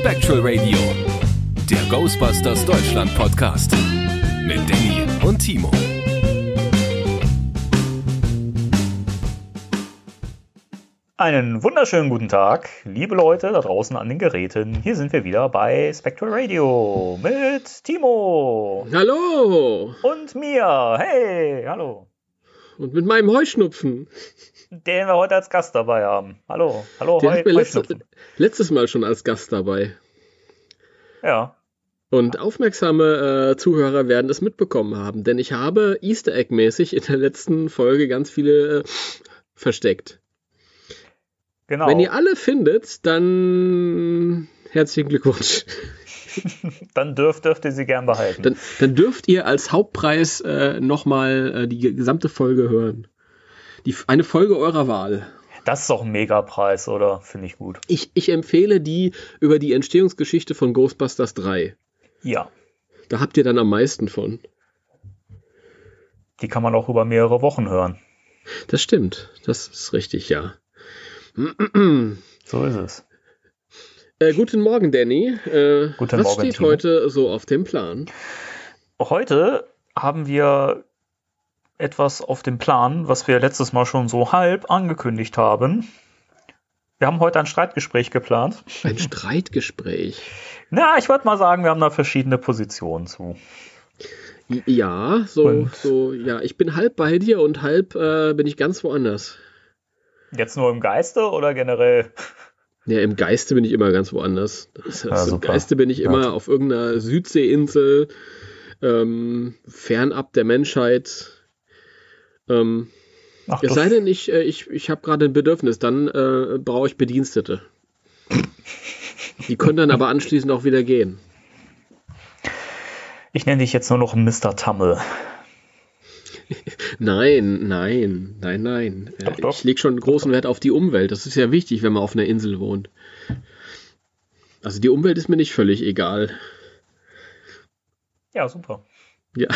Spectral Radio, der Ghostbusters Deutschland Podcast mit Danny und Timo. Einen wunderschönen guten Tag, liebe Leute da draußen an den Geräten. Hier sind wir wieder bei Spectral Radio mit Timo. Hallo. Und mir. Hey, hallo. Und mit meinem Heuschnupfen. Den wir heute als Gast dabei haben. Hallo, Den hatten wir letztes Mal schon als Gast dabei. Ja. Und aufmerksame Zuhörer werden es mitbekommen haben, denn ich habe Easter Egg-mäßig in der letzten Folge ganz viele versteckt. Genau. Wenn ihr alle findet, dann herzlichen Glückwunsch. Dann dürft ihr sie gern behalten. Dann dürft ihr als Hauptpreis nochmal die gesamte Folge hören. Eine Folge eurer Wahl. Das ist doch ein Megapreis, oder? Finde ich gut. Ich empfehle die über die Entstehungsgeschichte von Ghostbusters 3. Ja. Da habt ihr dann am meisten von. Die kann man auch über mehrere Wochen hören. Das stimmt. Das ist richtig, ja. So ist es. Guten Morgen, Danny. Guten was Morgen, steht Timo. heute so auf dem Plan? Heute haben wir etwas auf dem Plan, was wir letztes Mal schon so halb angekündigt haben. Wir haben heute ein Streitgespräch geplant. Ein Streitgespräch? Na, ich würde mal sagen, wir haben da verschiedene Positionen zu. Ja, ja. Ich bin halb bei dir und halb bin ich ganz woanders. Jetzt nur im Geiste oder generell? Ja, im Geiste bin ich immer ganz woanders. Im Geiste bin ich immer auf irgendeiner Südseeinsel, fernab der Menschheit. Es sei denn, ich habe gerade ein Bedürfnis, dann brauche ich Bedienstete. Die können dann aber anschließend auch wieder gehen. Ich nenne dich jetzt nur noch Mr. Tummel. Nein. Doch. Ich lege schon großen Wert auf die Umwelt. Das ist ja wichtig, wenn man auf einer Insel wohnt. Also die Umwelt ist mir nicht völlig egal. Ja, super. Ja.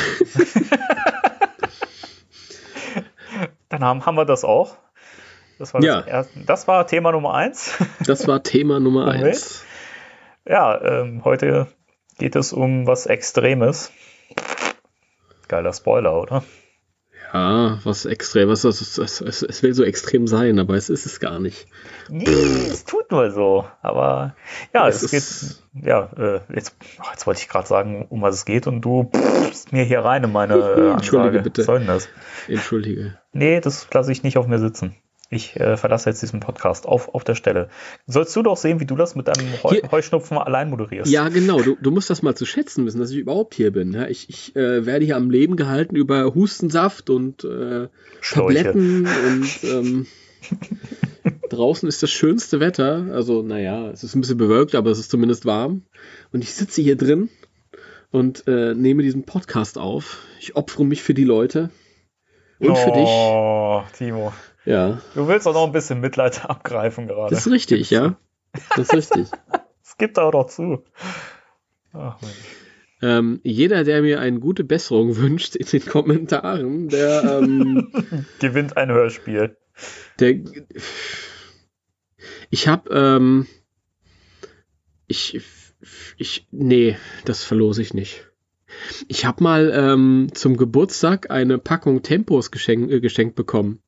Dann haben wir das auch. Das war Thema Nummer 1. Das war Thema Nummer 1. Ja, heute geht es um was Extremes. Geiler Spoiler, oder? Ja, was extrem. Es will so extrem sein, aber es ist es gar nicht. Nee, es tut nur so. Aber ja, es geht. Ja, jetzt wollte ich gerade sagen, um was es geht, und du bist mir hier rein in meine Entschuldige Ansage. bitte. Was soll denn das? Entschuldige. Nee, das lasse ich nicht auf mir sitzen. Ich verlasse jetzt diesen Podcast auf der Stelle. Sollst du doch sehen, wie du das mit deinem Heuschnupfen allein moderierst. Ja, genau. Du musst das mal zu schätzen wissen, dass ich überhaupt hier bin. Ja, ich werde hier am Leben gehalten über Hustensaft und Tabletten und draußen ist das schönste Wetter. Also, naja, es ist ein bisschen bewölkt, aber es ist zumindest warm. Und ich sitze hier drin und nehme diesen Podcast auf. Ich opfere mich für die Leute und für dich. Oh, Timo. Ja. Du willst doch noch ein bisschen Mitleid abgreifen gerade. Das ist richtig, ja. Das ist richtig. Das gibt er doch zu. Ach, Mensch. Jeder, der mir eine gute Besserung wünscht in den Kommentaren, der gewinnt ein Hörspiel. Nee, das verlose ich nicht. Ich habe mal zum Geburtstag eine Packung Tempos geschenkt bekommen.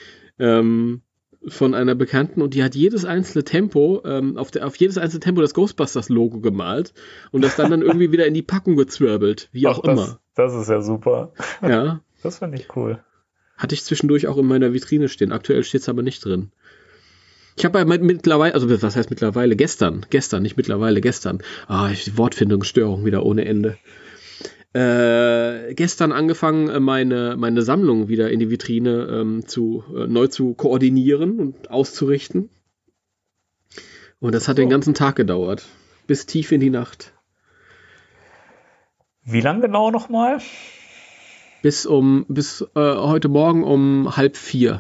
Von einer Bekannten, und die hat jedes einzelne Tempo, auf jedes einzelne Tempo das Ghostbusters-Logo gemalt und das dann irgendwie wieder in die Packung gezwirbelt, wie auch immer. Das ist ja super. Ja. Das finde ich cool. Hatte ich zwischendurch auch in meiner Vitrine stehen. Aktuell steht es aber nicht drin. Ich habe ja mittlerweile, also was heißt mittlerweile? Gestern, nicht mittlerweile, gestern. Die Wortfindungsstörung wieder ohne Ende. Gestern angefangen, meine Sammlung wieder in die Vitrine neu zu koordinieren und auszurichten. Und das hat den ganzen Tag gedauert. Bis tief in die Nacht. Wie lang genau nochmal? Bis heute Morgen um 3:30.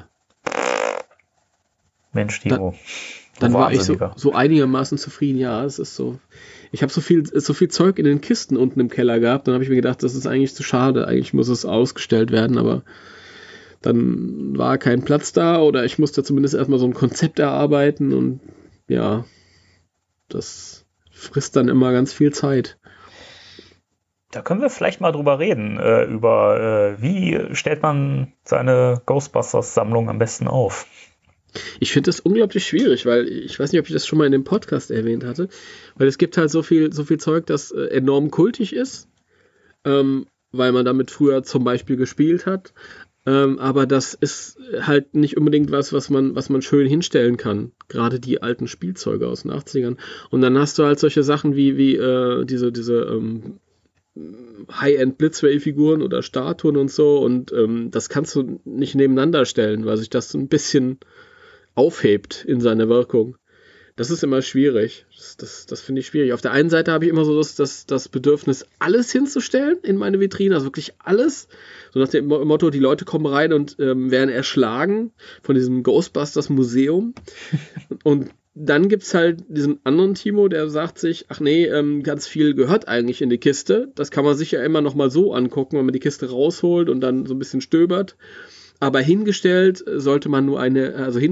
Mensch, Timo. Dann war ich so einigermaßen zufrieden. Ja, es ist so. Ich habe so viel Zeug in den Kisten unten im Keller gehabt. Dann habe ich mir gedacht, das ist eigentlich zu schade. Eigentlich muss es ausgestellt werden, aber dann war kein Platz da oder ich musste zumindest erstmal so ein Konzept erarbeiten und ja, das frisst dann immer ganz viel Zeit. Da können wir vielleicht mal drüber reden, wie stellt man seine Ghostbusters-Sammlung am besten auf? Ich finde das unglaublich schwierig, weil ich weiß nicht, ob ich das schon mal in dem Podcast erwähnt hatte, weil es gibt halt so viel Zeug, das enorm kultig ist, weil man damit früher zum Beispiel gespielt hat, aber das ist halt nicht unbedingt was man schön hinstellen kann, gerade die alten Spielzeuge aus den 80ern. Und dann hast du halt solche Sachen wie diese High-End-Blitzray-Figuren oder Statuen und so, und das kannst du nicht nebeneinander stellen, weil sich das ein bisschen aufhebt in seiner Wirkung. Das ist immer schwierig. Das finde ich schwierig. Auf der einen Seite habe ich immer so das Bedürfnis, alles hinzustellen in meine Vitrine, also wirklich alles. So nach dem Motto, die Leute kommen rein und werden erschlagen von diesem Ghostbusters Museum. Und dann gibt es halt diesen anderen Timo, der sagt sich, ach nee, ganz viel gehört eigentlich in die Kiste. Das kann man sich ja immer noch mal so angucken, wenn man die Kiste rausholt und dann so ein bisschen stöbert. Aber hinstellen sollte man nur eine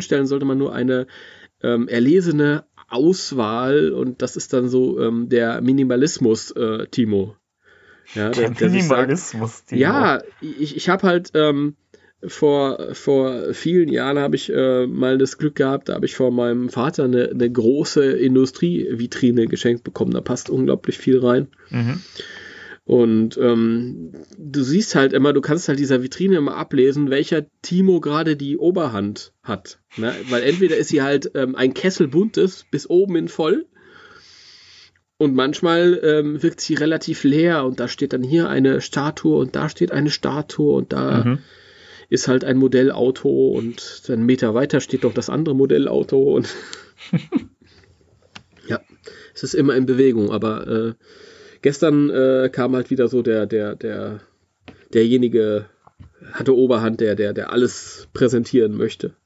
erlesene Auswahl, und das ist dann so der Minimalismus, Timo. Ja, der Minimalismus, Timo. Ja, ich habe halt vor vielen Jahren habe ich mal das Glück gehabt, da habe ich von meinem Vater eine große Industrievitrine geschenkt bekommen. Da passt unglaublich viel rein. Mhm. Und du siehst halt immer, du kannst halt dieser Vitrine immer ablesen, welcher Timo gerade die Oberhand hat. Ne? Weil entweder ist sie halt ein Kessel buntes, bis oben hin voll, und manchmal wirkt sie relativ leer, und da steht dann hier eine Statue und da steht eine Statue und da ist halt ein Modellauto, und dann einen Meter weiter steht doch das andere Modellauto, und ja, es ist immer in Bewegung, aber gestern kam halt wieder so derjenige hatte Oberhand, der alles präsentieren möchte.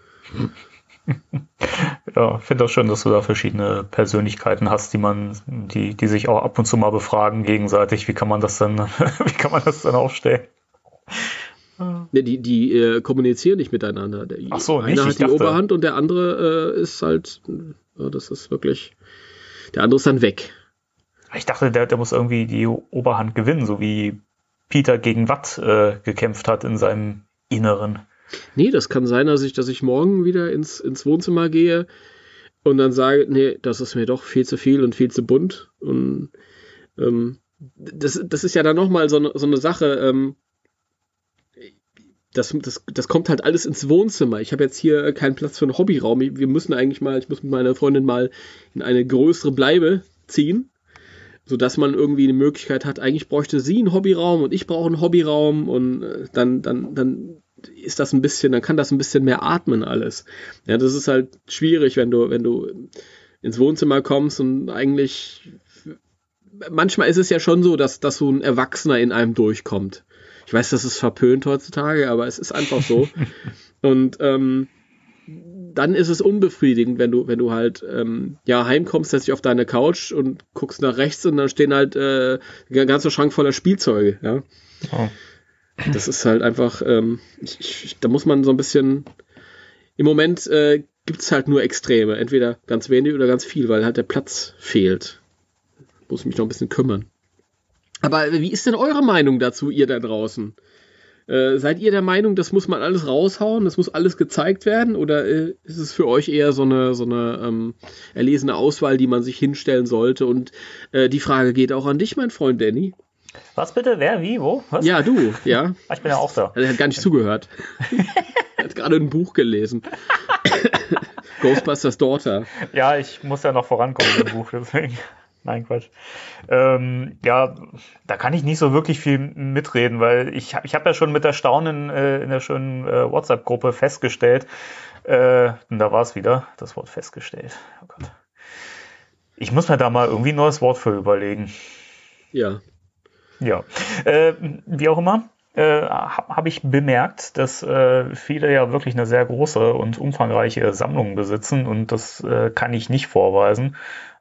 Ja, ich finde auch schön, dass du da verschiedene Persönlichkeiten hast, die sich auch ab und zu mal befragen gegenseitig. Wie kann man das dann aufstellen? Ne, die kommunizieren nicht miteinander. Ach so, einer hat die Oberhand und der andere ist halt, das ist wirklich, der andere ist dann weg. Ich dachte, der muss irgendwie die Oberhand gewinnen, so wie Peter gegen Watt gekämpft hat in seinem Inneren. Nee, das kann sein, dass ich morgen wieder ins Wohnzimmer gehe und dann sage, nee, das ist mir doch viel zu viel und viel zu bunt. Und das ist ja dann nochmal so eine Sache, das kommt halt alles ins Wohnzimmer. Ich habe jetzt hier keinen Platz für einen Hobbyraum. Ich muss mit meiner Freundin mal in eine größere Bleibe ziehen, sodass man irgendwie eine Möglichkeit hat, eigentlich bräuchte sie einen Hobbyraum und ich brauche einen Hobbyraum, und dann ist das ein bisschen, dann kann das ein bisschen mehr atmen alles. Ja, das ist halt schwierig, wenn du ins Wohnzimmer kommst, und eigentlich manchmal ist es ja schon so, dass so ein Erwachsener in einem durchkommt. Ich weiß, das ist verpönt heutzutage, aber es ist einfach so. Und dann ist es unbefriedigend, wenn du halt heimkommst, setzt dich auf deine Couch und guckst nach rechts, und dann stehen halt ein ganzer Schrank voller Spielzeuge. Ja? Oh. Das ist halt einfach, da muss man so ein bisschen, im Moment gibt es halt nur Extreme, entweder ganz wenig oder ganz viel, weil halt der Platz fehlt. Muss mich noch ein bisschen kümmern. Aber wie ist denn eure Meinung dazu, ihr da draußen? Seid ihr der Meinung, das muss man alles raushauen, das muss alles gezeigt werden, oder ist es für euch eher so eine erlesene Auswahl, die man sich hinstellen sollte? Und die Frage geht auch an dich, mein Freund Danny. Was bitte? Wer? Wie? Wo? Was? Ja, du. Ja. Ich bin ja auch da. Er hat gar nicht zugehört. Er hat gerade ein Buch gelesen. Ghostbusters Daughter. Ja, ich muss ja noch vorankommen im Buch, deswegen. Nein, Quatsch. Ja, da kann ich nicht so wirklich viel mitreden, weil ich habe ja schon mit Erstaunen in der schönen WhatsApp-Gruppe festgestellt, und da war es wieder, das Wort festgestellt. Oh Gott. Ich muss mir da mal irgendwie ein neues Wort für überlegen. Ja. Ja. Wie auch immer, habe ich bemerkt, dass viele ja wirklich eine sehr große und umfangreiche Sammlung besitzen, und das kann ich nicht vorweisen.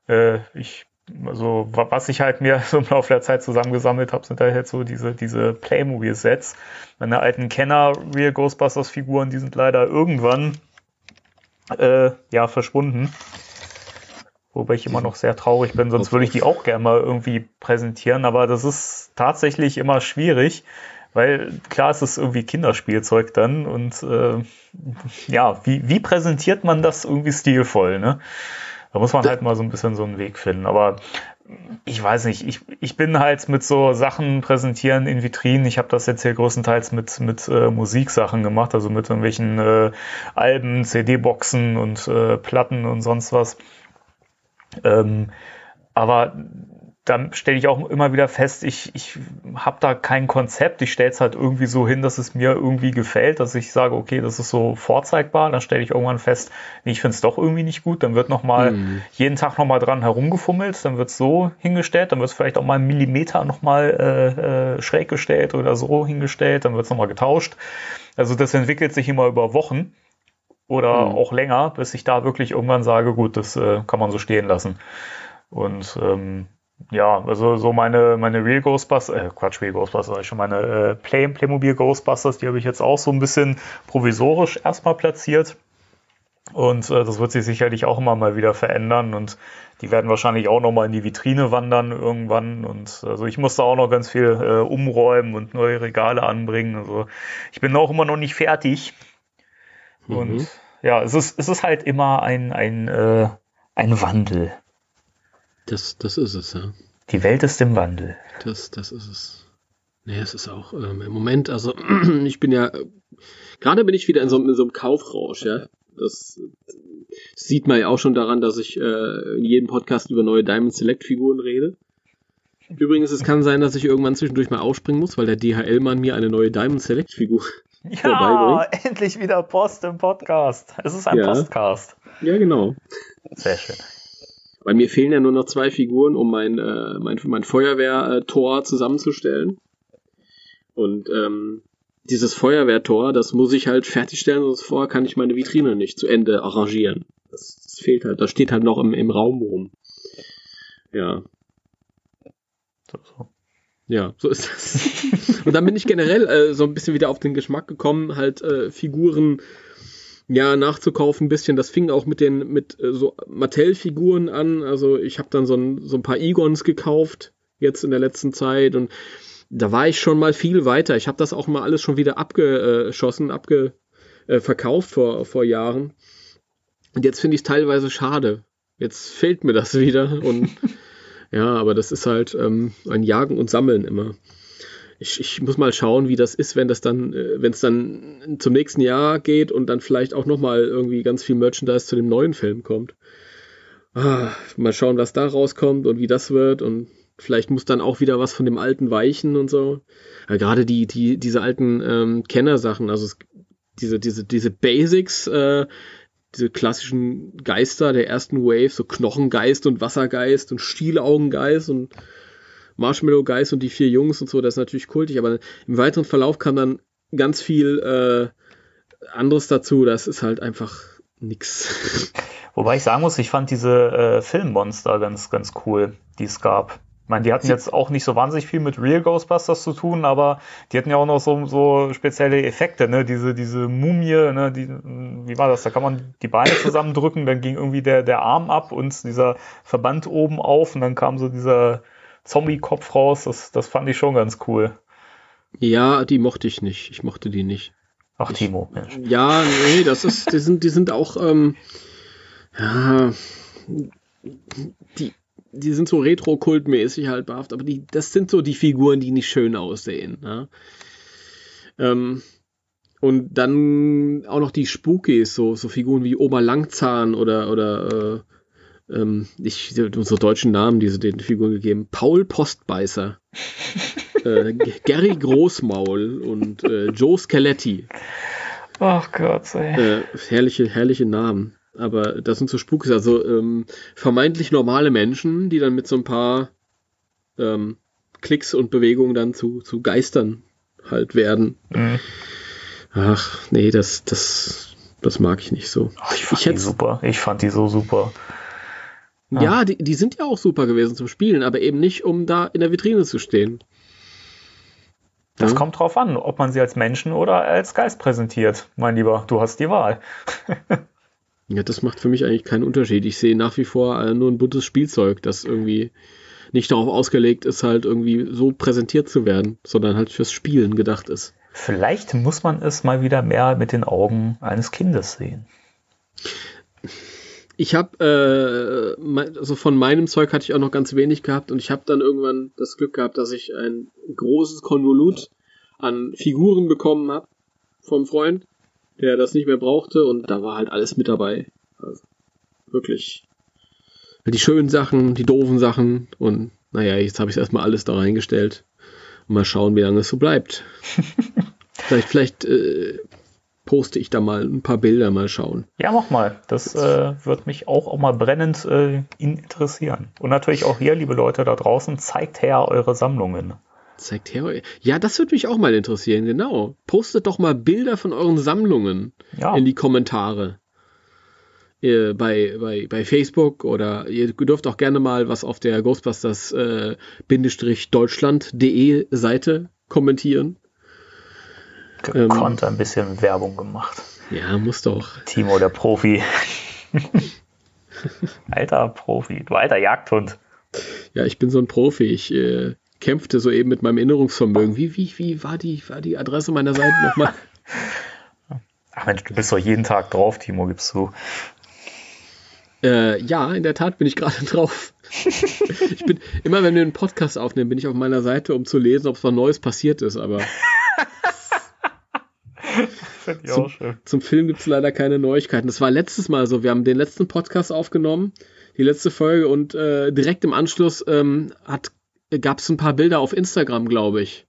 Was ich halt mir so im Laufe der Zeit zusammengesammelt habe, sind halt so diese Playmobil-Sets. Meine alten Kenner Real Ghostbusters-Figuren, die sind leider irgendwann verschwunden. wobei ich immer noch sehr traurig bin, sonst würde ich die auch gerne mal irgendwie präsentieren, aber das ist tatsächlich immer schwierig, weil klar, es ist irgendwie Kinderspielzeug dann und wie präsentiert man das irgendwie stilvoll, ne? Da muss man halt mal so ein bisschen so einen Weg finden, aber ich weiß nicht, ich bin halt mit so Sachen präsentieren in Vitrinen, ich habe das jetzt hier größtenteils mit Musiksachen gemacht, also mit irgendwelchen Alben, CD-Boxen und Platten und sonst was. Aber dann stelle ich auch immer wieder fest, ich habe da kein Konzept, ich stelle es halt irgendwie so hin, dass es mir irgendwie gefällt, dass ich sage, okay, das ist so vorzeigbar, dann stelle ich irgendwann fest, nee, ich finde es doch irgendwie nicht gut, dann wird nochmal jeden Tag nochmal dran herumgefummelt, dann wird es so hingestellt, dann wird es vielleicht auch mal einen Millimeter nochmal schräg gestellt oder so hingestellt, dann wird es nochmal getauscht. Also das entwickelt sich immer über Wochen oder auch länger, bis ich da wirklich irgendwann sage, gut, das kann man so stehen lassen. Und also so meine Real Ghostbusters, Real Ghostbusters, schon meine Playmobil Ghostbusters, die habe ich jetzt auch so ein bisschen provisorisch erstmal platziert. Und das wird sich sicherlich auch immer mal wieder verändern und die werden wahrscheinlich auch nochmal in die Vitrine wandern irgendwann. Und also ich musste auch noch ganz viel umräumen und neue Regale anbringen. Also ich bin auch immer noch nicht fertig. Und ja, es ist halt immer ein Wandel. Das ist es, ja. Die Welt ist im Wandel. Das ist es. Nee, es ist auch im Moment, also ich bin ja, gerade bin ich wieder in so einem Kaufrausch, ja. Das sieht man ja auch schon daran, dass ich in jedem Podcast über neue Diamond Select Figuren rede. Übrigens, es kann sein, dass ich irgendwann zwischendurch mal aufspringen muss, weil der DHL-Mann mir eine neue Diamond Select Figur vorbeibringt. Endlich wieder Post im Podcast. Es ist ein Postcast. Ja, genau. Sehr schön. Weil mir fehlen ja nur noch 2 Figuren, um mein Feuerwehrtor zusammenzustellen. Und dieses Feuerwehrtor, das muss ich halt fertigstellen, sonst vorher kann ich meine Vitrine nicht zu Ende arrangieren. Das fehlt halt, das steht halt noch im Raum rum. Ja. So. Ja, so ist das. Und dann bin ich generell so ein bisschen wieder auf den Geschmack gekommen, halt Figuren nachzukaufen ein bisschen. Das fing auch mit so Mattel-Figuren an. Also ich habe dann so ein paar Egons gekauft, jetzt in der letzten Zeit. Und da war ich schon mal viel weiter. Ich habe das auch mal alles schon wieder verkauft vor Jahren. Und jetzt finde ich es teilweise schade. Jetzt fehlt mir das wieder. Und ja, aber das ist halt ein Jagen und Sammeln immer. Ich muss mal schauen, wie das ist, wenn es dann zum nächsten Jahr geht und dann vielleicht auch nochmal irgendwie ganz viel Merchandise zu dem neuen Film kommt. Mal schauen, was da rauskommt und wie das wird und vielleicht muss dann auch wieder was von dem alten weichen und so. Ja, gerade diese alten Kennersachen, also diese Basics, diese klassischen Geister der ersten Wave, so Knochengeist und Wassergeist und Stielaugengeist und Marshmallow-Geist und die 4 Jungs und so, das ist natürlich kultig, aber im weiteren Verlauf kam dann ganz viel anderes dazu, das ist halt einfach nix. Wobei ich sagen muss, ich fand diese Filmmonster ganz, ganz cool, die es gab. Ich meine, die hatten jetzt auch nicht so wahnsinnig viel mit Real Ghostbusters zu tun, aber die hatten ja auch noch so spezielle Effekte, ne? Diese Mumie, ne? Wie war das? Da kann man die Beine zusammendrücken, dann ging irgendwie der Arm ab und dieser Verband oben auf und dann kam so dieser Zombie-Kopf raus, das fand ich schon ganz cool. Ja, die mochte ich nicht. Ich mochte die nicht. Ach, Timo, Mensch. Ja, nee, die sind auch, die sind so retro-kultmäßig halt behaftet, aber das sind so die Figuren, die nicht schön aussehen. Ja? Und dann auch noch die Spookies, so Figuren wie Oberlangzahn oder unsere deutschen Namen, die sie den Figuren gegeben. Paul Postbeißer, Gary Großmaul und Joe Skeletti. Ach Gott, ey. Herrliche Namen. Aber das sind so Spookies, also vermeintlich normale Menschen, die dann mit so ein paar Klicks und Bewegungen dann zu Geistern halt werden. Mhm. Ach, nee, das mag ich nicht so. Ach, ich fand die super. Ich fand die so super. Ja, die sind ja auch super gewesen zum Spielen, aber eben nicht, um da in der Vitrine zu stehen. Das kommt drauf an, ob man sie als Menschen oder als Geist präsentiert. Mein Lieber, du hast die Wahl. Ja, das macht für mich eigentlich keinen Unterschied. Ich sehe nach wie vor nur ein buntes Spielzeug, das irgendwie nicht darauf ausgelegt ist, halt irgendwie so präsentiert zu werden, sondern halt fürs Spielen gedacht ist. Vielleicht muss man es mal wieder mehr mit den Augen eines Kindes sehen. Ich habe, also von meinem Zeug hatte ich auch noch ganz wenig gehabt und ich habe dann irgendwann das Glück gehabt, dass ich ein großes Konvolut an Figuren bekommen habe vom Freund, der das nicht mehr brauchte und da war halt alles mit dabei. Also wirklich die schönen Sachen, die doofen Sachen und naja, jetzt habe ich erstmal alles da reingestellt und mal schauen, wie lange es so bleibt. Vielleicht poste ich da mal ein paar Bilder, mal schauen. Ja, mach mal. Das wird mich auch mal brennend interessieren. Und natürlich auch hier, liebe Leute da draußen, zeigt her eure Sammlungen. Zeigt her. Ja, das würde mich auch mal interessieren, genau. Postet doch mal Bilder von euren Sammlungen in die Kommentare. Bei Facebook oder ihr dürft auch gerne mal was auf der Ghostbusters-deutschland.de Seite kommentieren. Gekonnt ein bisschen Werbung gemacht. Ja, muss doch. Timo, der Profi. Alter Profi. Du alter Jagdhund. Ja, ich bin so ein Profi. Ich kämpfte soeben mit meinem Erinnerungsvermögen. Wie war die Adresse meiner Seite nochmal? Ach Mensch, du bist doch jeden Tag drauf, Timo, gibst du. Ja, in der Tat bin ich gerade drauf. Ich bin immer, wenn wir einen Podcast aufnehmen, bin ich auf meiner Seite, um zu lesen, ob es was Neues passiert ist, aber zum Film gibt es leider keine Neuigkeiten. Das war letztes Mal so. Wir haben den letzten Podcast aufgenommen, die letzte Folge und direkt im Anschluss gab es ein paar Bilder auf Instagram, glaube ich.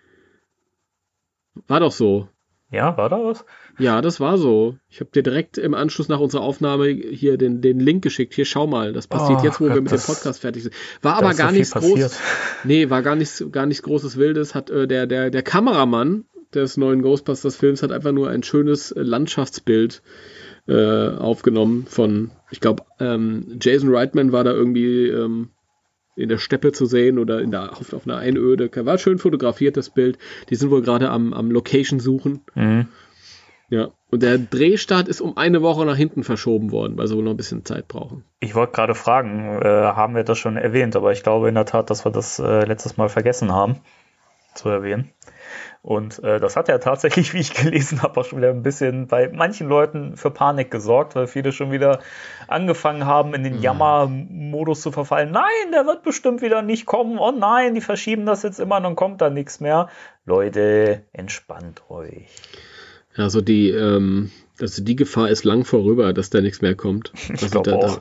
War doch so. Ja, war da was? Ja, das war so. Ich habe dir direkt im Anschluss nach unserer Aufnahme hier den Link geschickt. Hier, schau mal. Das passiert jetzt, wo wir mit dem Podcast fertig sind. War aber gar nichts Großes. Nee, war gar nichts Großes Wildes. Hat der Kameramann des neuen Ghostbusters-Films hat einfach nur ein schönes Landschaftsbild aufgenommen von, ich glaube, Jason Reitman war da irgendwie in der Steppe zu sehen oder auf einer Einöde. War schön fotografiert, das Bild. Die sind wohl gerade am Location suchen. Mhm. Ja, und der Drehstart ist um eine Woche nach hinten verschoben worden, weil sie wohl noch ein bisschen Zeit brauchen. Ich wollte gerade fragen, haben wir das schon erwähnt, aber ich glaube in der Tat, dass wir das letztes Mal vergessen haben zu erwähnen. Und das hat ja tatsächlich, wie ich gelesen habe, auch schon wieder ein bisschen bei manchen Leuten für Panik gesorgt, weil viele schon wieder angefangen haben, in den Jammer-Modus zu verfallen. Nein, der wird bestimmt wieder nicht kommen. Oh nein, die verschieben das jetzt immer, dann kommt da nichts mehr. Leute, entspannt euch. Also die Gefahr ist lang vorüber, dass da nichts mehr kommt. Ich glaube auch.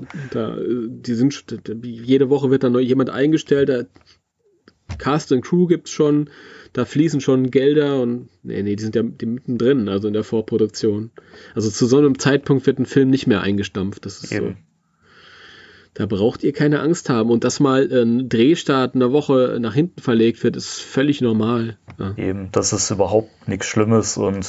Jede Woche wird da noch jemand eingestellt, Cast und Crew gibt's schon, da fließen schon Gelder und die sind ja mittendrin, also in der Vorproduktion. Also zu so einem Zeitpunkt wird ein Film nicht mehr eingestampft, das ist eben so. Da braucht ihr keine Angst haben und dass mal ein Drehstart eine Woche nach hinten verlegt wird, ist völlig normal. Ja. Eben, das ist überhaupt nichts Schlimmes und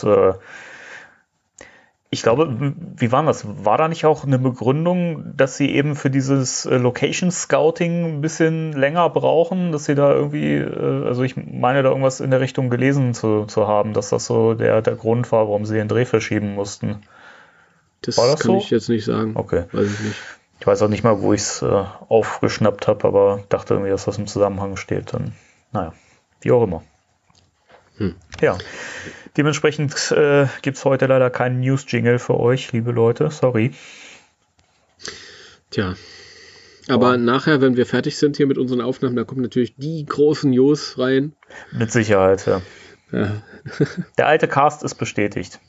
ich glaube, wie war das? War da nicht auch eine Begründung, dass sie eben für dieses Location Scouting ein bisschen länger brauchen, dass sie da irgendwie, also ich meine da irgendwas in der Richtung gelesen zu haben, dass das so der Grund war, warum sie den Dreh verschieben mussten. Das kann so? Ich jetzt nicht sagen. Okay. Weiß ich nicht. Ich weiß auch nicht mal, wo ich es aufgeschnappt habe, aber dachte irgendwie, dass das im Zusammenhang steht. Dann, naja, wie auch immer. Ja, dementsprechend gibt es heute leider keinen News-Jingle für euch, liebe Leute. Sorry. Tja, aber nachher, wenn wir fertig sind hier mit unseren Aufnahmen, da kommen natürlich die großen News rein. Mit Sicherheit, ja. Der alte Cast ist bestätigt.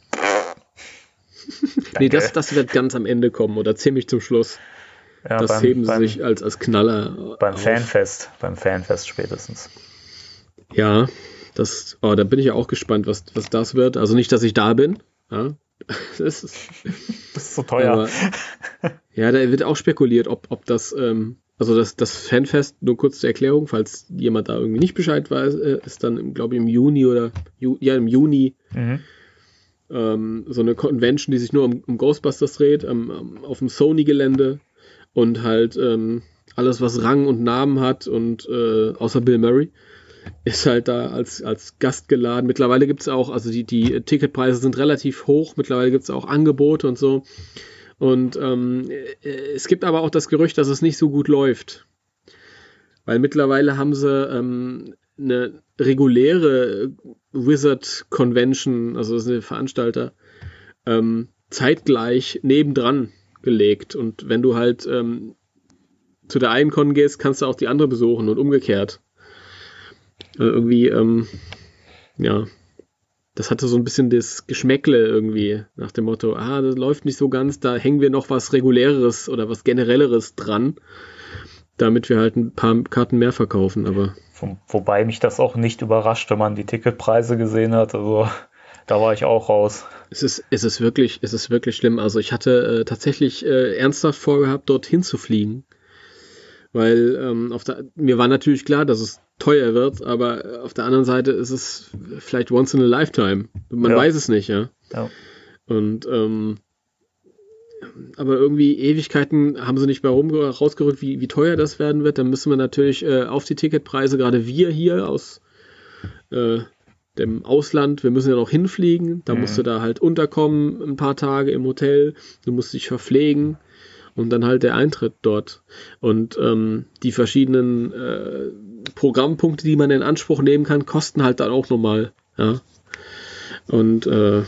Nee, das wird ganz am Ende kommen oder ziemlich zum Schluss. Ja, das heben sie sich als Knaller beim Fanfest spätestens. Ja, da bin ich ja auch gespannt, was das wird. Also nicht, dass ich da bin. Ja. Das ist so teuer. Aber, ja, da wird auch spekuliert, ob das, also das Fanfest, nur kurz zur Erklärung, falls jemand da irgendwie nicht Bescheid weiß, ist dann, glaube ich, im Juni im Juni so eine Convention, die sich nur um Ghostbusters dreht, auf dem Sony-Gelände und halt alles, was Rang und Namen hat und außer Bill Murray ist halt da als Gast geladen. Mittlerweile gibt es auch, also die Ticketpreise sind relativ hoch, mittlerweile gibt es auch Angebote und so. Und es gibt aber auch das Gerücht, dass es nicht so gut läuft. Weil mittlerweile haben sie eine reguläre Wizard Convention, also das ist eine Veranstalter, zeitgleich nebendran gelegt. Und wenn du halt zu der einen Con gehst, kannst du auch die andere besuchen und umgekehrt. Irgendwie, ja, das hatte so ein bisschen das Geschmäckle irgendwie nach dem Motto, das läuft nicht so ganz, da hängen wir noch was Reguläreres oder was Generelleres dran, damit wir halt ein paar Karten mehr verkaufen, aber... Wobei mich das auch nicht überrascht, wenn man die Ticketpreise gesehen hat, also da war ich auch raus. Es ist wirklich schlimm, also ich hatte tatsächlich ernsthaft vorgehabt, dorthin zu fliegen, weil mir war natürlich klar, dass es teuer wird, aber auf der anderen Seite ist es vielleicht once in a lifetime. Man weiß es nicht, ja. Und aber irgendwie Ewigkeiten haben sie nicht mehr rausgerückt, wie teuer das werden wird. Dann müssen wir natürlich auf die Ticketpreise, gerade wir hier aus dem Ausland, wir müssen ja noch hinfliegen. Da musst du da halt unterkommen, ein paar Tage im Hotel. Du musst dich verpflegen. Und dann halt der Eintritt dort. Und die verschiedenen Programmpunkte, die man in Anspruch nehmen kann, kosten halt dann auch nochmal. Ja. Und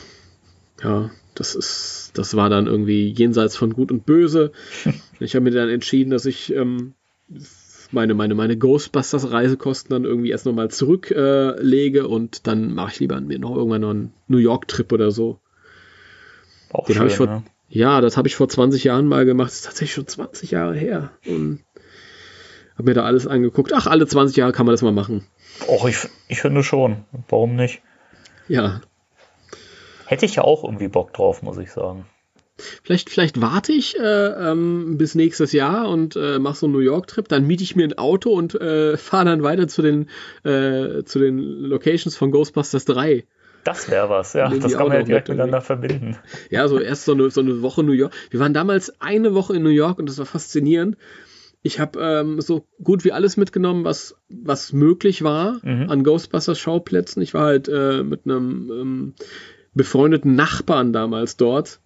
das war dann irgendwie jenseits von Gut und Böse. Ich habe mir dann entschieden, dass ich meine Ghostbusters-Reisekosten dann irgendwie erst nochmal zurücklege und dann mache ich lieber mir noch irgendwann noch einen New York-Trip oder so. Auch den schön, ne? Ja, das habe ich vor 20 Jahren mal gemacht. Das ist tatsächlich schon 20 Jahre her. Und habe mir da alles angeguckt. Ach, alle 20 Jahre kann man das mal machen. Och, ich finde schon. Warum nicht? Ja. Hätte ich ja auch irgendwie Bock drauf, muss ich sagen. Vielleicht warte ich bis nächstes Jahr und mache so einen New York-Trip. Dann miete ich mir ein Auto und fahre dann weiter zu den Locations von Ghostbusters 3. Das wäre was, ja. Das kann man ja direkt miteinander verbinden. Ja, so erst so eine Woche New York. Wir waren damals eine Woche in New York und das war faszinierend. Ich habe so gut wie alles mitgenommen, was möglich war an Ghostbusters Schauplätzen. Ich war halt mit einem befreundeten Nachbarn damals dort.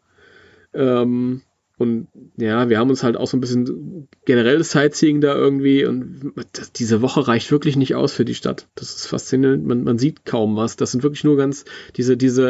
Und ja, wir haben uns halt auch so ein bisschen generelles Sightseeing da irgendwie und diese Woche reicht wirklich nicht aus für die Stadt. Das ist faszinierend. Man sieht kaum was. Das sind wirklich nur ganz diese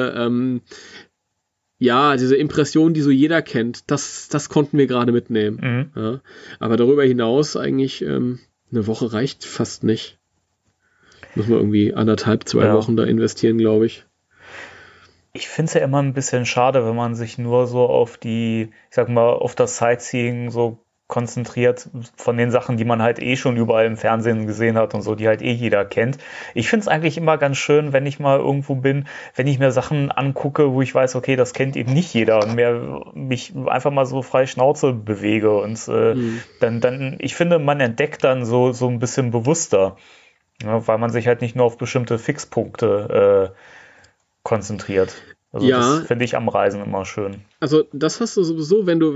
Impressionen, die so jeder kennt. Das konnten wir gerade mitnehmen. Ja. Aber darüber hinaus eigentlich eine Woche reicht fast nicht. Muss man irgendwie 2 Wochen da investieren, glaube ich. Ich finde es ja immer ein bisschen schade, wenn man sich nur so auf auf das Sightseeing so konzentriert von den Sachen, die man halt schon überall im Fernsehen gesehen hat und so, die halt jeder kennt. Ich finde es eigentlich immer ganz schön, wenn ich mal irgendwo bin, wenn ich mir Sachen angucke, wo ich weiß, okay, das kennt eben nicht jeder und mich einfach mal so frei Schnauze bewege und dann, ich finde, man entdeckt dann so ein bisschen bewusster, ja, weil man sich halt nicht nur auf bestimmte Fixpunkte konzentriert. Also das finde ich am Reisen immer schön. Also das hast du sowieso, wenn du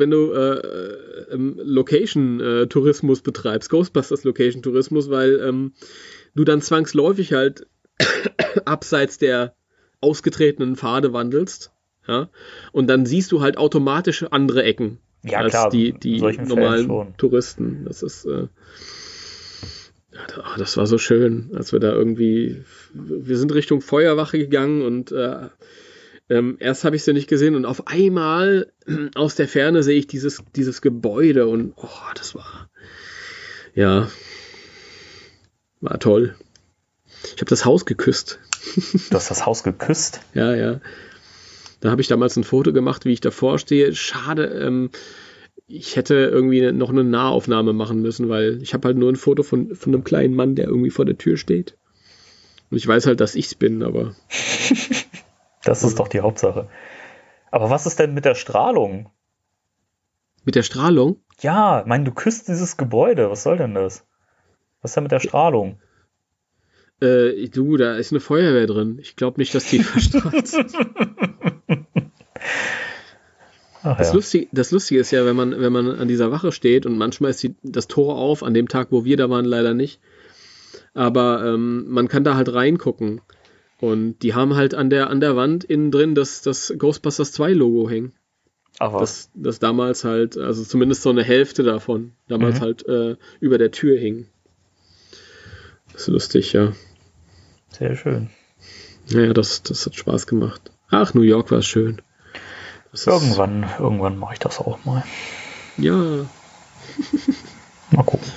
Location-Tourismus betreibst, Ghostbusters Location-Tourismus, weil du dann zwangsläufig halt abseits der ausgetretenen Pfade wandelst, ja, und dann siehst du halt automatisch andere Ecken als klar, die normalen Touristen. Das ist das war so schön, als wir da wir sind Richtung Feuerwache gegangen und erst habe ich sie nicht gesehen und auf einmal aus der Ferne sehe ich dieses Gebäude und das war toll. Ich habe das Haus geküsst. Du hast das Haus geküsst? Ja. Da habe ich damals ein Foto gemacht, wie ich davor stehe. Schade, ich hätte irgendwie noch eine Nahaufnahme machen müssen, weil ich habe halt nur ein Foto von einem kleinen Mann, der irgendwie vor der Tür steht. Und ich weiß halt, dass ich's bin, aber... Das ist doch die Hauptsache. Aber was ist denn mit der Strahlung? Mit der Strahlung? Ja, du küsst dieses Gebäude. Was soll denn das? Was ist denn mit der Strahlung? Da ist eine Feuerwehr drin. Ich glaube nicht, dass die verstrahlt. Das Lustige ist ja, wenn man an dieser Wache steht und manchmal ist das Tor auf, an dem Tag, wo wir da waren, leider nicht. Aber man kann da halt reingucken. Und die haben halt an der Wand innen drin das Ghostbusters 2 Logo hängen. Aber dass damals halt, also zumindest so eine Hälfte davon, damals halt über der Tür hing. Das ist lustig, ja. Sehr schön. Naja, das hat Spaß gemacht. Ach, New York war schön. Irgendwann mache ich das auch mal. Ja. Mal gucken.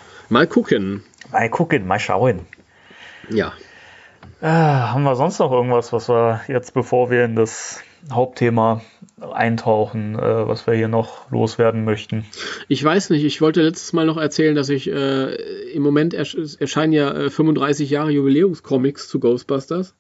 Mal schauen. Ja. Haben wir sonst noch irgendwas, was wir jetzt, bevor wir in das Hauptthema eintauchen, was wir hier noch loswerden möchten? Ich weiß nicht, ich wollte letztes Mal noch erzählen, dass ich im Moment erscheinen ja 35 Jahre Jubiläumscomics zu Ghostbusters.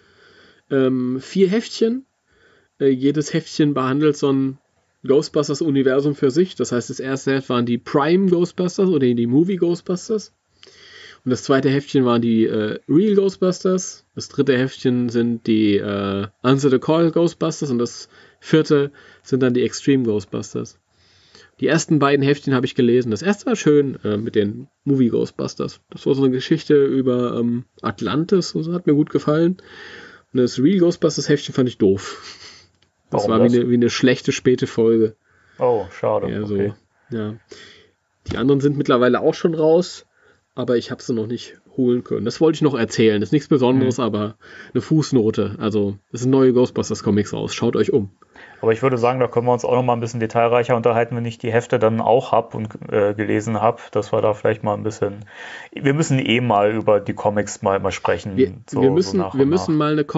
4 Heftchen. Jedes Heftchen behandelt so ein Ghostbusters-Universum für sich. Das heißt, das erste Heft waren die Prime Ghostbusters oder die Movie Ghostbusters. Und das zweite Heftchen waren die Real Ghostbusters. Das dritte Heftchen sind die Answer the Call Ghostbusters. Und das vierte sind dann die Extreme Ghostbusters. Die ersten beiden Heftchen habe ich gelesen. Das erste war schön mit den Movie Ghostbusters. Das war so eine Geschichte über Atlantis und so, hat mir gut gefallen. Und das Real Ghostbusters Heftchen fand ich doof. Das war wie eine schlechte späte Folge. Oh, schade. Ja, okay. So, ja. Die anderen sind mittlerweile auch schon raus, aber ich habe sie noch nicht holen können. Das wollte ich noch erzählen. Das ist nichts Besonderes, aber eine Fußnote. Also, es sind neue Ghostbusters-Comics raus. Schaut euch um. Aber ich würde sagen, da können wir uns auch noch mal ein bisschen detailreicher unterhalten, wenn ich die Hefte dann auch habe und gelesen habe, dass wir da vielleicht mal ein bisschen... Wir müssen mal über die Comics mal sprechen. Wir müssen mal eine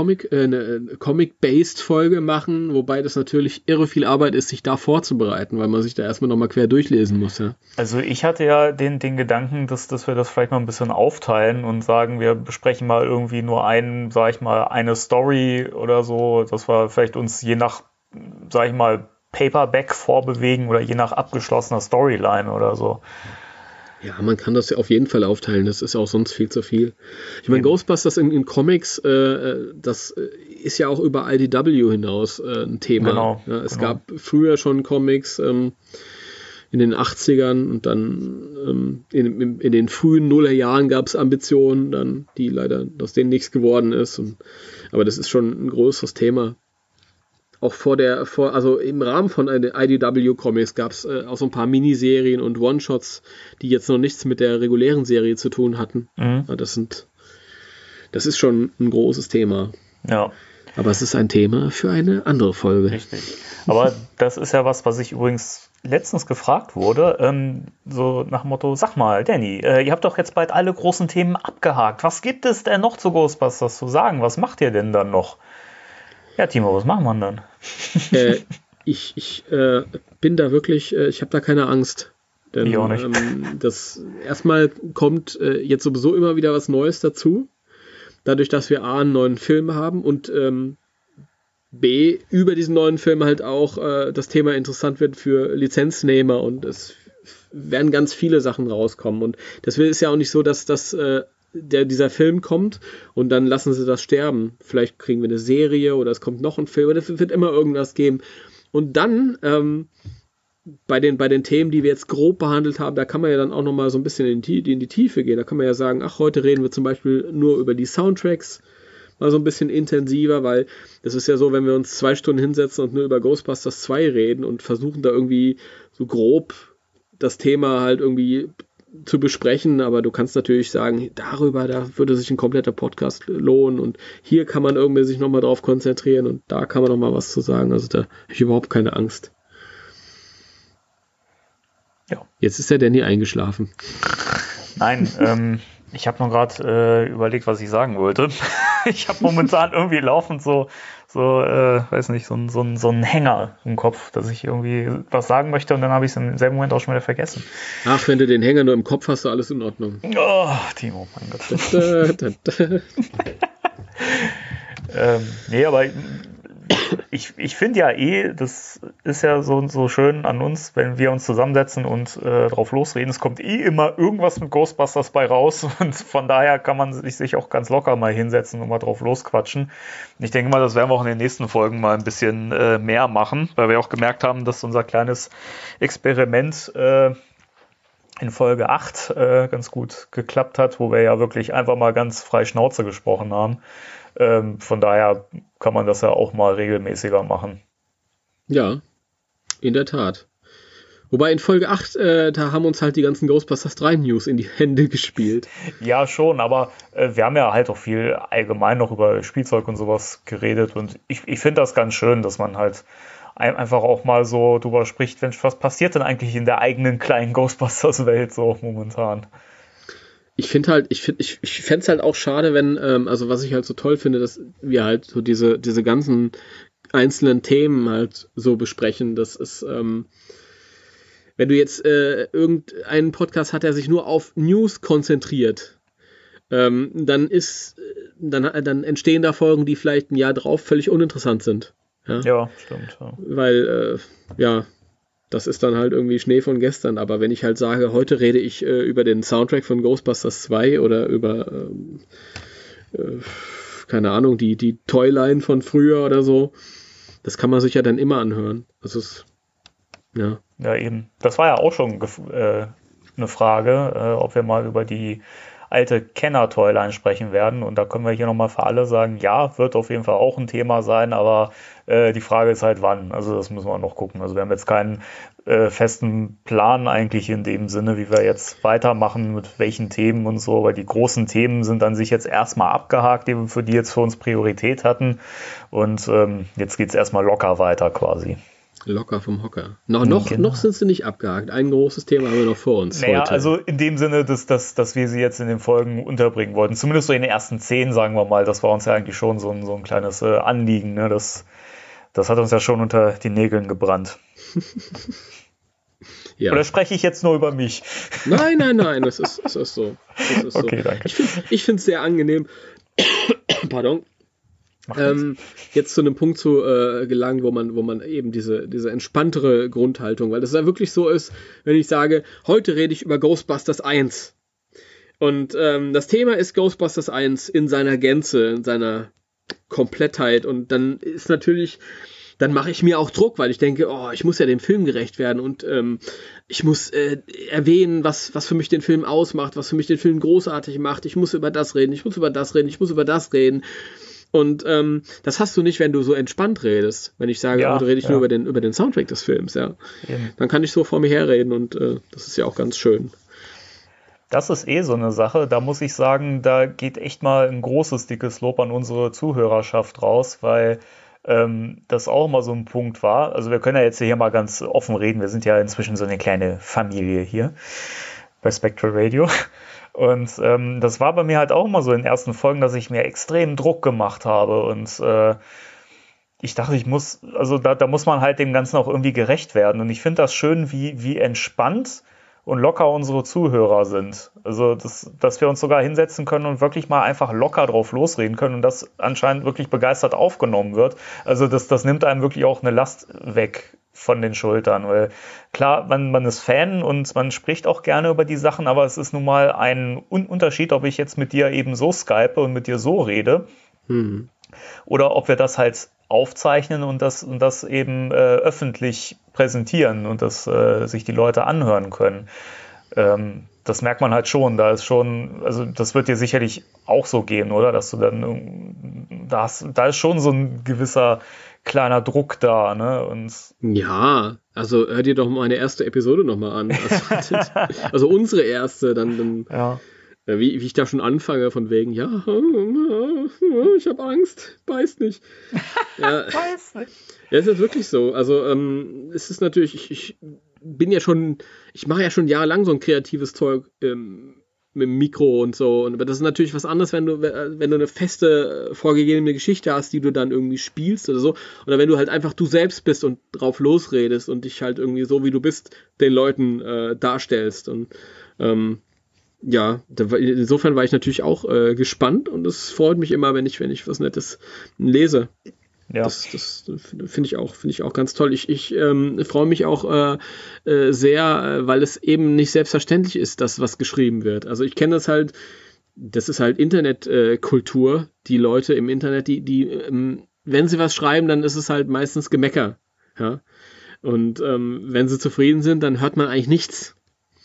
Comic-based Folge machen, wobei das natürlich irre viel Arbeit ist, sich da vorzubereiten, weil man sich da erstmal nochmal quer durchlesen muss. Ja. Also ich hatte ja den Gedanken, dass wir das vielleicht mal ein bisschen aufteilen und sagen, wir besprechen mal irgendwie nur eine Story oder so, dass wir vielleicht uns je nach, sag ich mal, Paperback vorbewegen oder je nach abgeschlossener Storyline oder so. Ja, man kann das ja auf jeden Fall aufteilen. Das ist auch sonst viel zu viel. Ich meine, Ghostbusters in Comics, das ist ja auch über IDW hinaus ein Thema. Genau, ja, es gab früher schon Comics in den 80ern und dann in den frühen Nullerjahren gab es Ambitionen, dann die leider aus denen nichts geworden ist. Aber das ist schon ein größeres Thema. Auch also im Rahmen von IDW-Comics gab es auch so ein paar Miniserien und One-Shots, die jetzt noch nichts mit der regulären Serie zu tun hatten. Mhm. Ja, das ist schon ein großes Thema. Ja. Aber es ist ein Thema für eine andere Folge. Richtig. Aber das ist ja was ich übrigens letztens gefragt wurde, so nach dem Motto, sag mal, Danny, ihr habt doch jetzt bald alle großen Themen abgehakt. Was gibt es denn noch zu Ghostbusters zu sagen? Was macht ihr denn dann noch? Ja, Timo, was machen wir dann? Ich bin da wirklich, ich habe da keine Angst. Denn, ich auch nicht. Das erstmal kommt jetzt sowieso immer wieder was Neues dazu. Dadurch, dass wir A, einen neuen Film haben und B, über diesen neuen Film halt auch das Thema interessant wird für Lizenznehmer und es werden ganz viele Sachen rauskommen. Und das ist ja auch nicht so, dass dieser Film kommt und dann lassen sie das sterben. Vielleicht kriegen wir eine Serie oder es kommt noch ein Film, oder es wird immer irgendwas geben. Und dann bei den Themen, die wir jetzt grob behandelt haben, da kann man ja dann auch nochmal so ein bisschen in die Tiefe gehen. Da kann man ja sagen, heute reden wir zum Beispiel nur über die Soundtracks, mal so ein bisschen intensiver, weil das ist ja so, wenn wir uns 2 Stunden hinsetzen und nur über Ghostbusters 2 reden und versuchen da irgendwie so grob das Thema halt irgendwie zu besprechen, aber du kannst natürlich sagen, da würde sich ein kompletter Podcast lohnen und hier kann man irgendwie sich nochmal drauf konzentrieren und da kann man nochmal was zu sagen. Also da habe ich überhaupt keine Angst. Ja. Jetzt ist der Danny eingeschlafen. Nein, ich habe nur gerade überlegt, was ich sagen wollte. Ich habe momentan irgendwie laufend weiß nicht, so einen Hänger im Kopf, dass ich irgendwie was sagen möchte und dann habe ich es im selben Moment auch schon wieder vergessen. Ach, wenn du den Hänger nur im Kopf hast, ist alles in Ordnung. Oh, Timo, mein Gott. Nee, aber ich finde ja das ist ja so schön an uns, wenn wir uns zusammensetzen und drauf losreden. Es kommt immer irgendwas mit Ghostbusters bei raus und von daher kann man sich auch ganz locker mal hinsetzen und mal drauf losquatschen. Ich denke mal, das werden wir auch in den nächsten Folgen mal ein bisschen mehr machen, weil wir auch gemerkt haben, dass unser kleines Experiment in Folge 8 ganz gut geklappt hat, wo wir ja wirklich einfach mal ganz frei Schnauze gesprochen haben. Von daher kann man das ja auch mal regelmäßiger machen. Ja, In der Tat. Wobei in Folge 8, da haben uns halt die ganzen Ghostbusters 3 News in die Hände gespielt. Ja, schon, aber wir haben ja halt auch viel allgemein noch über Spielzeug und sowas geredet und ich finde das ganz schön, dass man halt einfach auch mal so drüber spricht, Mensch, was passiert denn eigentlich in der eigenen kleinen Ghostbusters-Welt so momentan? Ich fände es halt auch schade, wenn, also was ich halt so toll finde, dass wir halt so diese ganzen einzelnen Themen halt so besprechen, das ist, wenn du jetzt irgendeinen Podcast hast, der sich nur auf News konzentriert, dann entstehen da Folgen, die vielleicht ein Jahr drauf völlig uninteressant sind. Ja, stimmt. Ja. Weil, das ist dann halt irgendwie Schnee von gestern. Aber wenn ich halt sage, heute rede ich über den Soundtrack von Ghostbusters 2 oder über, keine Ahnung, die Toyline von früher oder so, das kann man sich ja dann immer anhören. Das ist, ja. Ja, eben. Das war ja auch schon eine Frage, ob wir mal über die alte Kenner-Toyline sprechen werden. Und da können wir hier nochmal für alle sagen, ja, wird auf jeden Fall auch ein Thema sein, aber die Frage ist halt wann. Also das müssen wir noch gucken. Also wir haben jetzt keinen festen Plan eigentlich in dem Sinne, wie wir jetzt weitermachen, mit welchen Themen und so, weil die großen Themen sind an sich jetzt erstmal abgehakt, die jetzt für uns Priorität hatten. Und jetzt geht es erstmal locker weiter quasi. Locker vom Hocker. Noch sind sie nicht abgehakt. Ein großes Thema haben wir noch vor uns. Naja, heute. also in dem Sinne, dass wir sie jetzt in den Folgen unterbringen wollten. Zumindest so in den ersten 10, sagen wir mal. Das war uns ja eigentlich schon so ein kleines Anliegen. Ne? Das hat uns ja schon unter die Nägeln gebrannt. Ja. Oder spreche ich jetzt nur über mich? Nein, das ist so. Das ist okay, so. Danke. Ich finde es sehr angenehm. Pardon. Jetzt zu einem Punkt zu gelangen, wo man eben diese entspanntere Grundhaltung, weil das ja wirklich so ist, wenn ich sage, heute rede ich über Ghostbusters 1 und das Thema ist Ghostbusters 1 in seiner Gänze, in seiner Komplettheit und dann ist natürlich, dann mache ich mir auch Druck, weil ich denke, ich muss ja dem Film gerecht werden und ich muss erwähnen, was für mich den Film ausmacht, was für mich den Film großartig macht, ich muss über das reden, ich muss über das reden. Und das hast du nicht, wenn du so entspannt redest. Wenn ich sage, heute rede ich nur über den Soundtrack des Films, ja. Eben. Dann kann ich so vor mir herreden und das ist ja auch ganz schön. Das ist so eine Sache, da muss ich sagen, da geht echt mal ein großes, dickes Lob an unsere Zuhörerschaft raus, weil das auch mal so ein Punkt war. Also wir können ja jetzt hier mal ganz offen reden, wir sind ja inzwischen so eine kleine Familie hier bei Spectral Radio. Und das war bei mir halt auch immer so in den ersten Folgen, dass ich mir extrem Druck gemacht habe und ich dachte, da muss man halt dem Ganzen auch irgendwie gerecht werden. Und ich finde das schön, wie entspannt und locker unsere Zuhörer sind. Also, dass wir uns sogar hinsetzen können und wirklich mal einfach locker drauf losreden können und das anscheinend wirklich begeistert aufgenommen wird. Also, das nimmt einem wirklich auch eine Last weg von den Schultern, weil klar, man ist Fan und man spricht auch gerne über die Sachen, aber es ist nun mal ein Unterschied, ob ich jetzt mit dir eben so skype und mit dir so rede oder ob wir das halt aufzeichnen und das eben öffentlich präsentieren und das sich die Leute anhören können. Das merkt man halt schon, also das wird dir sicherlich auch so gehen, oder? Dass du dann, da ist schon so ein gewisser kleiner Druck da, ne? Und ja, also hör dir doch meine erste Episode nochmal an. Also unsere erste, dann wie ich da schon anfange, von wegen, ich habe Angst, beißt nicht. Ja, beißt nicht. Ja, es ist wirklich so. Also es ist natürlich, ich mache ja schon jahrelang so ein kreatives Zeug mit dem Mikro und so. Aber das ist natürlich was anderes, wenn du eine feste, vorgegebene Geschichte hast, die du dann irgendwie spielst oder so. Oder wenn du halt einfach du selbst bist und drauf losredest und dich halt irgendwie so, wie du bist, den Leuten darstellst. Und insofern war ich natürlich auch gespannt und es freut mich immer, wenn ich was Nettes lese. Ja. Das finde ich auch ganz toll. Ich freue mich auch sehr, weil es eben nicht selbstverständlich ist, dass was geschrieben wird. Also ich kenne das ist halt Internetkultur. Die Leute im Internet, die wenn sie was schreiben, dann ist es halt meistens Gemecker. Ja? Und wenn sie zufrieden sind, dann hört man eigentlich nichts.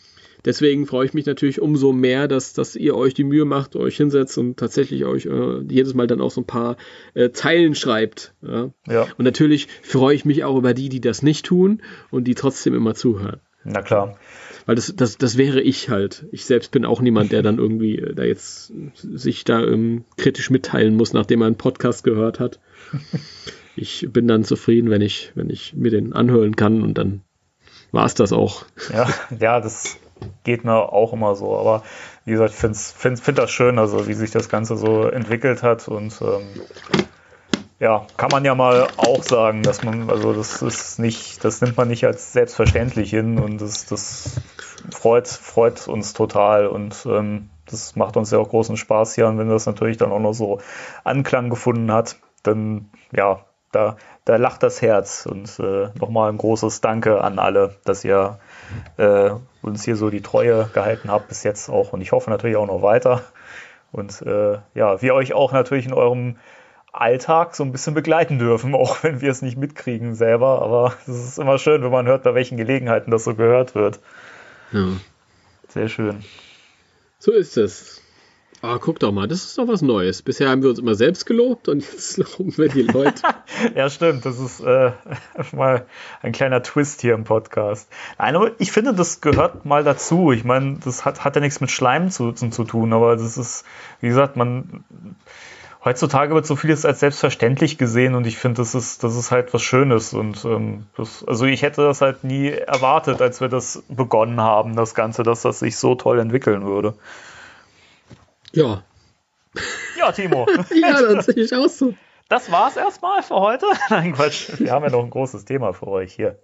deswegen freue ich mich natürlich umso mehr, dass ihr euch die Mühe macht, euch hinsetzt und tatsächlich euch jedes Mal dann auch so ein paar Zeilen schreibt. Ja? Ja. Und natürlich freue ich mich auch über die das nicht tun und die trotzdem immer zuhören. Na klar. Weil das wäre ich halt. Ich selbst bin auch niemand, der dann irgendwie da jetzt sich da kritisch mitteilen muss, nachdem er einen Podcast gehört hat. Ich bin dann zufrieden, wenn ich mir den anhören kann und dann war es das auch. Ja, das geht mir auch immer so. Aber wie gesagt, ich find das schön, also wie sich das Ganze so entwickelt hat und ja, kann man ja mal auch sagen, dass man, also das nimmt man nicht als selbstverständlich hin und das freut uns total und das macht uns ja auch großen Spaß hier und wenn das natürlich dann auch noch so Anklang gefunden hat, dann ja, da lacht das Herz und nochmal ein großes Danke an alle, dass ihr uns hier so die Treue gehalten habt bis jetzt auch und ich hoffe natürlich auch noch weiter und ja, wir euch auch natürlich in eurem Alltag so ein bisschen begleiten dürfen, auch wenn wir es nicht mitkriegen selber, aber es ist immer schön, wenn man hört, bei welchen Gelegenheiten das so gehört wird. Ja. Sehr schön. So ist es. Ah, guck doch mal, das ist doch was Neues. Bisher haben wir uns immer selbst gelobt und jetzt loben wir die Leute. Ja, stimmt. Das ist mal ein kleiner Twist hier im Podcast. Nein, aber ich finde, das gehört mal dazu. Ich meine, das hat ja nichts mit Schleim zu tun, aber das ist, wie gesagt, heutzutage wird so vieles als selbstverständlich gesehen und ich finde, das ist halt was Schönes und also ich hätte das halt nie erwartet, als wir das begonnen haben, das Ganze, dass das sich so toll entwickeln würde. Ja. Ja, Timo. Ja, das sehe ich auch so. Das war's erstmal für heute. Nein, Quatsch. Wir haben ja noch ein großes Thema für euch hier.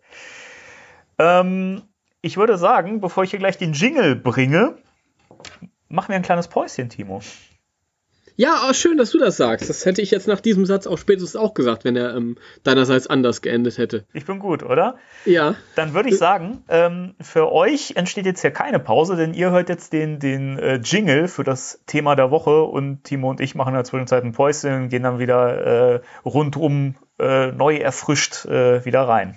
Ich würde sagen, bevor ich hier gleich den Jingle bringe, machen wir ein kleines Päuschen, Timo. Ja, oh, schön, dass du das sagst. Das hätte ich jetzt nach diesem Satz auch spätestens auch gesagt, wenn er deinerseits anders geendet hätte. Ich bin gut, oder? Ja. Dann würde ich sagen, für euch entsteht jetzt hier keine Pause, denn ihr hört jetzt den Jingle für das Thema der Woche und Timo und ich machen in der Zwischenzeit ein Päuschen und gehen dann wieder rundum neu erfrischt wieder rein.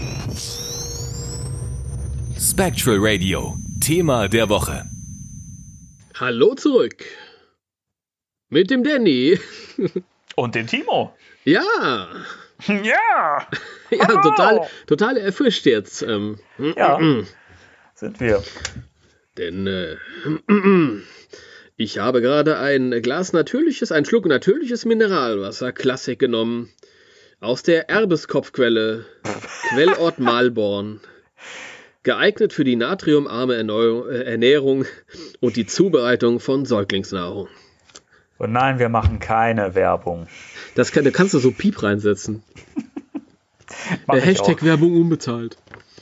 Spectral Radio, Thema der Woche. Hallo zurück. Mit dem Danny. Und dem Timo. Ja. Ja. Ja, total erfrischt jetzt. Ja, sind wir. Denn ich habe gerade ein Schluck natürliches Mineralwasser, Klassik genommen. Aus der Erbeskopfquelle, Quellort Malborn. Geeignet für die natriumarme Ernährung und die Zubereitung von Säuglingsnahrung. Und nein, wir machen keine Werbung. Da kannst du so Piep reinsetzen. Hashtag Werbung unbezahlt.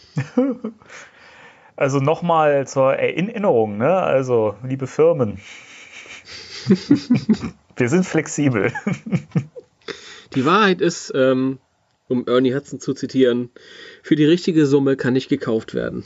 Also nochmal zur Erinnerung, ne? Also, liebe Firmen. Wir sind flexibel. Die Wahrheit ist, um Ernie Hudson zu zitieren, für die richtige Summe kann nicht gekauft werden.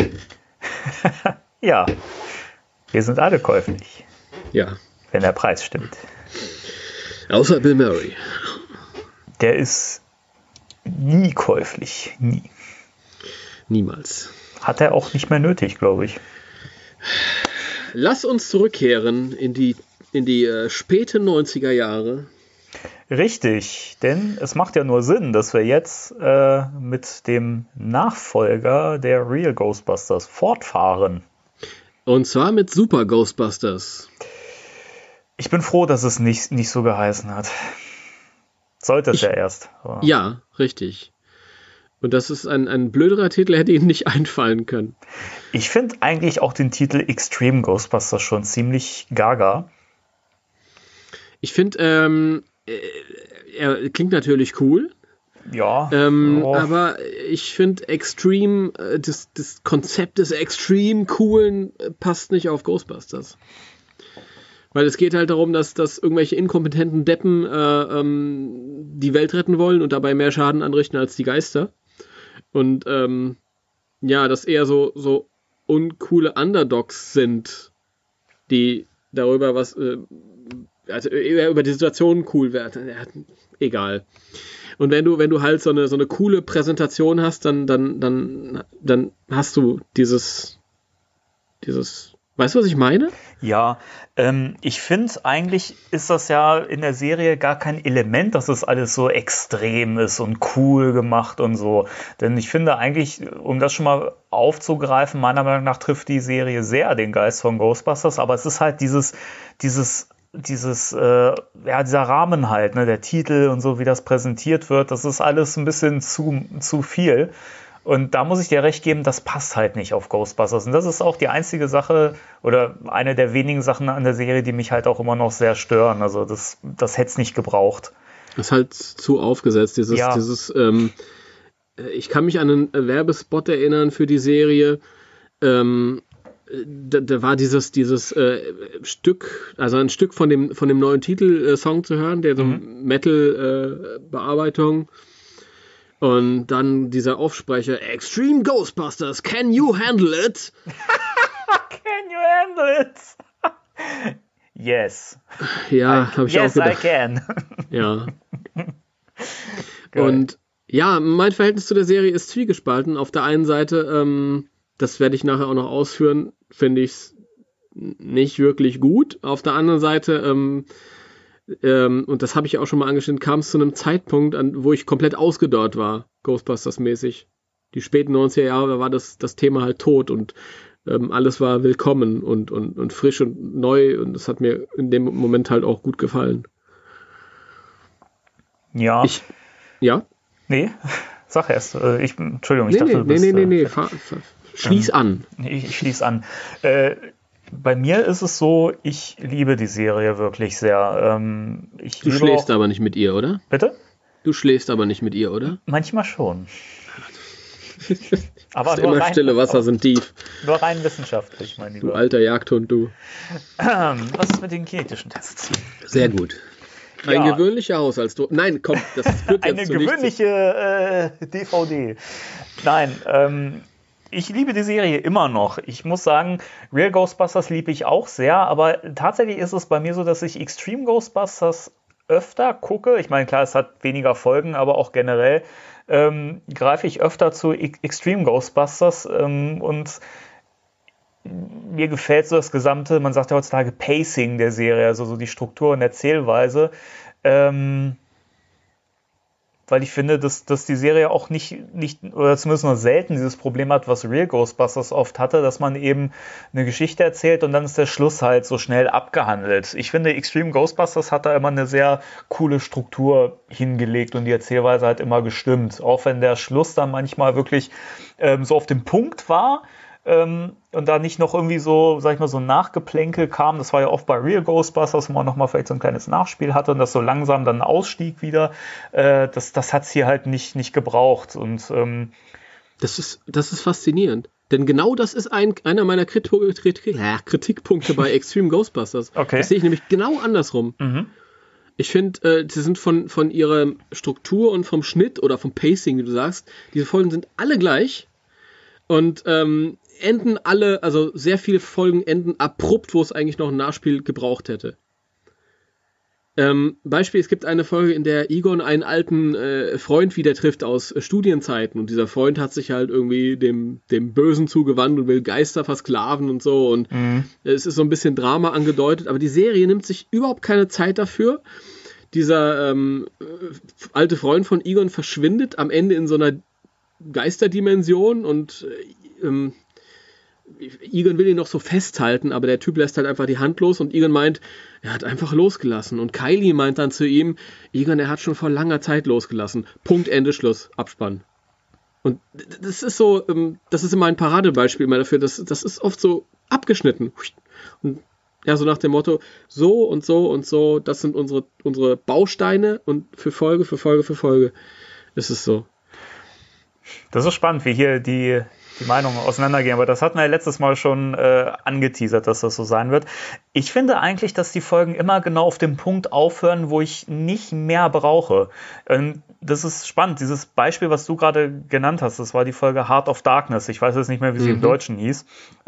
Ja, wir sind alle käuflich. Ja. Wenn der Preis stimmt. Außer Bill Murray. Der ist nie käuflich. Nie. Niemals. Hat er auch nicht mehr nötig, glaube ich. Lass uns zurückkehren in die späten 90er Jahre. Richtig, denn es macht ja nur Sinn, dass wir jetzt mit dem Nachfolger der Real Ghostbusters fortfahren. Und zwar mit Super Ghostbusters. Ich bin froh, dass es nicht so geheißen hat. Sollte es ja erst. Aber. Ja, richtig. Und das ist ein blöderer Titel, hätte Ihnen nicht einfallen können. Ich finde eigentlich auch den Titel Extreme Ghostbusters schon ziemlich gaga. Ich finde, er klingt natürlich cool. Ja. Aber ich finde Extreme, das Konzept des extrem coolen passt nicht auf Ghostbusters. Weil es geht halt darum, dass irgendwelche inkompetenten Deppen die Welt retten wollen und dabei mehr Schaden anrichten als die Geister. Und dass eher so uncoole Underdogs sind, die darüber über die Situation cool werden. Egal. Und wenn du halt so eine coole Präsentation hast, dann hast du dieses weißt du, was ich meine? Ja, ich finde, eigentlich ist das ja in der Serie gar kein Element, dass es alles so extrem ist und cool gemacht und so. Denn ich finde eigentlich, um das schon mal aufzugreifen, meiner Meinung nach trifft die Serie sehr den Geist von Ghostbusters, aber es ist halt dieser Rahmen halt, ne, der Titel und so, wie das präsentiert wird, das ist alles ein bisschen zu viel. Und da muss ich dir recht geben, das passt halt nicht auf Ghostbusters. Und das ist auch die einzige Sache oder eine der wenigen Sachen an der Serie, die mich halt auch immer noch sehr stören. Also das hätte es nicht gebraucht. Das ist halt zu aufgesetzt. Ich kann mich an einen Werbespot erinnern für die Serie. Da war dieses Stück, also ein Stück von dem neuen Titelsong zu hören, der so Metal-Bearbeitung. Und dann dieser Aufsprecher, Extreme Ghostbusters, can you handle it? Can you handle it? Yes. Ja, habe ich auch gedacht. Yes, I can. Ja. Und ja, mein Verhältnis zu der Serie ist zwiegespalten. Auf der einen Seite, das werde ich nachher auch noch ausführen, finde ich es nicht wirklich gut. Auf der anderen Seite, und das habe ich auch schon mal angeschnitten, kam es zu einem Zeitpunkt, wo ich komplett ausgedörrt war, Ghostbusters-mäßig. Die späten 90er Jahre, da war das Thema halt tot und alles war willkommen und frisch und neu und das hat mir in dem Moment halt auch gut gefallen. Ja. Ja? Nee, sag erst. Entschuldigung, ich dachte, du bist... Nee. Schließ an. Ich schließ an. Bei mir ist es so, ich liebe die Serie wirklich sehr. Du schläfst aber nicht mit ihr, oder? Bitte? Du schläfst aber nicht mit ihr, oder? Manchmal schon. Aber nur immer rein, stille Wasser sind tief. Nur rein wissenschaftlich, mein Lieber. Du alter Jagdhund, du. Was ist mit den kinetischen Tests? Sehr gut. Ein gewöhnlicher Haushaltsdruck. Nein, komm, das führt jetzt zu nichts. Eine gewöhnliche DVD. Nein, ich liebe die Serie immer noch. Ich muss sagen, Real Ghostbusters liebe ich auch sehr, aber tatsächlich ist es bei mir so, dass ich Extreme Ghostbusters öfter gucke. Ich meine, klar, es hat weniger Folgen, aber auch generell greife ich öfter zu Extreme Ghostbusters und mir gefällt so das gesamte, man sagt ja heutzutage Pacing der Serie, also so die Struktur und Erzählweise, weil ich finde, dass die Serie auch nicht oder zumindest nur selten dieses Problem hat, was Real Ghostbusters oft hatte, dass man eben eine Geschichte erzählt und dann ist der Schluss halt so schnell abgehandelt. Ich finde, Extreme Ghostbusters hat da immer eine sehr coole Struktur hingelegt und die Erzählweise hat immer gestimmt, auch wenn der Schluss dann manchmal wirklich so auf den Punkt war, und da nicht noch irgendwie so, sag ich mal, so ein Nachgeplänkel kam. Das war ja oft bei Real Ghostbusters, wo man nochmal vielleicht so ein kleines Nachspiel hatte und das so langsam dann ausstieg wieder. Das hat es hier halt nicht gebraucht. Und das ist faszinierend. Denn genau das ist einer meiner Kritikpunkte bei Extreme Ghostbusters. Okay. Das sehe ich nämlich genau andersrum. Mhm. Ich finde, sie sind von ihrer Struktur und vom Schnitt oder vom Pacing, wie du sagst, diese Folgen sind alle gleich. Und enden alle, also sehr viele Folgen enden abrupt, wo es eigentlich noch ein Nachspiel gebraucht hätte. Beispiel, es gibt eine Folge, in der Egon einen alten Freund wieder trifft aus Studienzeiten und dieser Freund hat sich halt irgendwie dem Bösen zugewandt und will Geister versklaven und so und es ist so ein bisschen Drama angedeutet, aber die Serie nimmt sich überhaupt keine Zeit dafür. Dieser alte Freund von Egon verschwindet am Ende in so einer Geisterdimension und Egon will ihn noch so festhalten, aber der Typ lässt halt einfach die Hand los und Egon meint, er hat einfach losgelassen. Und Kylie meint dann zu ihm, Egon, er hat schon vor langer Zeit losgelassen. Punkt, Ende, Schluss, Abspann. Und das ist so, das ist immer ein Paradebeispiel immer dafür, das ist oft so abgeschnitten. Und ja, so nach dem Motto, so und so und so, das sind unsere Bausteine und für Folge ist es so. Das ist spannend, wie hier die Meinungen auseinandergehen, aber das hatten wir ja letztes Mal schon angeteasert, dass das so sein wird. Ich finde eigentlich, dass die Folgen immer genau auf dem Punkt aufhören, wo ich nicht mehr brauche. Das ist spannend, dieses Beispiel, was du gerade genannt hast, das war die Folge Heart of Darkness. Ich weiß jetzt nicht mehr, wie sie im Deutschen hieß,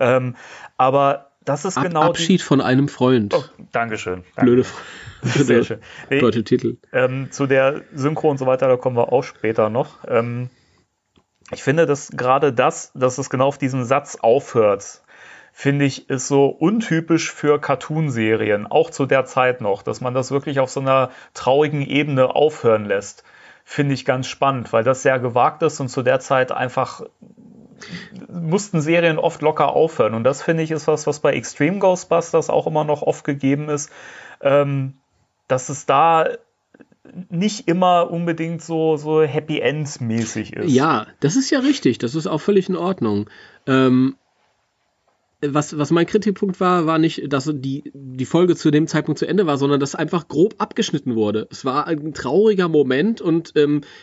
aber das ist genau Abschied von einem Freund. Oh, Dankeschön. Blöde Sehr schön. Deutsche Titel. Zu der Synchro und so weiter, da kommen wir auch später noch. Ich finde, dass gerade dass es genau auf diesen Satz aufhört, finde ich, ist so untypisch für Cartoonserien, auch zu der Zeit noch, dass man das wirklich auf so einer traurigen Ebene aufhören lässt. Finde ich ganz spannend, weil das sehr gewagt ist und zu der Zeit einfach mussten Serien oft locker aufhören. Und das, finde ich, ist was bei Extreme Ghostbusters auch immer noch oft gegeben ist, dass es da nicht immer unbedingt so Happy End mäßig ist. Ja, das ist ja richtig. Das ist auch völlig in Ordnung. Was mein Kritikpunkt war nicht, dass die Folge zu dem Zeitpunkt zu Ende war, sondern dass einfach grob abgeschnitten wurde. Es war ein trauriger Moment und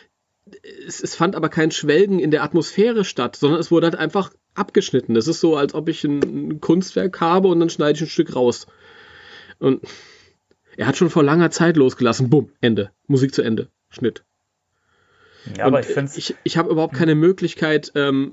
es fand aber kein Schwelgen in der Atmosphäre statt, sondern es wurde halt einfach abgeschnitten. Das ist so, als ob ich ein Kunstwerk habe und dann schneide ich ein Stück raus. Und er hat schon vor langer Zeit losgelassen. Bumm, Ende. Musik zu Ende. Schnitt. Ja, aber ich habe überhaupt keine Möglichkeit,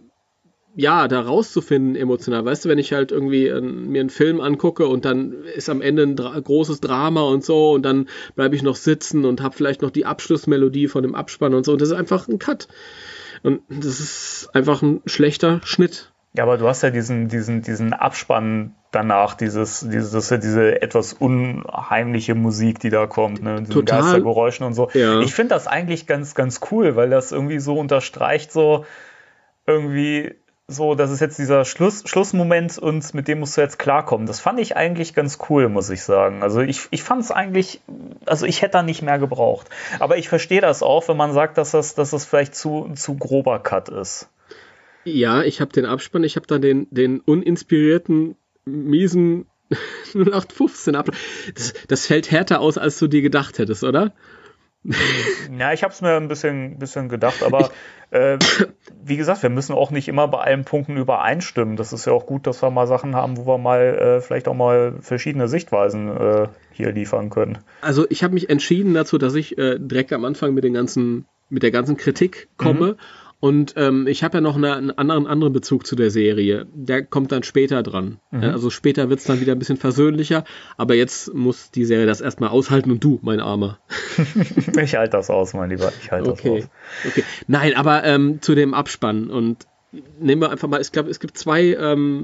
da rauszufinden emotional. Weißt du, wenn ich halt irgendwie mir einen Film angucke und dann ist am Ende ein großes Drama und so und dann bleibe ich noch sitzen und habe vielleicht noch die Abschlussmelodie von dem Abspann und so und das ist einfach ein Cut. Und das ist einfach ein schlechter Schnitt. Ja, aber du hast ja diesen Abspann danach, diese etwas unheimliche Musik, die da kommt, ne? Diese Geistergeräuschen und so. Ja. Ich finde das eigentlich ganz, ganz cool, weil das irgendwie so unterstreicht, so irgendwie so, das ist jetzt dieser Schlussmoment und mit dem musst du jetzt klarkommen. Das fand ich eigentlich ganz cool, muss ich sagen. Also ich fand es eigentlich, also ich hätte da nicht mehr gebraucht. Aber ich verstehe das auch, wenn man sagt, dass das vielleicht zu grober Cut ist. Ja, ich habe den Abspann, ich habe da den uninspirierten, miesen 0815 Abspann. Das fällt härter aus, als du dir gedacht hättest, oder? Ja, ich habe es mir ein bisschen gedacht, aber wie gesagt, wir müssen auch nicht immer bei allen Punkten übereinstimmen. Das ist ja auch gut, dass wir mal Sachen haben, wo wir mal vielleicht auch mal verschiedene Sichtweisen hier liefern können. Also ich habe mich entschieden dazu, dass ich direkt am Anfang mit der ganzen Kritik komme. Und ich habe ja noch einen anderen Bezug zu der Serie. Der kommt dann später dran. Also später wird es dann wieder ein bisschen versöhnlicher. Aber jetzt muss die Serie das erstmal aushalten und du, mein Armer. Ich halte das aus, mein Lieber. Ich halte das aus. Okay. Nein, aber zu dem Abspann. Und nehmen wir einfach mal, ich glaube, es gibt zwei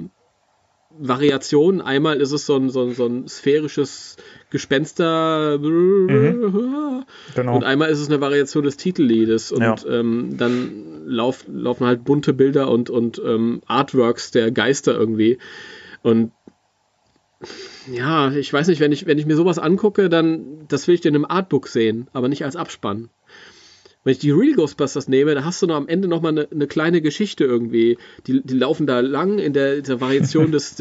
Variationen. Einmal ist es so ein sphärisches Gespenster. Genau. Und einmal ist es eine Variation des Titelliedes. Und dann laufen halt bunte Bilder und Artworks der Geister irgendwie. Und ja, ich weiß nicht, wenn ich mir sowas angucke, dann das will ich in einem Artbook sehen, aber nicht als Abspann. Wenn ich die Real Ghostbusters nehme, da hast du noch am Ende noch mal eine kleine Geschichte irgendwie. Die laufen da lang in dieser Variation des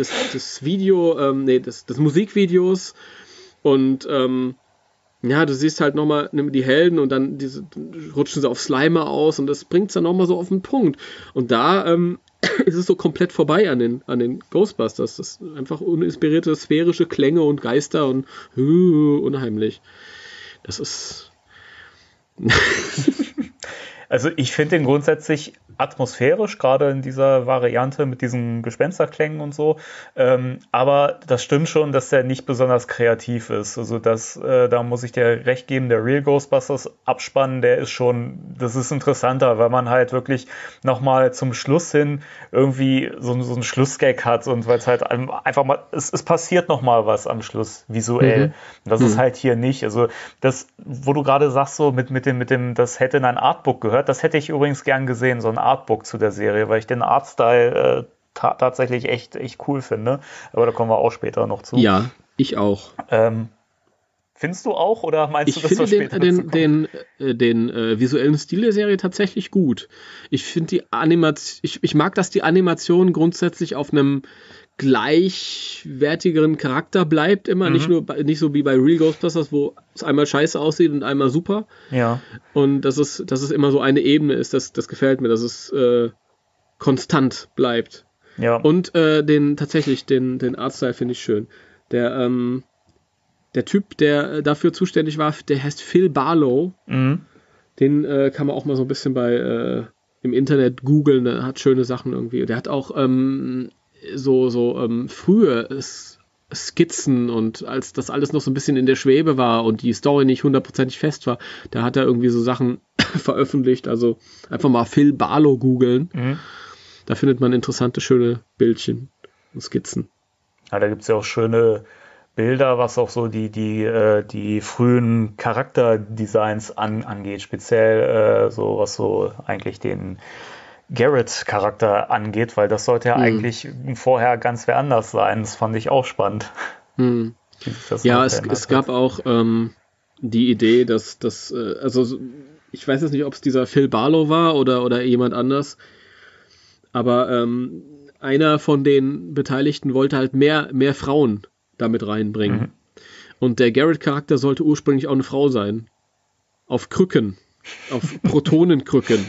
Musikvideos. Und du siehst halt nochmal die Helden und dann rutschen sie auf Slimer aus und das bringt es dann nochmal so auf den Punkt. Und da ist es so komplett vorbei an den Ghostbusters. Das ist einfach uninspirierte sphärische Klänge und Geister und unheimlich. Das ist... Also ich finde den grundsätzlich atmosphärisch, gerade in dieser Variante mit diesen Gespensterklängen und so. Aber das stimmt schon, dass der nicht besonders kreativ ist. Also da muss ich dir recht geben, der Real Ghostbusters Abspann, das ist interessanter, weil man halt wirklich nochmal zum Schluss hin irgendwie so einen Schlussgag hat und weil es halt einfach mal, es passiert nochmal was am Schluss visuell. Das ist halt hier nicht. Also das, wo du gerade sagst, so mit dem, das hätte in ein Artbook gehört, das hätte ich übrigens gern gesehen, so ein Artbook zu der Serie, weil ich den Artstyle tatsächlich echt cool finde. Aber da kommen wir auch später noch zu. Ja, ich auch. Findest du auch oder meinst du, dass wir später den visuellen Stil der Serie tatsächlich gut. Ich finde die Animation, ich mag, dass die Animation grundsätzlich auf einem gleichwertigeren Charakter bleibt immer, nicht so wie bei Real Ghostbusters, wo es einmal scheiße aussieht und einmal super. Ja. Und dass es immer so eine Ebene ist, das gefällt mir, dass es konstant bleibt. Ja. Und den Artstyle finde ich schön. Der Typ, der dafür zuständig war, der heißt Phil Barlow. Den kann man auch mal so ein bisschen im Internet googeln, der hat schöne Sachen irgendwie. Der hat auch frühe Skizzen und als das alles noch so ein bisschen in der Schwebe war und die Story nicht hundertprozentig fest war, da hat er irgendwie so Sachen veröffentlicht. Also einfach mal Phil Barlow googeln. Da findet man interessante, schöne Bildchen. und Skizzen. Ja, da gibt es ja auch schöne Bilder, was auch so die frühen Charakterdesigns angeht, speziell so was so eigentlich den Garrett-Charakter angeht, weil das sollte ja eigentlich vorher ganz wer anders sein. Das fand ich auch spannend. Ja, es gab auch die Idee, dass also ich weiß jetzt nicht, ob es dieser Phil Barlow war oder jemand anders, aber einer von den Beteiligten wollte halt mehr Frauen damit reinbringen. Und der Garrett-Charakter sollte ursprünglich auch eine Frau sein. Auf Krücken. Auf Protonenkrücken.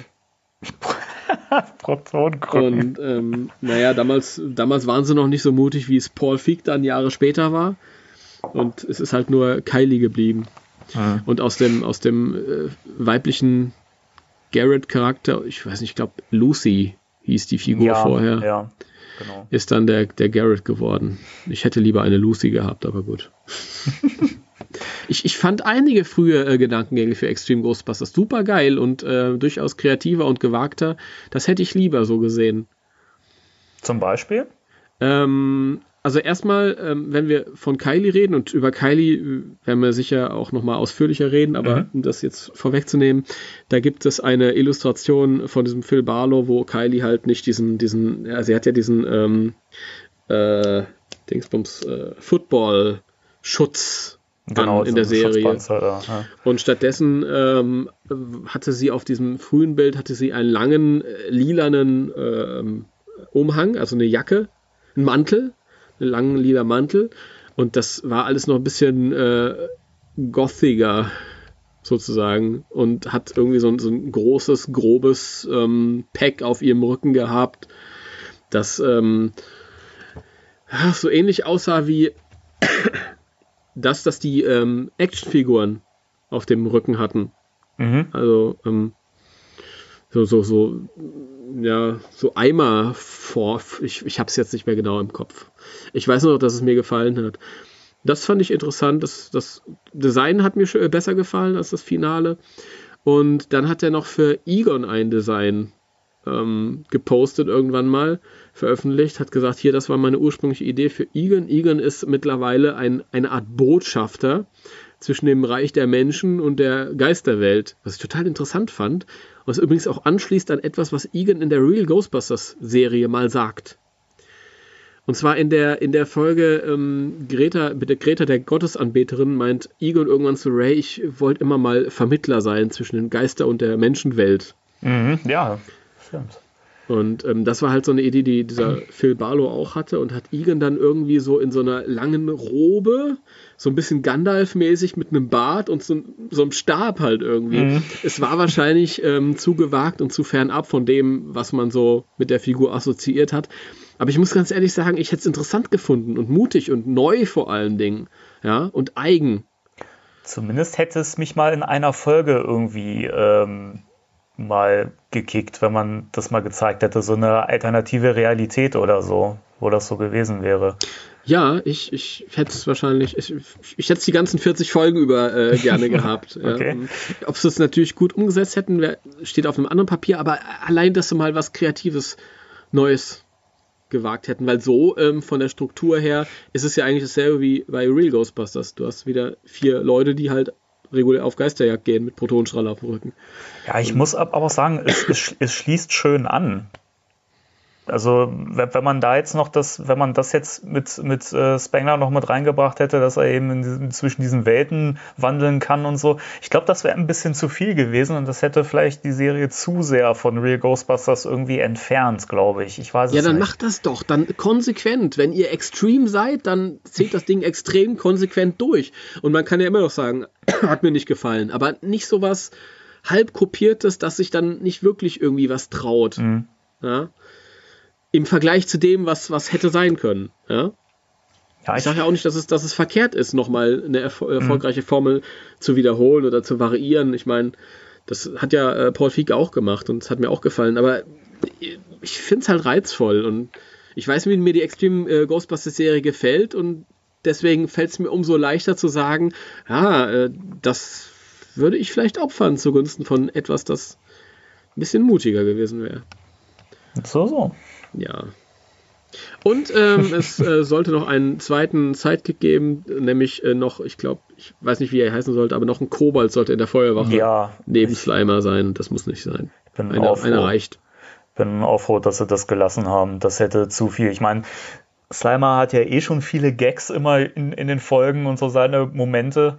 Protonenkrücken. Und damals waren sie noch nicht so mutig, wie es Paul Feig dann Jahre später war. Und es ist halt nur Kylie geblieben. Und aus dem weiblichen Garrett-Charakter, ich weiß nicht, ich glaube Lucy hieß die Figur vorher. Ja, genau. Ist dann der Garrett geworden. Ich hätte lieber eine Lucy gehabt, aber gut. Ich fand einige frühe Gedankengänge für Extreme Ghostbusters super geil und durchaus kreativer und gewagter. Das hätte ich lieber so gesehen. Zum Beispiel? Also erstmal, wenn wir von Kylie reden, und über Kylie werden wir sicher auch nochmal ausführlicher reden, aber um das jetzt vorwegzunehmen, da gibt es eine Illustration von diesem Phil Barlow, wo Kylie halt nicht sie hat ja diesen Football-Schutz in der Serie. Ja. Und stattdessen hatte sie auf diesem frühen Bild einen langen, lilanen Umhang, also eine Jacke, einen Mantel, einen langen lila Mantel, und das war alles noch ein bisschen gothiger sozusagen und hat irgendwie so ein großes, grobes Pack auf ihrem Rücken gehabt, das so ähnlich aussah wie dass die Actionfiguren auf dem Rücken hatten. Also so Eimer vor. Ich habe es jetzt nicht mehr genau im Kopf. Ich weiß nur, dass es mir gefallen hat. Das fand ich interessant. Das Design hat mir besser gefallen als das Finale. Und dann hat er noch für Egon ein Design gepostet, irgendwann mal veröffentlicht, hat gesagt, hier, das war meine ursprüngliche Idee für Egon. Egon ist mittlerweile eine Art Botschafter zwischen dem Reich der Menschen und der Geisterwelt, was ich total interessant fand. Und was übrigens auch anschließt an etwas, was Egon in der Real Ghostbusters Serie mal sagt. Und zwar in der Folge Greta der Gottesanbeterin meint Egon irgendwann zu Ray, ich wollte immer mal Vermittler sein zwischen den Geister- und der Menschenwelt. Ja, stimmt. Und das war halt so eine Idee, die dieser Phil Barlow auch hatte, und hat Egon dann irgendwie so in so einer langen Robe, so ein bisschen Gandalf-mäßig mit einem Bart und so einem Stab halt irgendwie. Es war wahrscheinlich zu gewagt und zu fernab von dem, was man so mit der Figur assoziiert hat. Aber ich muss ganz ehrlich sagen, ich hätte es interessant gefunden und mutig und neu vor allen Dingen. Ja, und eigen. Zumindest hätte es mich mal in einer Folge irgendwie mal gekickt, wenn man das mal gezeigt hätte, so eine alternative Realität oder so, wo das so gewesen wäre. Ja, ich hätte es wahrscheinlich, ich hätte es die ganzen 40 Folgen über gerne gehabt. Okay. Ja. Ob sie es natürlich gut umgesetzt hätten, steht auf einem anderen Papier, aber allein, dass sie mal was Kreatives, Neues gewagt hätten, weil so von der Struktur her ist es ja eigentlich dasselbe wie bei Real Ghostbusters. Du hast wieder 4 Leute, die halt regulär auf Geisterjagd gehen mit Protonenstrahler auf dem Rücken. Ja, ich muss aber sagen, es schließt schön an. Also wenn man das jetzt mit Spengler noch mit reingebracht hätte, dass er eben zwischen diesen Welten wandeln kann und so, ich glaube, das wäre ein bisschen zu viel gewesen und das hätte vielleicht die Serie zu sehr von Real Ghostbusters irgendwie entfernt, glaube ich. Ich weiß es nicht. Ja, dann macht das doch, dann konsequent. Wenn ihr extrem seid, dann zählt das Ding extrem konsequent durch. Und man kann ja immer noch sagen, hat mir nicht gefallen, aber nicht sowas halb kopiertes, dass sich dann nicht wirklich irgendwie was traut. Ja? Im Vergleich zu dem, was hätte sein können. Ja? Ja, ich sage ja auch nicht, dass es verkehrt ist, nochmal eine erfolgreiche Formel zu wiederholen oder zu variieren. Ich meine, das hat ja Paul Feig auch gemacht und es hat mir auch gefallen. Aber ich finde es halt reizvoll und ich weiß, wie mir die Extreme Ghostbusters-Serie gefällt und deswegen fällt es mir umso leichter zu sagen, das würde ich vielleicht opfern zugunsten von etwas, das ein bisschen mutiger gewesen wäre. So. Ja. Und es sollte noch einen zweiten Sidekick geben, nämlich noch, ich weiß nicht, wie er heißen sollte, aber noch ein Kobold sollte in der Feuerwache neben Slimer sein. Das muss nicht sein. Einer reicht. Bin auch froh, dass sie das gelassen haben. Das hätte zu viel. Ich meine, Slimer hat ja eh schon viele Gags immer in den Folgen und so seine Momente.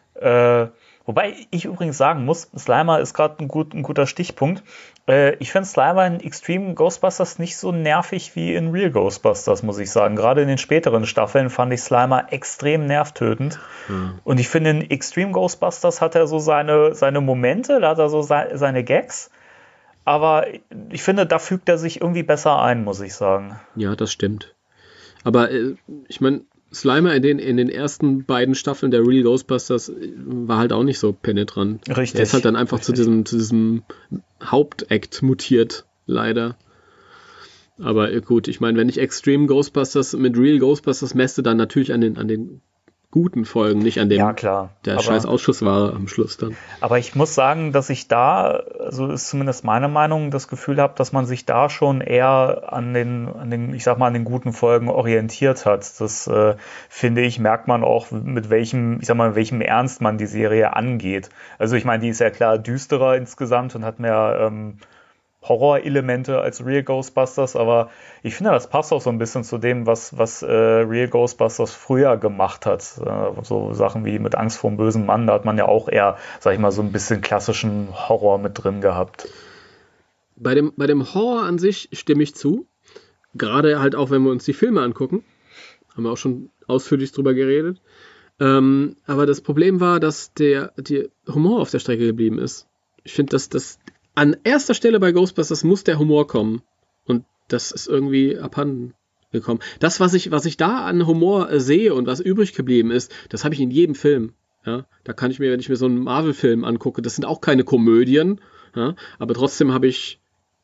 Wobei ich übrigens sagen muss, Slimer ist gerade ein guter Stichpunkt. Ich finde Slimer in Extreme Ghostbusters nicht so nervig wie in Real Ghostbusters, muss ich sagen. Gerade in den späteren Staffeln fand ich Slimer extrem nervtötend. Und ich finde, in Extreme Ghostbusters hat er so seine Momente, da hat er so seine Gags. Aber ich finde, da fügt er sich irgendwie besser ein, muss ich sagen. Ja, das stimmt. Aber ich meine, Slimer in den ersten beiden Staffeln der Real Ghostbusters war halt auch nicht so penetrant. Richtig. Er ist halt dann einfach zu diesem Hauptakt mutiert, leider. Aber gut, ich meine, wenn ich Extreme Ghostbusters mit Real Ghostbusters messe, dann natürlich an den guten Folgen, nicht an dem, ja, klar. Der scheiß Ausschuss war am Schluss dann. Aber ich muss sagen, dass ich da, so ist zumindest meine Meinung, das Gefühl habe, dass man sich da schon eher an den, ich sag mal, an den guten Folgen orientiert hat. Das, finde ich, merkt man auch, mit welchem Ernst man die Serie angeht. Also ich meine, die ist ja klar düsterer insgesamt und hat mehr Horror-Elemente als Real Ghostbusters, aber ich finde, das passt auch so ein bisschen zu dem, was Real Ghostbusters früher gemacht hat. So Sachen wie mit Angst vor dem bösen Mann, da hat man ja auch eher, sag ich mal, so ein bisschen klassischen Horror mit drin gehabt. Bei dem Horror an sich stimme ich zu. Gerade halt auch, wenn wir uns die Filme angucken. Haben wir auch schon ausführlich drüber geredet. Aber das Problem war, dass der Humor auf der Strecke geblieben ist. Ich finde, dass das an erster Stelle bei Ghostbusters muss der Humor kommen. Und das ist irgendwie abhanden gekommen. Das, was ich da an Humor sehe und was übrig geblieben ist, das habe ich in jedem Film. Ja? Da kann ich mir, wenn ich mir so einen Marvel-Film angucke, das sind auch keine Komödien, ja? Aber trotzdem habe ich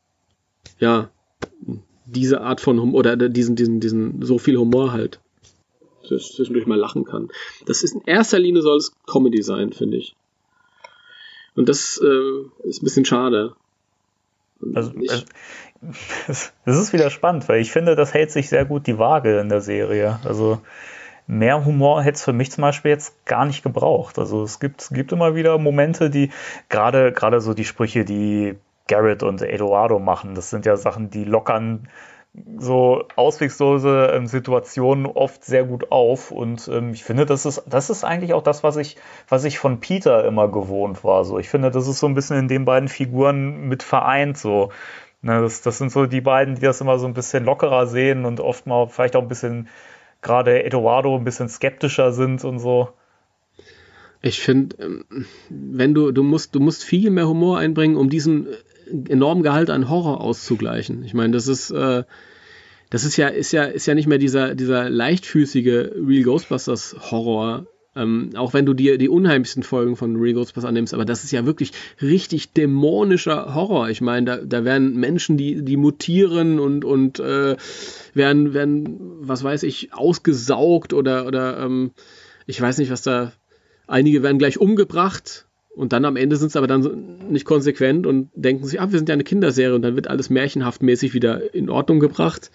diese Art von Humor oder diesen so viel Humor halt, dass ich zwischendurch mal lachen kann. Das ist in erster Linie soll es Comedy sein, finde ich. Und das ist ein bisschen schade. Also, das ist wieder spannend, weil ich finde, das hält sich sehr gut die Waage in der Serie. Also mehr Humor hätte es für mich zum Beispiel jetzt gar nicht gebraucht. Also es gibt immer wieder Momente, die gerade so die Sprüche, die Garrett und Eduardo machen, das sind ja Sachen, die lockern so auswegslose Situationen oft sehr gut auf und ich finde, das ist eigentlich auch das, was ich von Peter immer gewohnt war. So, ich finde, das ist so ein bisschen in den beiden Figuren mit vereint. So, ne, das sind so die beiden, die das immer so ein bisschen lockerer sehen und oft mal vielleicht auch ein bisschen, gerade Eduardo, ein bisschen skeptischer sind und so. Ich finde, wenn du musst viel mehr Humor einbringen, um diesen enormen Gehalt an Horror auszugleichen. Ich meine, das ist ja nicht mehr dieser leichtfüßige Real Ghostbusters Horror, auch wenn du dir die unheimlichsten Folgen von Real Ghostbusters annimmst, aber das ist ja wirklich richtig dämonischer Horror. Ich meine, da werden Menschen, die mutieren und werden, was weiß ich, ausgesaugt oder ich weiß nicht, was da, einige werden gleich umgebracht. Und dann am Ende sind sie aber dann nicht konsequent und denken sich, wir sind ja eine Kinderserie und dann wird alles märchenhaftmäßig wieder in Ordnung gebracht.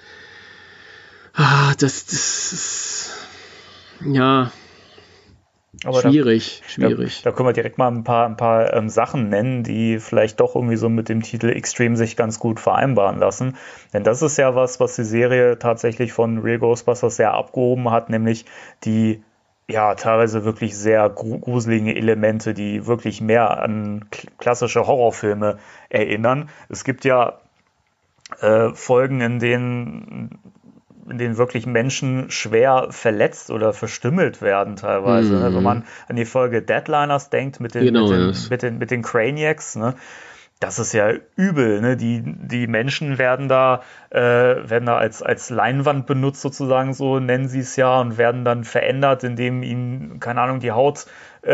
Das ist ja aber schwierig. Da können wir direkt mal ein paar Sachen nennen, die vielleicht doch irgendwie so mit dem Titel Extreme sich ganz gut vereinbaren lassen. Denn das ist ja was die Serie tatsächlich von Real Ghostbusters sehr abgehoben hat, nämlich die teilweise wirklich sehr gruseligen Elemente, die wirklich mehr an klassische Horrorfilme erinnern. Es gibt ja Folgen, in denen wirklich Menschen schwer verletzt oder verstümmelt werden teilweise. Ne? Wenn man an die Folge Deadliners denkt mit den Craniacs, ne? Das ist ja übel, ne? Die Menschen werden da als Leinwand benutzt sozusagen, so nennen sie es ja, und werden dann verändert, indem ihnen, keine Ahnung, die Haut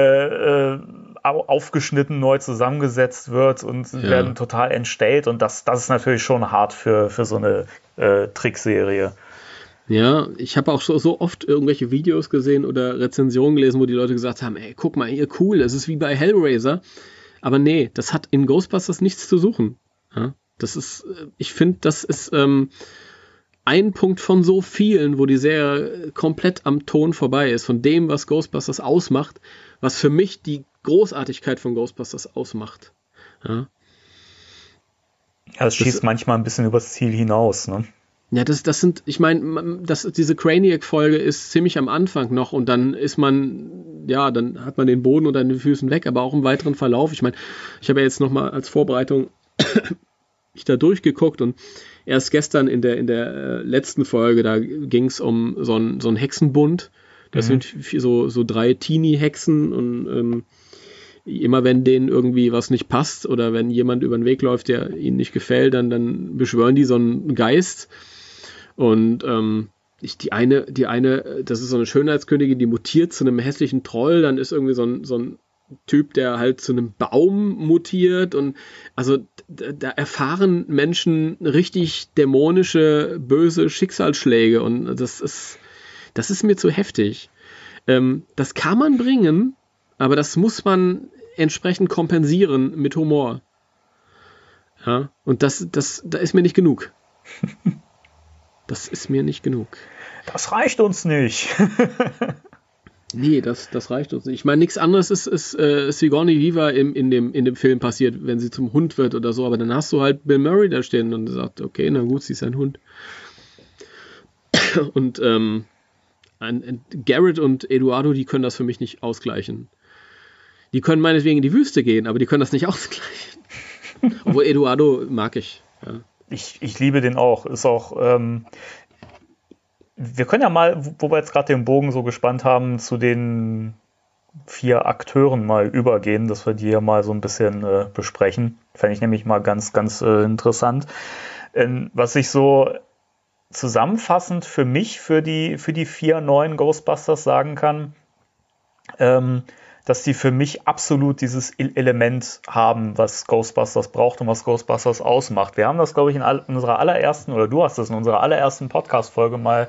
aufgeschnitten, neu zusammengesetzt wird und werden total entstellt, und das ist natürlich schon hart für so eine Trickserie. Ja, ich habe auch so oft irgendwelche Videos gesehen oder Rezensionen gelesen, wo die Leute gesagt haben, ey, guck mal, hier, cool, es ist wie bei Hellraiser. Aber nee, das hat in Ghostbusters nichts zu suchen. Ja, ich finde, das ist ein Punkt von so vielen, wo die Serie komplett am Ton vorbei ist, von dem, was Ghostbusters ausmacht, was für mich die Großartigkeit von Ghostbusters ausmacht. Ja. Ja, es schießt manchmal ein bisschen übers Ziel hinaus, ne? Ja, das sind, ich meine, diese Craniac-Folge ist ziemlich am Anfang noch und dann ist man, ja, dann hat man den Boden unter den Füßen weg, aber auch im weiteren Verlauf. Ich meine, ich habe ja jetzt nochmal als Vorbereitung ich da durchgeguckt und erst gestern in der letzten Folge, da ging es um so einen Hexenbund. Das sind so 3 Teenie-Hexen und immer wenn denen irgendwie was nicht passt oder wenn jemand über den Weg läuft, der ihnen nicht gefällt, dann beschwören die so einen Geist. Und die eine, das ist so eine Schönheitskönigin, die mutiert zu einem hässlichen Troll, dann ist irgendwie so ein Typ, der halt zu einem Baum mutiert und also da erfahren Menschen richtig dämonische, böse Schicksalsschläge und das ist mir zu heftig. Das kann man bringen, aber das muss man entsprechend kompensieren mit Humor. Ja, und da ist mir nicht genug. Das ist mir nicht genug. Das reicht uns nicht. Nee, das reicht uns nicht. Ich meine, nichts anderes ist Sigourney Weaver in dem Film passiert, wenn sie zum Hund wird oder so, aber dann hast du halt Bill Murray da stehen und sagt, okay, na gut, sie ist ein Hund. Und Garrett und Eduardo, die können das für mich nicht ausgleichen. Die können meinetwegen in die Wüste gehen, aber die können das nicht ausgleichen. Obwohl Eduardo mag ich. Ja. Ich liebe den auch. Ist auch wir können ja mal, wo wir jetzt gerade den Bogen so gespannt haben, zu den 4 Akteuren mal übergehen, dass wir die ja mal so ein bisschen besprechen. Fände ich nämlich mal ganz, ganz interessant. Was ich so zusammenfassend für mich, für die 4 neuen Ghostbusters sagen kann, dass die für mich absolut dieses Element haben, was Ghostbusters braucht und was Ghostbusters ausmacht. Wir haben das, glaube ich, in unserer allerersten, oder du hast es in unserer allerersten Podcast-Folge mal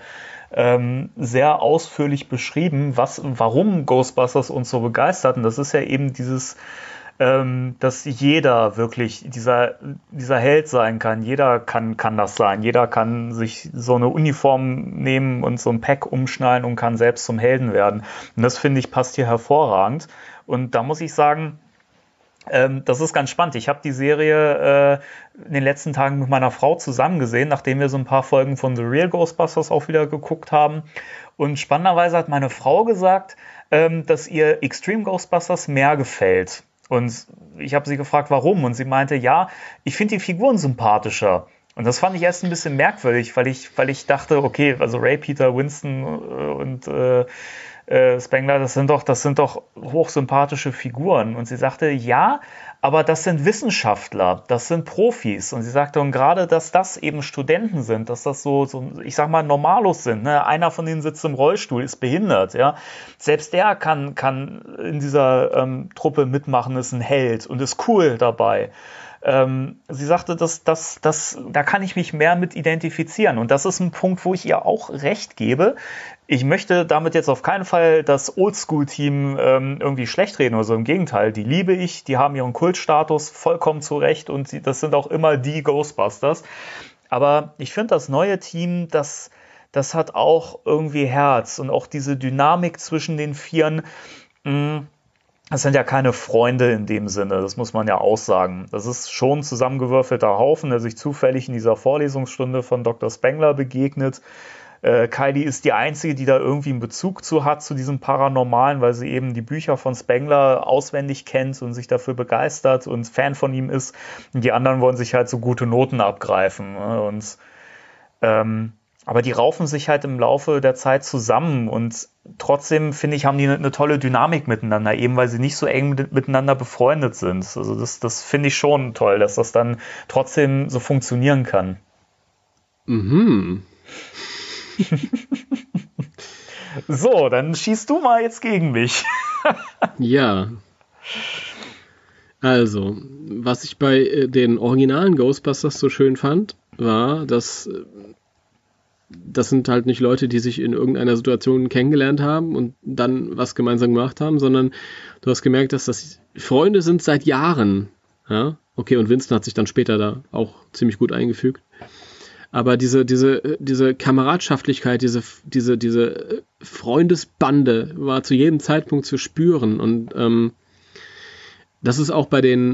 sehr ausführlich beschrieben, warum Ghostbusters uns so begeistert. Und das ist ja eben dieses, dass jeder wirklich dieser Held sein kann. Jeder kann das sein. Jeder kann sich so eine Uniform nehmen und so ein Pack umschnallen und kann selbst zum Helden werden. Und das, finde ich, passt hier hervorragend. Und da muss ich sagen, das ist ganz spannend. Ich habe die Serie in den letzten Tagen mit meiner Frau zusammen gesehen, nachdem wir so ein paar Folgen von The Real Ghostbusters auch wieder geguckt haben. Und spannenderweise hat meine Frau gesagt, dass ihr Extreme Ghostbusters mehr gefällt. Und ich habe sie gefragt, warum. Und sie meinte, ja, ich finde die Figuren sympathischer. Und das fand ich erst ein bisschen merkwürdig, weil ich dachte, okay, also Ray, Peter, Winston und Spengler, das sind doch hochsympathische Figuren. Und sie sagte, ja, aber das sind Wissenschaftler, das sind Profis. Und sie sagte, und gerade, dass das eben Studenten sind, dass das so ich sag mal, Normalos sind. Ne? Einer von denen sitzt im Rollstuhl, ist behindert. Ja? Selbst der kann in dieser Truppe mitmachen, ist ein Held und ist cool dabei. Sie sagte, da kann ich mich mehr mit identifizieren. Und das ist ein Punkt, wo ich ihr auch recht gebe. Ich möchte damit jetzt auf keinen Fall das Oldschool-Team irgendwie schlecht reden oder so. Im Gegenteil, die liebe ich, die haben ihren Kultstatus vollkommen zu Recht und das sind auch immer die Ghostbusters. Aber ich finde, das neue Team, das hat auch irgendwie Herz und auch diese Dynamik zwischen den Vieren. Das sind ja keine Freunde in dem Sinne, das muss man ja auch sagen. Das ist schon ein zusammengewürfelter Haufen, der sich zufällig in dieser Vorlesungsstunde von Dr. Spengler begegnet. Kylie ist die Einzige, die da irgendwie einen Bezug zu hat, zu diesem Paranormalen, weil sie eben die Bücher von Spengler auswendig kennt und sich dafür begeistert und Fan von ihm ist. Und die anderen wollen sich halt so gute Noten abgreifen. Und aber die raufen sich halt im Laufe der Zeit zusammen und trotzdem, finde ich, haben die eine tolle Dynamik miteinander, eben weil sie nicht so eng miteinander befreundet sind. Also das finde ich schon toll, dass das dann trotzdem so funktionieren kann. Mhm. So, dann schießt du mal jetzt gegen mich. Ja. Also, was ich bei den originalen Ghostbusters so schön fand, war, dass das sind halt nicht Leute, die sich in irgendeiner Situation kennengelernt haben und dann was gemeinsam gemacht haben, sondern du hast gemerkt, dass das Freunde sind seit Jahren. Ja? Okay, und Winston hat sich dann später da auch ziemlich gut eingefügt. Aber diese Kameradschaftlichkeit, diese Freundesbande war zu jedem Zeitpunkt zu spüren. Und das ist auch bei den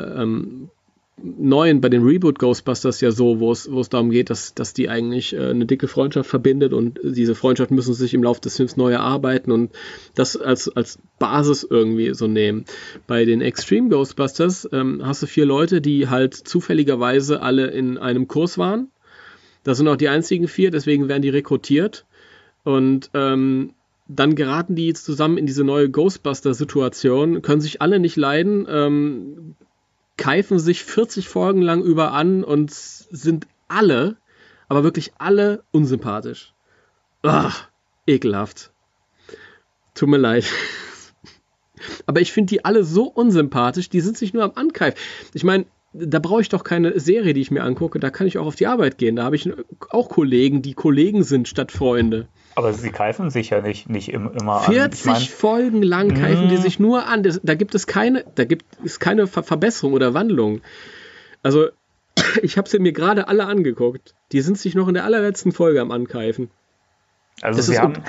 bei den Reboot Ghostbusters ja so, wo es darum geht, dass die eigentlich eine dicke Freundschaft verbindet und diese Freundschaft müssen sich im Laufe des Films neu erarbeiten und das als Basis irgendwie so nehmen. Bei den Extreme Ghostbusters hast du 4 Leute, die halt zufälligerweise alle in einem Kurs waren. Das sind auch die einzigen 4, deswegen werden die rekrutiert und dann geraten die jetzt zusammen in diese neue Ghostbuster-Situation, können sich alle nicht leiden, keifen sich 40 Folgen lang über an und sind alle, aber wirklich alle unsympathisch. Ach, ekelhaft. Tut mir leid. Aber ich finde die alle so unsympathisch, die sind sich nur am Ankeifen. Ich meine, da brauche ich doch keine Serie, die ich mir angucke, da kann ich auch auf die Arbeit gehen. Da habe ich auch Kollegen, die Kollegen sind statt Freunde. Aber sie keifen sich ja nicht immer 40 an. Folgen lang keifen die sich nur an. Da gibt es keine Verbesserung oder Wandlung. Also, ich habe sie mir gerade alle angeguckt. Die sind sich noch in der allerletzten Folge am Ankeifen. Also sie sagen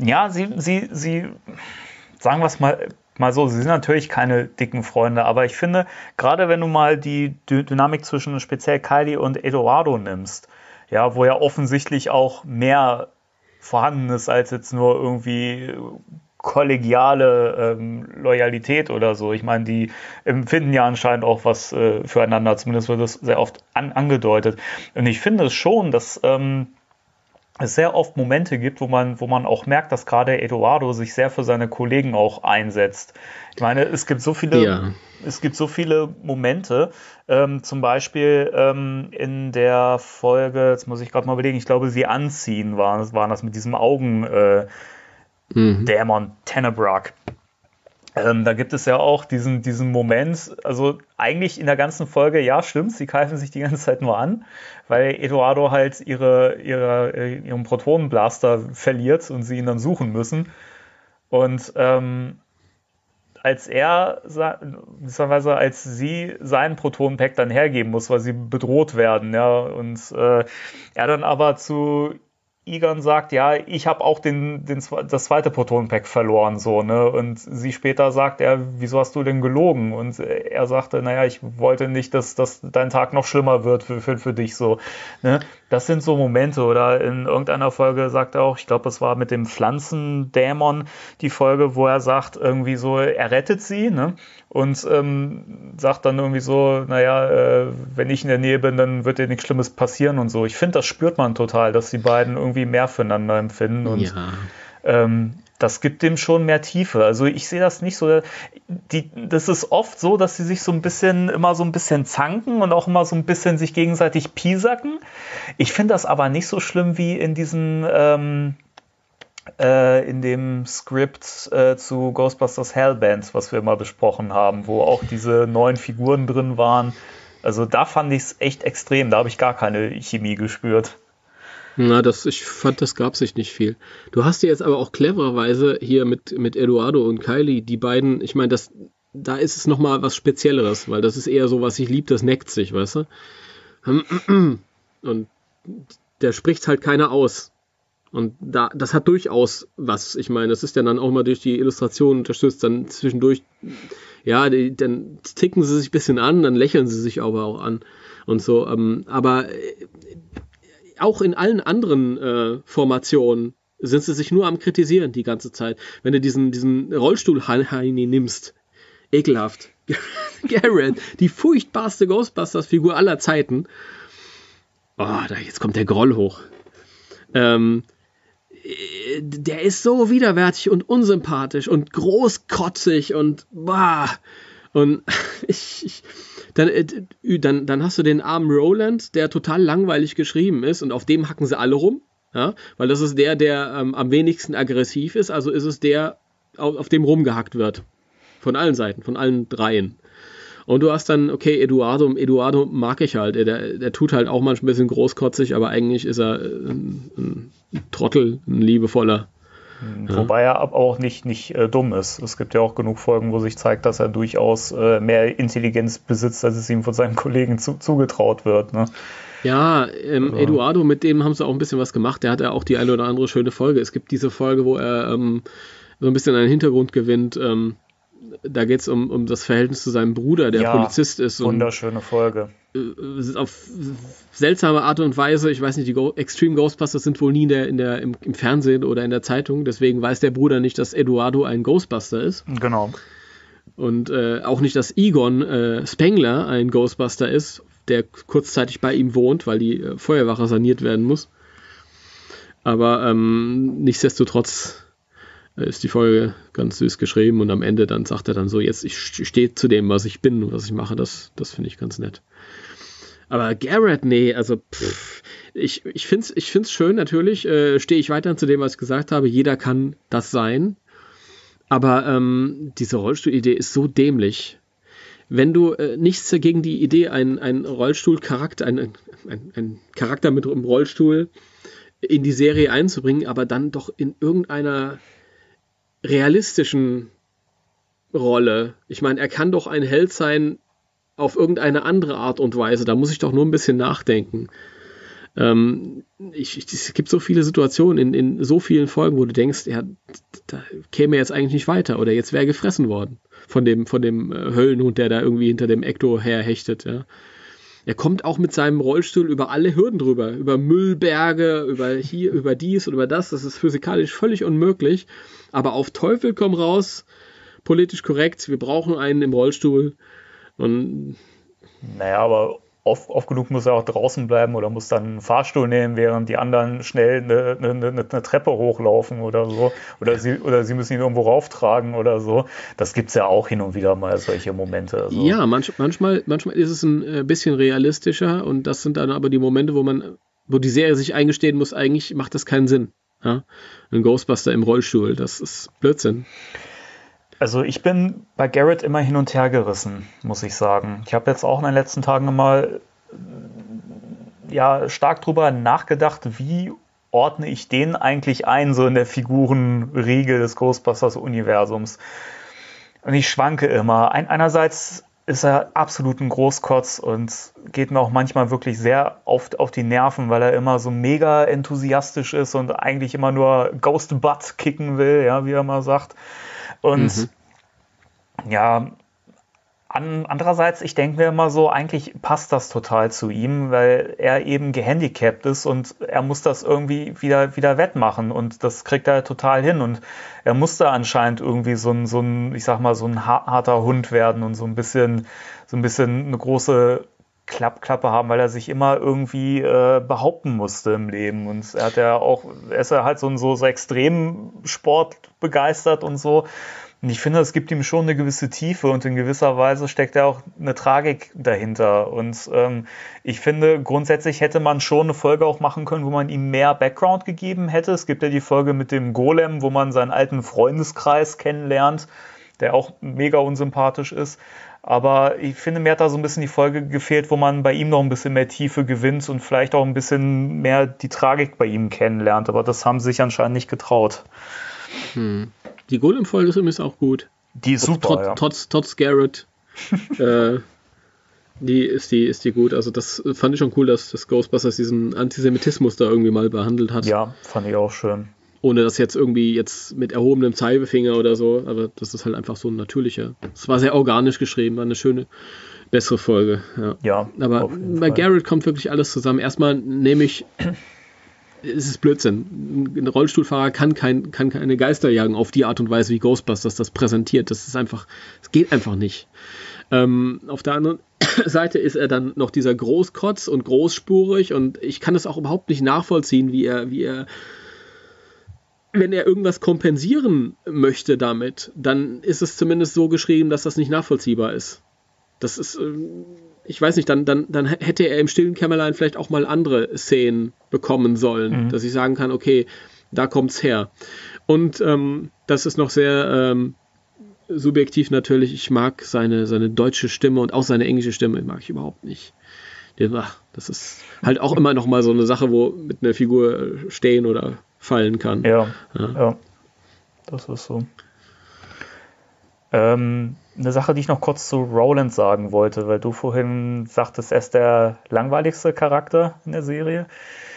wir es mal so, sie sind natürlich keine dicken Freunde, aber ich finde, gerade wenn du mal die Dynamik zwischen speziell Kylie und Eduardo nimmst, ja, wo ja offensichtlich auch mehr vorhanden ist als jetzt nur irgendwie kollegiale Loyalität oder so. Ich meine, die empfinden ja anscheinend auch was füreinander, zumindest wird das sehr oft angedeutet. Und ich finde es schon, dass es sehr oft Momente gibt, wo man auch merkt, dass gerade Eduardo sich sehr für seine Kollegen auch einsetzt. Ich meine, es gibt so viele Momente, zum Beispiel in der Folge, jetzt muss ich gerade mal überlegen, ich glaube, sie anziehen waren das mit diesem Augendämon Tenebrack. Da gibt es ja auch diesen Moment, also eigentlich in der ganzen Folge, ja stimmt, sie greifen sich die ganze Zeit nur an, weil Eduardo halt ihren Protonenblaster verliert und sie ihn dann suchen müssen. Und als sie seinen Protonenpack dann hergeben muss, weil sie bedroht werden, ja, und er dann aber zu Egon sagt, ja, ich habe auch das zweite Protonenpack verloren, so, ne, und sie später sagt, wieso hast du denn gelogen? Und er sagte, naja, ich wollte nicht, dass dein Tag noch schlimmer wird für dich, so, ne. Das sind so Momente, oder in irgendeiner Folge sagt er auch, ich glaube, es war mit dem Pflanzendämon die Folge, wo er sagt, irgendwie so, er rettet sie, ne, und sagt dann irgendwie so, naja, wenn ich in der Nähe bin, dann wird dir nichts Schlimmes passieren und so. Ich finde, das spürt man total, dass die beiden irgendwie mehr füreinander empfinden und das gibt dem schon mehr Tiefe. Also ich sehe das nicht so, das ist oft so, dass sie sich immer so ein bisschen zanken und auch immer so ein bisschen sich gegenseitig piesacken. Ich finde das aber nicht so schlimm wie in dem Skript zu Ghostbusters Hellbent, was wir mal besprochen haben, wo auch diese 9 Figuren drin waren. Also da fand ich es echt extrem, da habe ich gar keine Chemie gespürt. Na, ich fand, das gab sich nicht viel. Du hast dir jetzt aber auch clevererweise hier mit Eduardo und Kylie, die beiden, ich meine, da ist es nochmal was Spezielleres, weil das ist eher so, was sich liebt, das neckt sich, weißt du? Und der spricht halt keiner aus. Und das hat durchaus was. Ich meine, das ist ja dann auch mal durch die Illustration unterstützt, dann zwischendurch, ja, dann ticken sie sich ein bisschen an, dann lächeln sie sich aber auch an und so. Aber auch in allen anderen Formationen sind sie sich nur am Kritisieren die ganze Zeit. Wenn du diesen Rollstuhl-Heini nimmst, ekelhaft. Garrett, die furchtbarste Ghostbusters-Figur aller Zeiten. Oh, jetzt kommt der Groll hoch. Der ist so widerwärtig und unsympathisch und großkotzig und und dann hast du den armen Roland, der total langweilig geschrieben ist und auf dem hacken sie alle rum, ja, weil das ist der am wenigsten aggressiv ist, also ist es der, auf dem rumgehackt wird. Von allen Seiten, von allen dreien. Und du hast dann, okay, Eduardo mag ich halt, der tut halt auch manchmal ein bisschen großkotzig, aber eigentlich ist er ein Trottel, ein liebevoller. Wobei er aber auch nicht dumm ist. Es gibt ja auch genug Folgen, wo sich zeigt, dass er durchaus mehr Intelligenz besitzt, als es ihm von seinen Kollegen zugetraut wird. Ne? Ja, Eduardo, mit dem haben sie auch ein bisschen was gemacht. Der hat ja auch die eine oder andere schöne Folge. Es gibt diese Folge, wo er so ein bisschen einen Hintergrund gewinnt. Da geht es um das Verhältnis zu seinem Bruder, der Polizist ist. Wunderschöne Folge. Auf seltsame Art und Weise, ich weiß nicht, die Extreme Ghostbusters sind wohl nie im Fernsehen oder in der Zeitung, deswegen weiß der Bruder nicht, dass Eduardo ein Ghostbuster ist. Genau. Und auch nicht, dass Egon Spengler ein Ghostbuster ist, der kurzzeitig bei ihm wohnt, weil die Feuerwache saniert werden muss. Aber nichtsdestotrotz ist die Folge ganz süß geschrieben und am Ende dann sagt er dann so, jetzt ich stehe zu dem, was ich bin und was ich mache, das finde ich ganz nett. Aber Garrett, nee, also ich find's schön, natürlich stehe ich weiterhin zu dem, was ich gesagt habe, jeder kann das sein, aber diese Rollstuhlidee ist so dämlich. Wenn du nichts gegen die Idee, ein Rollstuhlcharakter, ein Charakter mit einem Rollstuhl in die Serie einzubringen, aber dann doch in irgendeiner realistischen Rolle. Ich meine, er kann doch ein Held sein auf irgendeine andere Art und Weise. Da muss ich doch nur ein bisschen nachdenken. Es gibt so viele Situationen in so vielen Folgen, wo du denkst, ja, da käme er jetzt eigentlich nicht weiter oder jetzt wäre er gefressen worden von dem Höllenhund, der da irgendwie hinter dem Ecto herhechtet. Ja. Er kommt auch mit seinem Rollstuhl über alle Hürden drüber, über Müllberge, über dies und über das. Das ist physikalisch völlig unmöglich. Aber auf Teufel komm raus, politisch korrekt, wir brauchen einen im Rollstuhl. Und naja, aber oft genug muss er auch draußen bleiben oder muss dann einen Fahrstuhl nehmen, während die anderen schnell eine Treppe hochlaufen oder so. Oder sie müssen ihn irgendwo rauftragen oder so. Das gibt es ja auch hin und wieder mal, solche Momente. Also. Ja, manchmal ist es ein bisschen realistischer und das sind dann aber die Momente, wo die Serie sich eingestehen muss, eigentlich macht das keinen Sinn. Ja? Ein Ghostbuster im Rollstuhl, das ist Blödsinn. Also ich bin bei Garrett immer hin und her gerissen, muss ich sagen. Ich habe jetzt auch in den letzten Tagen mal stark drüber nachgedacht, wie ordne ich den eigentlich ein, so in der Figurenriege des Ghostbusters-Universums. Und ich schwanke immer. Einerseits ist er absolut ein Großkotz und geht mir auch manchmal wirklich sehr auf die Nerven, weil er immer so mega enthusiastisch ist und eigentlich immer nur Ghost Butt kicken will, ja, wie er mal sagt. Und andererseits, ich denke mir immer so, eigentlich passt das total zu ihm, weil er eben gehandicapt ist und er muss das irgendwie wieder wettmachen und das kriegt er total hin und er musste anscheinend irgendwie so ein harter Hund werden und so ein bisschen eine große Klappe haben, weil er sich immer irgendwie behaupten musste im Leben und er ist ja halt so extrem Sport begeistert und so. Und ich finde, es gibt ihm schon eine gewisse Tiefe und in gewisser Weise steckt ja auch eine Tragik dahinter. Und ich finde, grundsätzlich hätte man schon eine Folge auch machen können, wo man ihm mehr Background gegeben hätte. Es gibt ja die Folge mit dem Golem, wo man seinen alten Freundeskreis kennenlernt, der auch mega unsympathisch ist. Aber ich finde, mir hat da so ein bisschen die Folge gefehlt, wo man bei ihm noch ein bisschen mehr Tiefe gewinnt und vielleicht auch ein bisschen mehr die Tragik bei ihm kennenlernt. Aber das haben sie sich anscheinend nicht getraut. Die Golem-Folge ist übrigens auch gut. Die ist super, Trotz Garrett. Die ist gut. Also das fand ich schon cool, dass das Ghostbusters diesen Antisemitismus da irgendwie mal behandelt hat. Ja, fand ich auch schön. Ohne das jetzt mit erhobenem Zeigefinger oder so. Aber das ist halt einfach so ein natürlicher. Es war sehr organisch geschrieben, war eine schöne, bessere Folge. Ja, aber bei Garrett kommt wirklich alles zusammen. Erstmal es ist Blödsinn. Ein Rollstuhlfahrer kann keine Geister jagen auf die Art und Weise, wie Ghostbusters das präsentiert. Es geht einfach nicht. Auf der anderen Seite ist er dann noch dieser Großkotz und großspurig und ich kann es auch überhaupt nicht nachvollziehen, wie er wenn er irgendwas kompensieren möchte damit, dann ist es zumindest so geschrieben, dass das nicht nachvollziehbar ist. Das ist, ich weiß nicht, dann hätte er im stillen Kämmerlein vielleicht auch mal andere Szenen bekommen sollen, dass ich sagen kann, okay, da kommt's her. Und das ist noch sehr subjektiv natürlich. Ich mag seine deutsche Stimme und auch seine englische Stimme mag ich überhaupt nicht. Das ist halt auch immer noch mal so eine Sache, wo mit einer Figur stehen oder fallen kann. Ja, das ist so. Eine Sache, die ich noch kurz zu Roland sagen wollte, weil du vorhin sagtest, er ist der langweiligste Charakter in der Serie.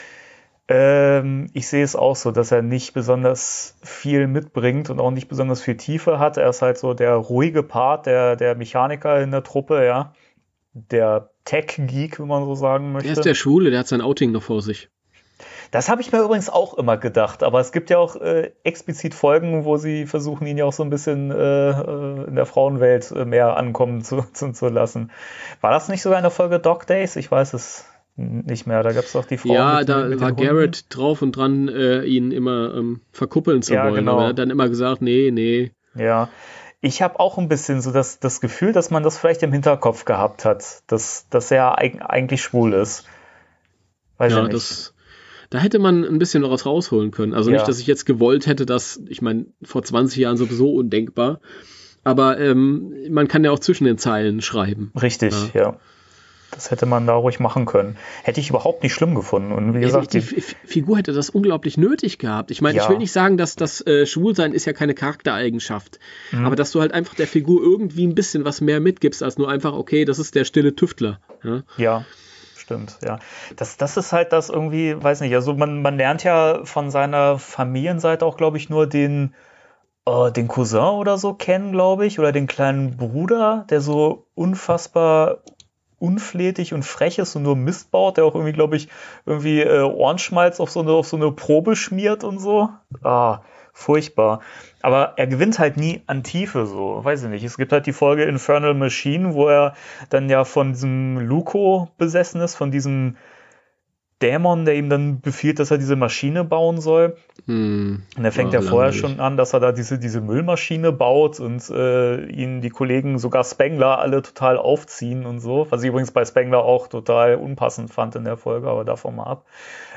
Ich sehe es auch so, dass er nicht besonders viel mitbringt und auch nicht besonders viel Tiefe hat. Er ist halt so der ruhige Part, der Mechaniker in der Truppe, ja. Der Tech-Geek, wenn man so sagen möchte. Er ist der Schwule, der hat sein Outing noch vor sich. Das habe ich mir übrigens auch immer gedacht, aber es gibt ja auch explizit Folgen, wo sie versuchen, ihn ja auch so ein bisschen in der Frauenwelt mehr ankommen zu lassen. War das nicht sogar eine Folge Dog Days? Ich weiß es nicht mehr. Da gab es doch die Frau. Ja, da war Garrett drauf und dran, ihn immer verkuppeln zu wollen. Genau. Aber er hat dann immer gesagt, nee. Ja, ich habe auch ein bisschen so das Gefühl, dass man das vielleicht im Hinterkopf gehabt hat, dass er eigentlich schwul ist. Weiß ich nicht. Da hätte man ein bisschen noch was rausholen können. Also nicht, dass ich jetzt gewollt hätte, ich meine, vor 20 Jahren sowieso undenkbar, aber man kann ja auch zwischen den Zeilen schreiben. Richtig, ja. Das hätte man da ruhig machen können. Hätte ich überhaupt nicht schlimm gefunden. Und wie gesagt, die Figur hätte das unglaublich nötig gehabt. Ich meine, ich will nicht sagen, dass das Schwulsein ist ja keine Charaktereigenschaft. Aber dass du halt einfach der Figur irgendwie ein bisschen was mehr mitgibst, als nur einfach, okay, das ist der stille Tüftler. Ja. Stimmt, ja. Das ist halt das irgendwie, weiß nicht, also man lernt ja von seiner Familienseite auch, glaube ich, nur den Cousin oder so kennen, glaube ich, oder den kleinen Bruder, der so unfassbar unflätig und frech ist und nur Mist baut, der auch irgendwie, glaube ich, Ohrenschmalz auf so eine Probe schmiert und so. Furchtbar. Aber er gewinnt halt nie an Tiefe, so, weiß ich nicht. Es gibt halt die Folge Infernal Machine, wo er dann ja von diesem Luko besessen ist, von diesem Dämon, der ihm dann befiehlt, dass er diese Maschine bauen soll. Und er fängt ja vorher schon an, dass er da diese Müllmaschine baut und ihn die Kollegen, sogar Spengler, alle total aufziehen und so. Was ich übrigens bei Spengler auch total unpassend fand in der Folge, aber davon mal ab.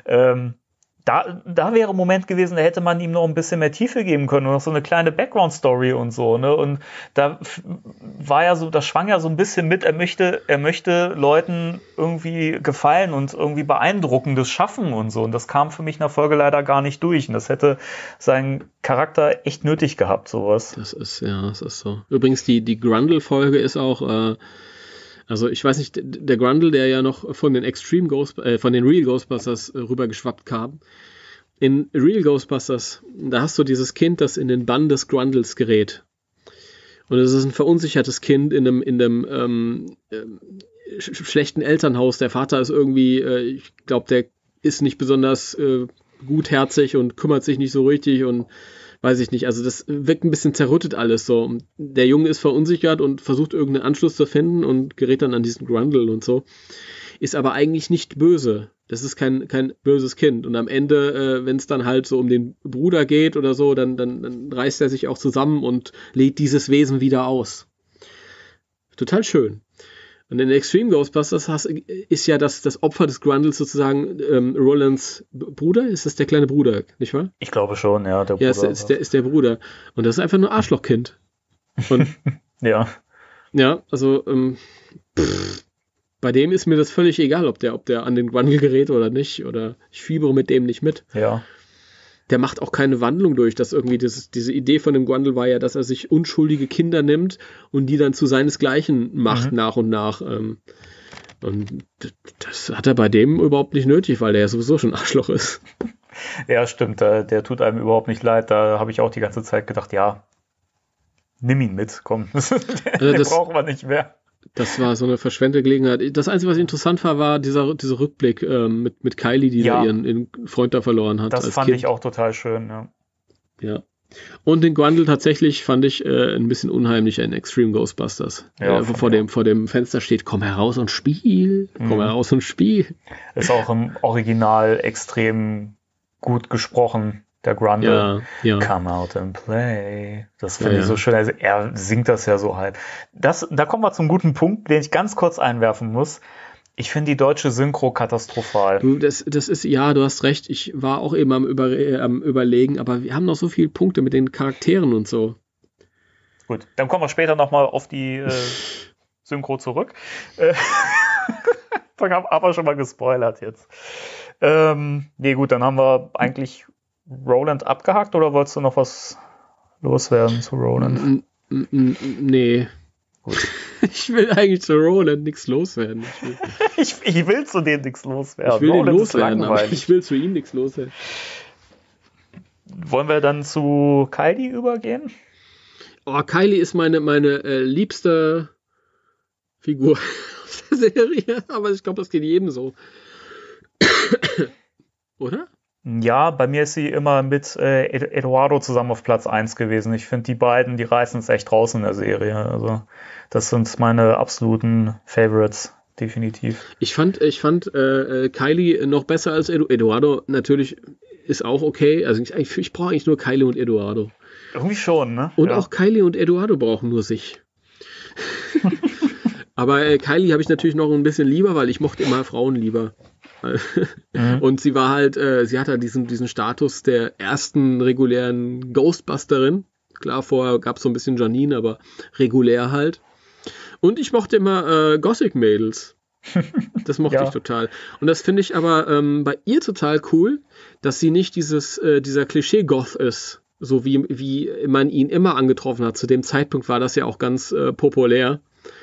Da wäre ein Moment gewesen, da hätte man ihm noch ein bisschen mehr Tiefe geben können und noch so eine kleine Background-Story und so, ne? Und da das schwang ja so ein bisschen mit, er möchte Leuten irgendwie gefallen und irgendwie Beeindruckendes schaffen und so. Und das kam für mich in der Folge leider gar nicht durch. Und das hätte seinen Charakter echt nötig gehabt, sowas. Das ist so. Übrigens, die Grundle-Folge ist auch, also ich weiß nicht, der Grundle, der ja noch von den von den Real Ghostbusters rübergeschwappt kam. In Real Ghostbusters, da hast du dieses Kind, das in den Bann des Grundles gerät. Und es ist ein verunsichertes Kind in einem schlechten Elternhaus. Der Vater ist irgendwie, ich glaube, der ist nicht besonders gutherzig und kümmert sich nicht so richtig und weiß ich nicht, also das wirkt ein bisschen zerrüttet alles so. Der Junge ist verunsichert und versucht irgendeinen Anschluss zu finden und gerät dann an diesen Grundle und so. Ist aber eigentlich nicht böse. Das ist kein böses Kind. Und am Ende, wenn es dann halt so um den Bruder geht oder so, dann reißt er sich auch zusammen und lädt dieses Wesen wieder aus. Total schön. Und in Extreme Ghostbusters ist ja das Opfer des Grundles sozusagen Rolands Bruder. Ist das der kleine Bruder, nicht wahr? Ich glaube schon, ja. Der Bruder ist der Bruder. Und das ist einfach nur Arschlochkind. Und ja. Ja, also bei dem ist mir das völlig egal, ob der an den Grundle gerät oder nicht. Oder ich fiebere mit dem nicht mit. Ja. Der macht auch keine Wandlung durch, dass irgendwie diese Idee von dem Grundle war ja, dass er sich unschuldige Kinder nimmt und die dann zu seinesgleichen macht nach und nach. Und das hat er bei dem überhaupt nicht nötig, weil der ja sowieso schon Arschloch ist. Ja, stimmt. Der tut einem überhaupt nicht leid. Da habe ich auch die ganze Zeit gedacht, ja, nimm ihn mit, komm. Den brauchen wir nicht mehr. Das war so eine verschwendete Gelegenheit. Das Einzige, was interessant war dieser Rückblick mit Kylie, die da ihren Freund da verloren hat. Das als fand Kind. Ich auch total schön, ja. Und den Grundle tatsächlich fand ich ein bisschen unheimlicher in Extreme Ghostbusters. Vor dem Fenster steht, komm heraus und spiel. Komm heraus und spiel. Ist auch im Original extrem gut gesprochen. Der Grundle, Come out and play. Das finde ich so schön. Also er singt das ja so halb. Da kommen wir zum guten Punkt, den ich ganz kurz einwerfen muss. Ich finde die deutsche Synchro katastrophal. Das ist, ja, du hast recht. Ich war auch eben am Überlegen, aber wir haben noch so viele Punkte mit den Charakteren und so. Gut, dann kommen wir später nochmal auf die Synchro zurück. Aber schon mal gespoilert jetzt. Nee, gut, dann haben wir eigentlich Roland abgehakt oder wolltest du noch was loswerden zu Roland? Nee. Gut. Ich will eigentlich zu Roland nichts loswerden. Ich will zu denen nichts loswerden. Ich will ihn loswerden, aber ich will zu ihm nichts loswerden. Wollen wir dann zu Kylie übergehen? Oh, Kylie ist meine liebste Figur aus der Serie, aber ich glaube, das geht jedem so. Oder? Ja, bei mir ist sie immer mit Eduardo zusammen auf Platz 1 gewesen. Ich finde, die beiden, die reißen es echt raus in der Serie. Also, das sind meine absoluten Favorites, definitiv. Ich fand Kylie noch besser als Eduardo. Natürlich ist auch okay. Also, ich brauche eigentlich nur Kylie und Eduardo. Irgendwie schon, ne? Und auch Kylie und Eduardo brauchen nur sich. Aber Kylie habe ich natürlich noch ein bisschen lieber, weil ich mochte immer Frauen lieber. Und sie war halt, sie hatte diesen Status der ersten regulären Ghostbusterin. Klar, vorher gab es so ein bisschen Janine, aber regulär halt. Und ich mochte immer Gothic Mädels. Das mochte ich total. Und das finde ich aber bei ihr total cool, dass sie nicht dieser Klischee-Goth ist. So wie man ihn immer angetroffen hat. Zu dem Zeitpunkt war das ja auch ganz populär.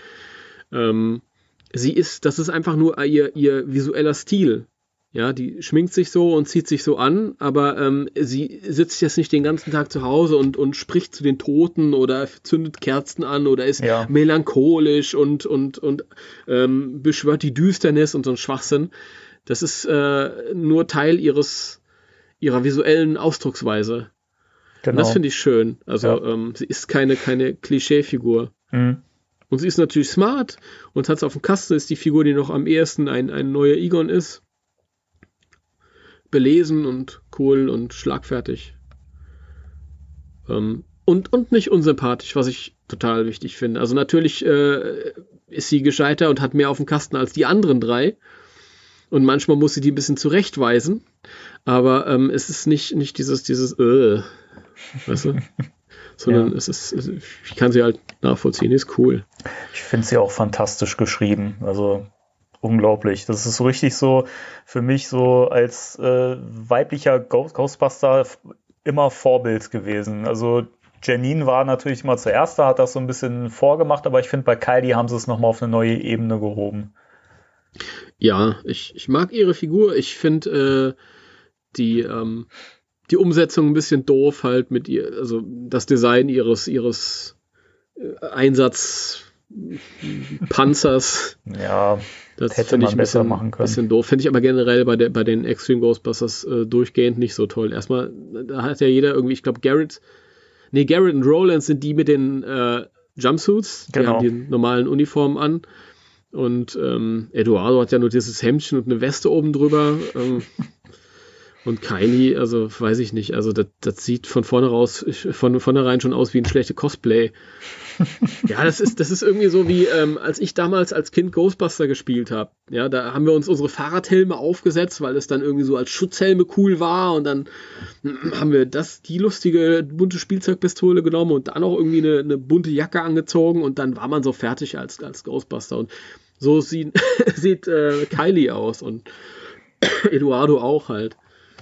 Das ist einfach nur ihr visueller Stil. Ja, die schminkt sich so und zieht sich so an, aber sie sitzt jetzt nicht den ganzen Tag zu Hause und spricht zu den Toten oder zündet Kerzen an oder ist melancholisch und beschwört die Düsternis und so ein Schwachsinn. Das ist nur Teil ihrer visuellen Ausdrucksweise. Genau. Und das finde ich schön. Also sie ist keine Klischeefigur. Mhm. Und sie ist natürlich smart und hat es auf dem Kasten, ist die Figur, die noch am ehesten ein neuer Egon ist. Belesen und cool und schlagfertig. Und nicht unsympathisch, was ich total wichtig finde. Also natürlich ist sie gescheiter und hat mehr auf dem Kasten als die anderen drei. Und manchmal muss sie die ein bisschen zurechtweisen. Aber es ist nicht dieses weißt du? Sondern ich kann sie halt nachvollziehen, ist cool. Ich finde sie auch fantastisch geschrieben, also unglaublich. Das ist so richtig so für mich so als weiblicher Ghostbuster immer Vorbild gewesen. Also Janine war natürlich immer zuerst da, hat das so ein bisschen vorgemacht, aber ich finde, bei Kylie haben sie es nochmal auf eine neue Ebene gehoben. Ja, ich mag ihre Figur. Ich finde die Umsetzung ein bisschen doof halt mit ihr, also das Design ihres Einsatzpanzers. Ja, das hätte man besser machen können. Bisschen doof. Finde ich aber generell bei den Extreme Ghostbusters durchgehend nicht so toll. Erstmal, da hat ja jeder irgendwie, ich glaube Garrett und Roland sind die mit den Jumpsuits, die haben die normalen Uniformen an. Und Eduardo hat ja nur dieses Hemdchen und eine Weste oben drüber. Und Kylie, also weiß ich nicht, also das sieht von vornherein schon aus wie ein schlechte Cosplay. Ja, das ist irgendwie so wie, als ich damals als Kind Ghostbuster gespielt habe. Ja, da haben wir uns unsere Fahrradhelme aufgesetzt, weil es dann irgendwie so als Schutzhelme cool war und dann haben wir die lustige bunte Spielzeugpistole genommen und dann auch irgendwie eine bunte Jacke angezogen und dann war man so fertig als Ghostbuster. Und so sieht Kylie aus und Eduardo auch halt.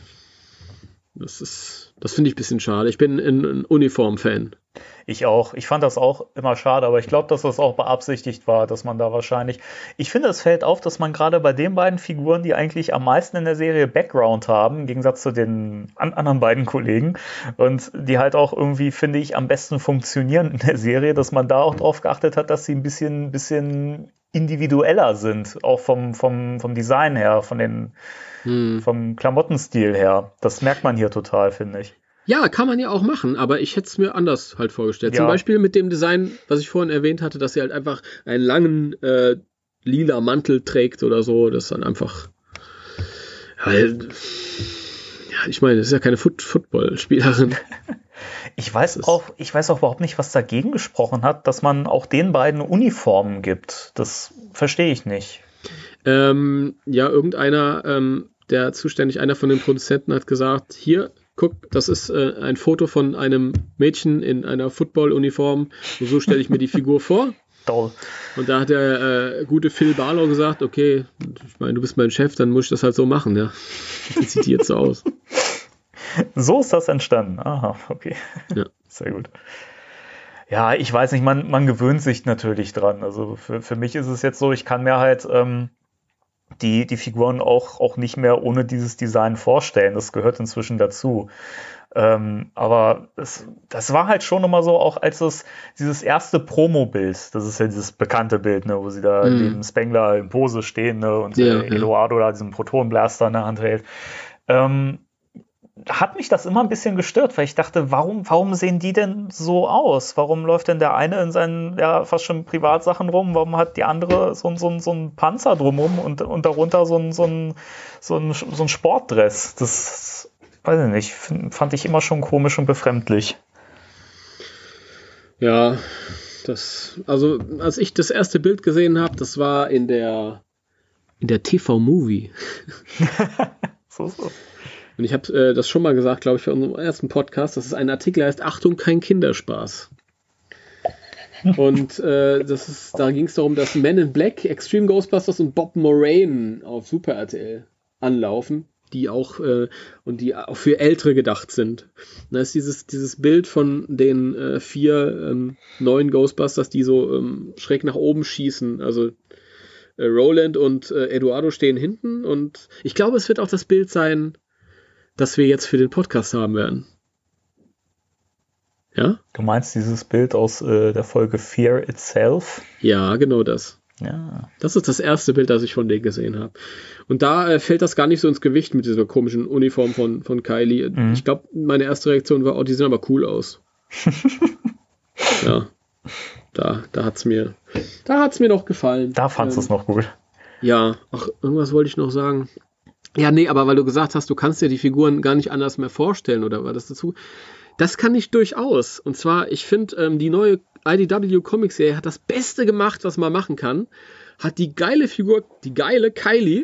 Das finde ich ein bisschen schade. Ich bin ein Uniform-Fan. Ich auch. Ich fand das auch immer schade, aber ich glaube, dass das auch beabsichtigt war, dass man da wahrscheinlich... Ich finde, es fällt auf, dass man gerade bei den beiden Figuren, die eigentlich am meisten in der Serie Background haben, im Gegensatz zu den anderen beiden Kollegen, und die halt auch irgendwie, finde ich, am besten funktionieren in der Serie, dass man da auch drauf geachtet hat, dass sie ein bisschen individueller sind, auch vom Design her, vom Klamottenstil her. Das merkt man hier total, finde ich. Ja, kann man ja auch machen, aber ich hätte es mir anders halt vorgestellt. Ja. Zum Beispiel mit dem Design, was ich vorhin erwähnt hatte, dass sie halt einfach einen langen lila Mantel trägt oder so. Das ist dann einfach halt, ja, ich meine, das ist ja keine Football-Spielerin. Ich weiß auch überhaupt nicht, was dagegen gesprochen hat, dass man auch den beiden Uniformen gibt. Das verstehe ich nicht. Ja, irgendeiner, einer von den Produzenten hat gesagt, hier, guck, das ist ein Foto von einem Mädchen in einer Football-Uniform. So stelle ich mir die Figur vor. Toll. Und da hat der gute Phil Barlow gesagt, okay, ich meine, du bist mein Chef, dann muss ich das halt so machen, ja. Das sieht jetzt so aus. So ist das entstanden. Aha, okay. Ja. Sehr gut. Ja, ich weiß nicht, man gewöhnt sich natürlich dran. Also für mich ist es jetzt so, ich kann mir halt die Figuren auch nicht mehr ohne dieses Design vorstellen. Das gehört inzwischen dazu. Aber das war halt schon immer so, auch als dieses erste Promo-Bild, das ist ja dieses bekannte Bild, ne, wo sie da neben Spengler in Pose stehen, ne, und Eduardo da diesen Protonenblaster in der Hand hält. Hat mich das immer ein bisschen gestört, weil ich dachte, warum sehen die denn so aus? Warum läuft denn der eine in seinen fast schon Privatsachen rum? Warum hat die andere so einen Panzer drumrum und darunter so ein Sportdress? Das weiß ich nicht, fand ich immer schon komisch und befremdlich. Ja, also als ich das erste Bild gesehen habe, das war in der TV-Movie. So. Und ich habe das schon mal gesagt, glaube ich, für unseren ersten Podcast, dass es ein Artikel heißt, Achtung, kein Kinderspaß. Und da ging es darum, dass Men in Black, Extreme Ghostbusters und Bob Moran auf Super RTL anlaufen, die auch für Ältere gedacht sind. Da ist dieses Bild von den 4 neuen Ghostbusters, die so schräg nach oben schießen. Also Roland und Eduardo stehen hinten und ich glaube, es wird auch das Bild sein, das wir jetzt für den Podcast haben werden. Ja? Du meinst dieses Bild aus der Folge Fear Itself? Ja, genau das. Ja. Das ist das erste Bild, das ich von denen gesehen habe. Und da fällt das gar nicht so ins Gewicht mit dieser komischen Uniform von Kylie. Ich glaube, meine erste Reaktion war, die sehen aber cool aus. Ja, da hat's mir noch gefallen. Da fandst du es noch gut. Ja, ach, irgendwas wollte ich noch sagen. Ja, nee, aber weil du gesagt hast, du kannst dir die Figuren gar nicht anders mehr vorstellen, oder war das dazu? Das kann ich durchaus. Und zwar, ich finde, die neue IDW-Comic-Serie hat das Beste gemacht, was man machen kann. Hat die geile Figur, die geile Kylie.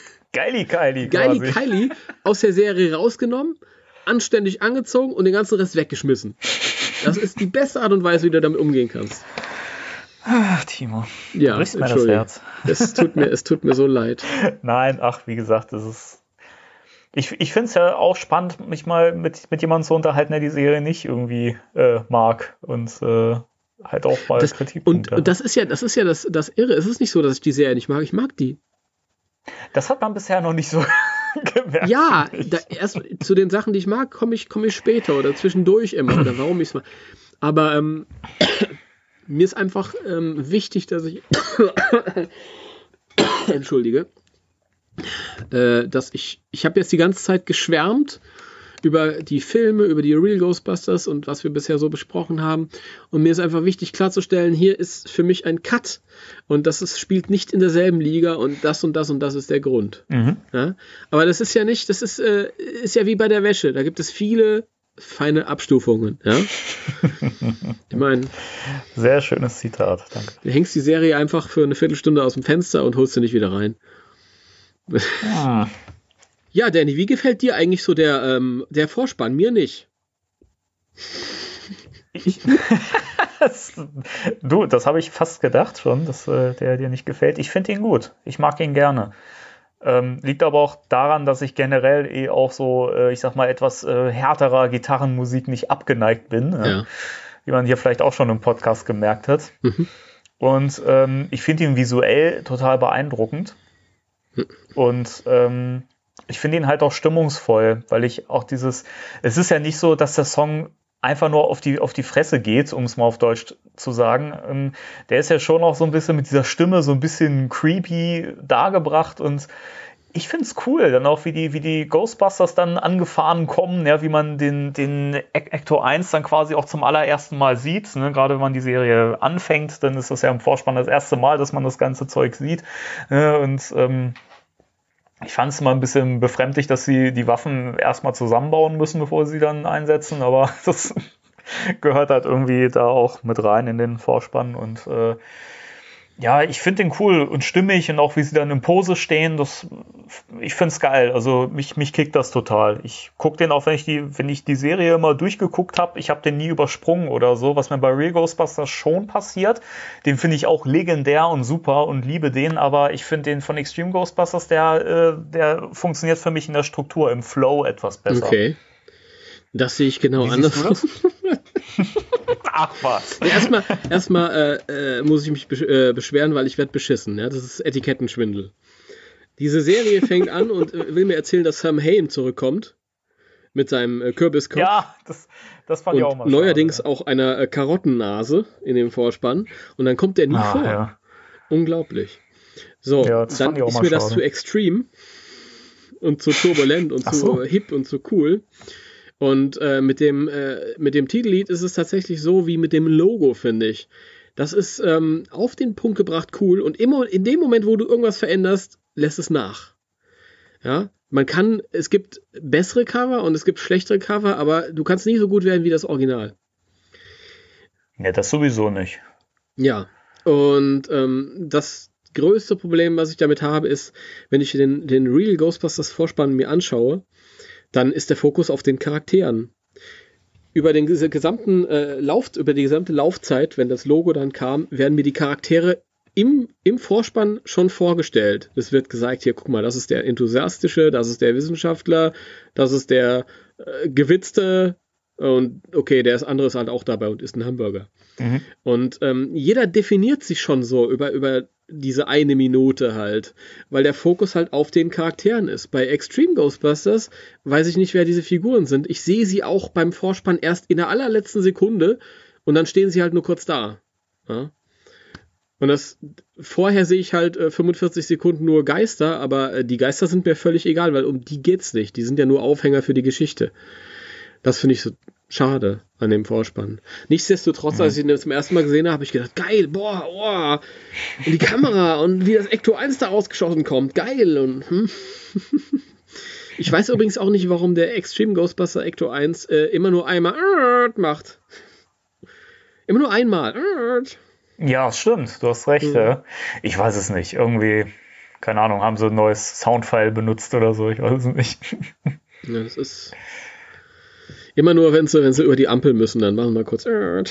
Kylie aus der Serie rausgenommen, anständig angezogen und den ganzen Rest weggeschmissen. Das ist die beste Art und Weise, wie du damit umgehen kannst. Ach, Timo, ja, du brichst mir das Herz. Es tut mir so leid. Nein, wie gesagt, ich finde es ja auch spannend, mich mal mit jemandem zu unterhalten, der die Serie nicht irgendwie mag und halt auch mal Kritikpunkte. Und das ist ja das Irre. Es ist nicht so, dass ich die Serie nicht mag. Ich mag die. Das hat man bisher noch nicht so gemerkt. Ja, erst zu den Sachen, die ich mag, komme ich später oder zwischendurch immer oder warum ich es mag. Aber mir ist einfach wichtig, dass ich entschuldige, dass ich habe jetzt die ganze Zeit geschwärmt über die Filme, über die Real Ghostbusters und was wir bisher so besprochen haben. Und mir ist einfach wichtig klarzustellen, hier ist für mich ein Cut und spielt nicht in derselben Liga und das und das und das ist der Grund. Ja? Aber das ist ja nicht, ist ja wie bei der Wäsche. Da gibt es viele feine Abstufungen. Ja? Ich meine, sehr schönes Zitat, danke. Du hängst die Serie einfach für eine Viertelstunde aus dem Fenster und holst sie nicht wieder rein. Ja, Danny, wie gefällt dir eigentlich so der Vorspann? Mir nicht. Das habe ich fast gedacht schon, dass der dir nicht gefällt. Ich finde ihn gut. Ich mag ihn gerne. Liegt aber auch daran, dass ich generell auch so, ich sag mal, etwas härterer Gitarrenmusik nicht abgeneigt bin. Ja. Wie man hier vielleicht auch schon im Podcast gemerkt hat. Und ich finde ihn visuell total beeindruckend. Und ich finde ihn halt auch stimmungsvoll, weil ich auch es ist ja nicht so, dass der Song einfach nur auf die Fresse geht, um es mal auf Deutsch zu sagen. Der ist ja schon auch so ein bisschen mit dieser Stimme so ein bisschen creepy dargebracht und ich finde es cool, dann auch wie die Ghostbusters dann angefahren kommen, ja, wie man den Ecto 1 dann quasi auch zum allerersten Mal sieht, ne? Gerade wenn man die Serie anfängt, dann ist das ja im Vorspann das erste Mal, dass man das ganze Zeug sieht, und ich fand es mal ein bisschen befremdlich, dass sie die Waffen erstmal zusammenbauen müssen, bevor sie dann einsetzen, aber das gehört halt irgendwie da auch mit rein in den Vorspann und ja, ich finde den cool und stimmig und auch wie sie dann in Pose stehen, ich finde es geil, also mich kickt das total. Ich gucke den auch, wenn ich die Serie immer durchgeguckt habe, ich habe den nie übersprungen oder so, was mir bei Real Ghostbusters schon passiert. Den finde ich auch legendär und super und liebe den, aber ich finde den von Extreme Ghostbusters, der funktioniert für mich in der Struktur, im Flow etwas besser. Okay. Das sehe ich genau anders. Ach was. Ja, erstmal muss ich mich beschweren, weil ich werde beschissen. Ja? Das ist Etikettenschwindel. Diese Serie fängt an und will mir erzählen, dass Sam Hain zurückkommt mit seinem Kürbiskopf. Ja, das fand ich auch mal schade. Neuerdings auch einer Karottennase in dem Vorspann. Und dann kommt der nie vor. Ja. Unglaublich. So, ja, dann ist mir das zu extrem und zu turbulent und zu hip und zu cool. Und mit dem Titellied ist es tatsächlich so wie mit dem Logo, finde ich. Das ist auf den Punkt gebracht cool und immer in dem Moment, wo du irgendwas veränderst, lässt es nach. Ja, es gibt bessere Cover und es gibt schlechtere Cover, aber du kannst nie so gut werden wie das Original. Ja, das sowieso nicht. Ja, und das größte Problem, was ich damit habe, ist, wenn ich den Real Ghostbusters Vorspann mir anschaue, dann ist der Fokus auf den Charakteren. Über die gesamte Laufzeit, wenn das Logo dann kam, werden mir die Charaktere im Vorspann schon vorgestellt. Es wird gesagt, hier, guck mal, das ist der Enthusiastische, das ist der Wissenschaftler, das ist der Gewitzte und okay, der andere ist halt auch dabei und isst einen Hamburger. Mhm. Und jeder definiert sich schon so über diese eine Minute halt, weil der Fokus halt auf den Charakteren ist. Bei Extreme Ghostbusters weiß ich nicht, wer diese Figuren sind. Ich sehe sie auch beim Vorspann erst in der allerletzten Sekunde und dann stehen sie halt nur kurz da. Ja? Und vorher sehe ich halt 45 Sekunden nur Geister, aber die Geister sind mir völlig egal, weil um die geht's nicht. Die sind ja nur Aufhänger für die Geschichte. Das finde ich so schade an dem Vorspann. Nichtsdestotrotz, als ich ihn zum ersten Mal gesehen habe, habe ich gedacht, geil, boah, und die Kamera und wie das Ecto 1 da rausgeschossen kommt, geil. Und ich weiß übrigens auch nicht, warum der Extreme Ghostbuster Ecto 1 immer nur einmal macht. Immer nur einmal. Ja, stimmt, du hast recht. Ja. Ich weiß es nicht. Irgendwie, keine Ahnung, haben sie ein neues Soundfile benutzt oder so, ich weiß es nicht. Ja, das ist immer nur, wenn sie über die Ampel müssen, dann machen wir kurz.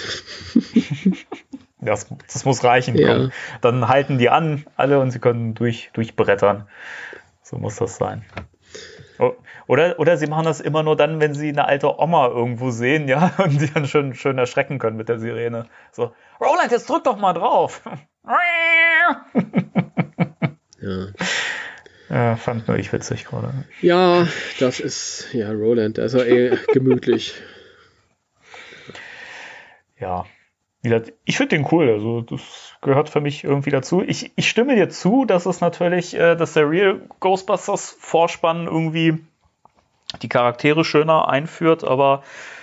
Das muss reichen. Ja. Dann halten die an, alle, und sie können durchbrettern. So muss das sein. Oder sie machen das immer nur dann, wenn sie eine alte Oma irgendwo sehen, ja, und die dann schön erschrecken können mit der Sirene. So, Roland, jetzt drück doch mal drauf. Ja. Ja, fand nur ich witzig gerade. Ja, das ist, ja, Roland, der ist ja gemütlich. Ja, ich finde den cool, also das gehört für mich irgendwie dazu. Ich stimme dir zu, dass es natürlich, dass der Real Ghostbusters Vorspann irgendwie die Charaktere schöner einführt, aber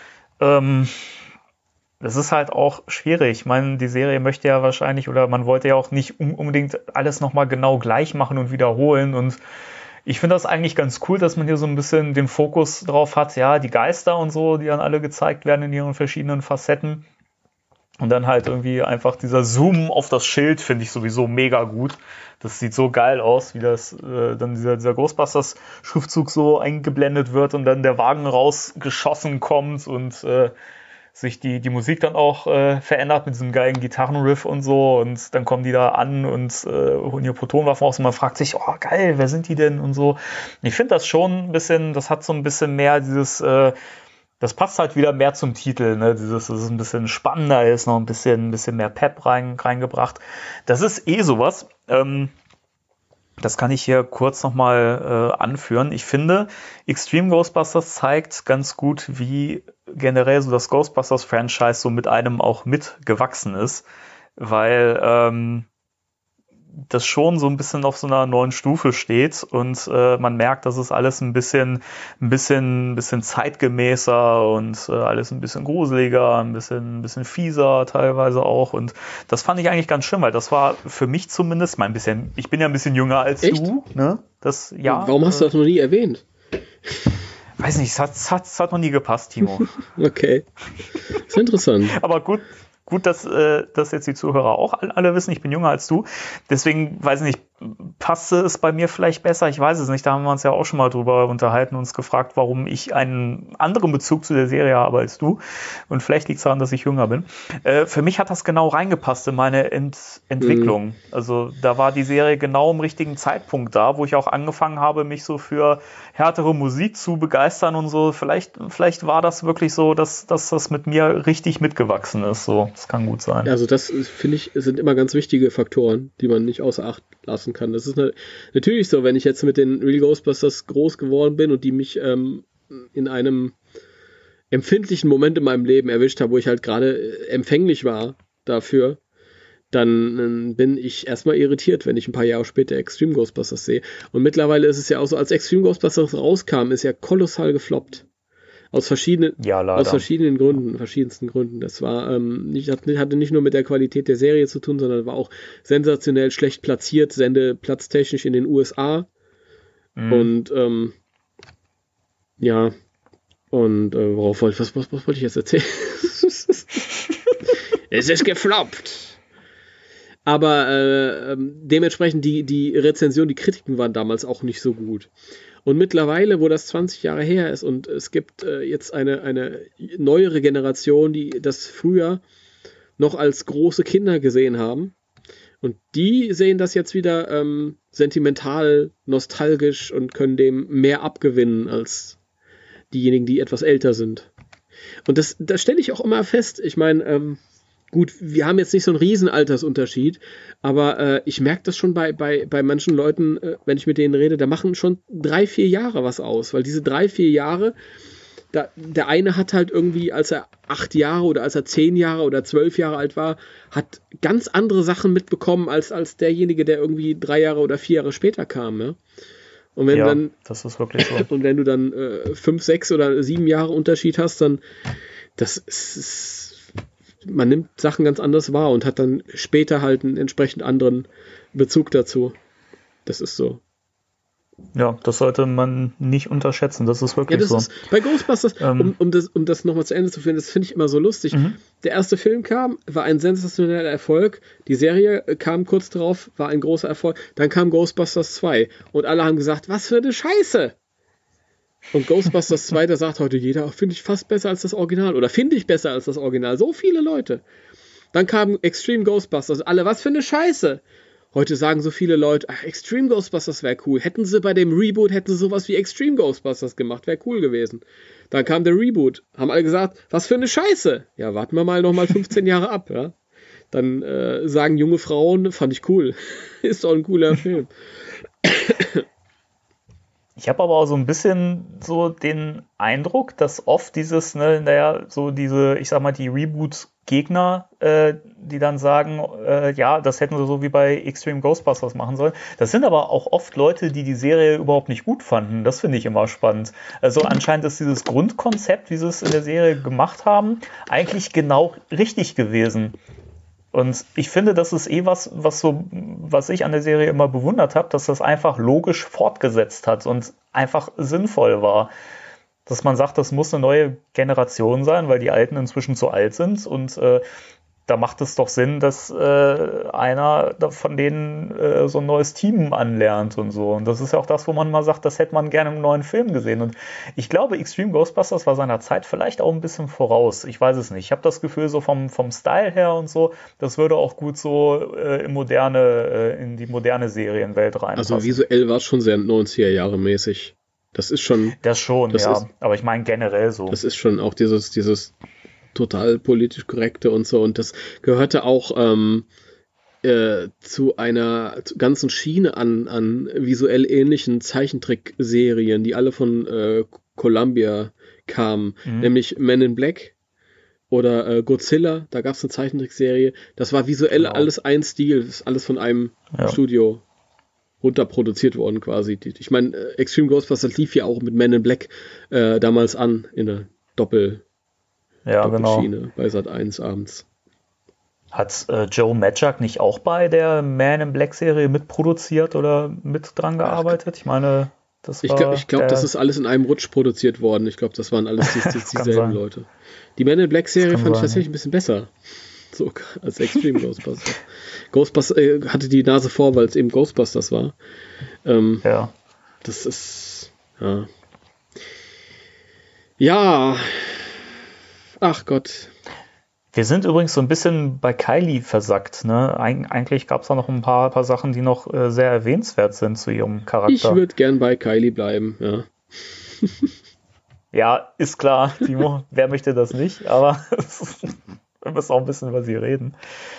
das ist halt auch schwierig. Ich meine, die Serie möchte ja wahrscheinlich, oder man wollte ja auch nicht unbedingt alles nochmal genau gleich machen und wiederholen, und ich finde das eigentlich ganz cool, dass man hier so ein bisschen den Fokus drauf hat, ja, die Geister und so, die dann alle gezeigt werden in ihren verschiedenen Facetten. Und dann halt irgendwie einfach dieser Zoom auf das Schild finde ich sowieso mega gut. Das sieht so geil aus, wie das dann dieser Ghostbusters-Schriftzug so eingeblendet wird und dann der Wagen rausgeschossen kommt und sich die Musik dann auch verändert mit diesem geilen Gitarrenriff und so. Und dann kommen die da an und holen ihre Protonwaffen raus und man fragt sich, oh geil, wer sind die denn und so. Ich finde das schon ein bisschen, das hat so ein bisschen mehr dieses... Das passt halt wieder mehr zum Titel, ne? Dass es ein bisschen spannender ist, noch ein bisschen mehr Pep reingebracht. Das ist sowas. Das kann ich hier kurz nochmal anführen. Ich finde, Extreme Ghostbusters zeigt ganz gut, wie generell so das Ghostbusters-Franchise so mit einem auch mitgewachsen ist, weil das schon so ein bisschen auf so einer neuen Stufe steht und man merkt, dass es alles ein bisschen zeitgemäßer und alles ein bisschen gruseliger, ein bisschen fieser teilweise auch, und das fand ich eigentlich ganz schön, weil das war für mich zumindest ich bin ja ein bisschen jünger als Echt? Du, ne? Das, ja. Warum hast du das noch nie erwähnt? Weiß nicht, es hat noch nie gepasst, Timo. Okay. Das ist interessant. Aber gut, gut, dass das jetzt die Zuhörer auch alle wissen. Ich bin jünger als du. Deswegen, weiß ich nicht, passte es bei mir vielleicht besser? Ich weiß es nicht. Da haben wir uns ja auch schon mal drüber unterhalten, uns gefragt, warum ich einen anderen Bezug zu der Serie habe als du. Und vielleicht liegt es daran, dass ich jünger bin. Für mich hat das genau reingepasst in meine Entwicklung. Also da war die Serie genau im richtigen Zeitpunkt da, wo ich auch angefangen habe, mich so für härtere Musik zu begeistern und so. Vielleicht war das wirklich so, dass das mit mir richtig mitgewachsen ist. So, das kann gut sein. Also das, finde ich, sind immer ganz wichtige Faktoren, die man nicht außer Acht lassen kann. Das ist natürlich so, wenn ich jetzt mit den Real Ghostbusters groß geworden bin und die mich in einem empfindlichen Moment in meinem Leben erwischt habe, wo ich halt gerade empfänglich war dafür, dann bin ich erstmal irritiert, wenn ich ein paar Jahre später Extreme Ghostbusters sehe. Und mittlerweile ist es ja auch so, als Extreme Ghostbusters rauskam, ist ja kolossal gefloppt. Aus verschiedenen verschiedensten Gründen. Das war hatte nicht nur mit der Qualität der Serie zu tun, sondern war auch sensationell schlecht platziert, sendeplatztechnisch in den USA. Und worauf wollte was wollte ich jetzt erzählen? Es ist gefloppt. Aber dementsprechend die Rezension, die Kritiken waren damals auch nicht so gut. Und mittlerweile, wo das 20 Jahre her ist und es gibt jetzt eine neuere Generation, die das früher noch als große Kinder gesehen haben, und die sehen das jetzt wieder sentimental, nostalgisch und können dem mehr abgewinnen als diejenigen, die etwas älter sind. Und das stelle ich auch immer fest. Ich meine, gut, wir haben jetzt nicht so einen riesen Altersunterschied, aber ich merke das schon bei manchen Leuten, wenn ich mit denen rede, da machen schon 3-4 Jahre was aus, weil diese 3-4 Jahre, der eine hat halt irgendwie, als er 8 Jahre oder als er 10 Jahre oder 12 Jahre alt war, hat ganz andere Sachen mitbekommen als derjenige, der irgendwie 3 Jahre oder 4 Jahre später kam, ja. Und wenn das ist wirklich so. Und wenn du dann 5, 6 oder 7 Jahre Unterschied hast, dann man nimmt Sachen ganz anders wahr und hat dann später halt einen entsprechend anderen Bezug dazu. Das ist so. Ja, das sollte man nicht unterschätzen. Das ist wirklich so. Bei Ghostbusters, um das nochmal zu Ende zu führen, das finde ich immer so lustig. Der erste Film kam, war ein sensationeller Erfolg. Die Serie kam kurz darauf, war ein großer Erfolg. Dann kam Ghostbusters 2 und alle haben gesagt, was für eine Scheiße. Und Ghostbusters 2, da sagt heute jeder, finde ich fast besser als das Original oder finde ich besser als das Original. So viele Leute. Dann kam Extreme Ghostbusters, alle, was für eine Scheiße. Heute sagen so viele Leute, Extreme Ghostbusters wäre cool. Hätten sie bei dem Reboot, sowas wie Extreme Ghostbusters gemacht, wäre cool gewesen. Dann kam der Reboot, haben alle gesagt, was für eine Scheiße. Ja, warten wir mal nochmal 15 Jahre ab, ja. Dann sagen junge Frauen, fand ich cool. Ist doch ein cooler Film. Ich habe aber auch so ein bisschen so den Eindruck, dass oft dieses, ich sag mal, die Reboot-Gegner, die dann sagen, ja, das hätten sie so wie bei Extreme Ghostbusters machen sollen. Das sind aber auch oft Leute, die die Serie überhaupt nicht gut fanden. Das finde ich immer spannend. Also anscheinend ist dieses Grundkonzept, wie sie es in der Serie gemacht haben, eigentlich genau richtig gewesen. Und ich finde, das ist was ich an der Serie immer bewundert habe, dass das einfach logisch fortgesetzt hat und einfach sinnvoll war. Dass man sagt, das muss eine neue Generation sein, weil die Alten inzwischen zu alt sind und da macht es doch Sinn, dass einer von denen so ein neues Team anlernt und so. Und das ist ja auch das, wo man mal sagt, das hätte man gerne im neuen Film gesehen. Und ich glaube, Extreme Ghostbusters war seiner Zeit vielleicht auch ein bisschen voraus. Ich weiß es nicht. Ich habe das Gefühl, so vom Style her und so, das würde auch gut so in die moderne Serienwelt reinpassen. Also visuell war es schon sehr 90er Jahre mäßig. Das ist schon. Das schon, das ja. Aber ich meine generell so. Das ist schon auch dieses total politisch korrekte und so. Und das gehörte auch zu einer ganzen Schiene an visuell ähnlichen Zeichentrickserien, die alle von Columbia kamen. Nämlich Men in Black oder Godzilla. Da gab es eine Zeichentrickserie. Das war visuell alles ein Stil. Das ist alles von einem Studio runterproduziert worden quasi. Ich meine, Extreme Ghostbusters lief ja auch mit Men in Black damals an in der Doppelschiene bei Sat.1 abends. Hat Joe Madjuck nicht auch bei der Man in Black Serie mitproduziert oder mit dran gearbeitet? Ich meine, ich glaube, das ist alles in einem Rutsch produziert worden. Ich glaube, das waren alles dieselben Leute. Die Man in Black Serie fand ich tatsächlich ein bisschen besser. zog als Extreme Ghostbusters. Ghostbusters hatte die Nase vor, weil es eben Ghostbusters war. Ja. Das ist, ja. Ja. Ach Gott. Wir sind übrigens so ein bisschen bei Kylie versackt, ne? Eigentlich gab es da noch ein paar Sachen, die noch sehr erwähnenswert sind zu ihrem Charakter. Ich würde gern bei Kylie bleiben, ja. Ja, ist klar, Timo, wer möchte das nicht, aber wir müssen auch ein bisschen über sie reden.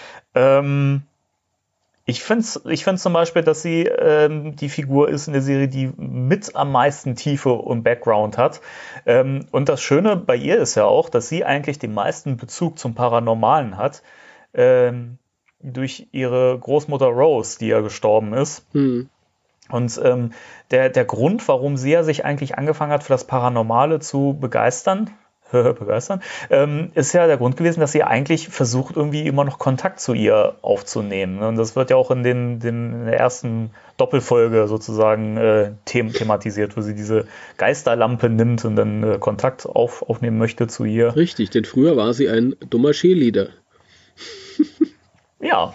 Ich finde zum Beispiel, dass sie die Figur ist in der Serie, die mit am meisten Tiefe und Background hat. Und das Schöne bei ihr ist ja auch, dass sie eigentlich den meisten Bezug zum Paranormalen hat, durch ihre Großmutter Rose, die ja gestorben ist. Und der Grund, warum sie ja sich eigentlich angefangen hat, für das Paranormale zu begeistern, ist ja der Grund gewesen, dass sie eigentlich versucht, irgendwie immer noch Kontakt zu ihr aufzunehmen. Und das wird ja auch in der ersten Doppelfolge sozusagen thematisiert, wo sie diese Geisterlampe nimmt und dann Kontakt aufnehmen möchte zu ihr. Richtig, denn früher war sie ein dummer Cheerleader. Ja.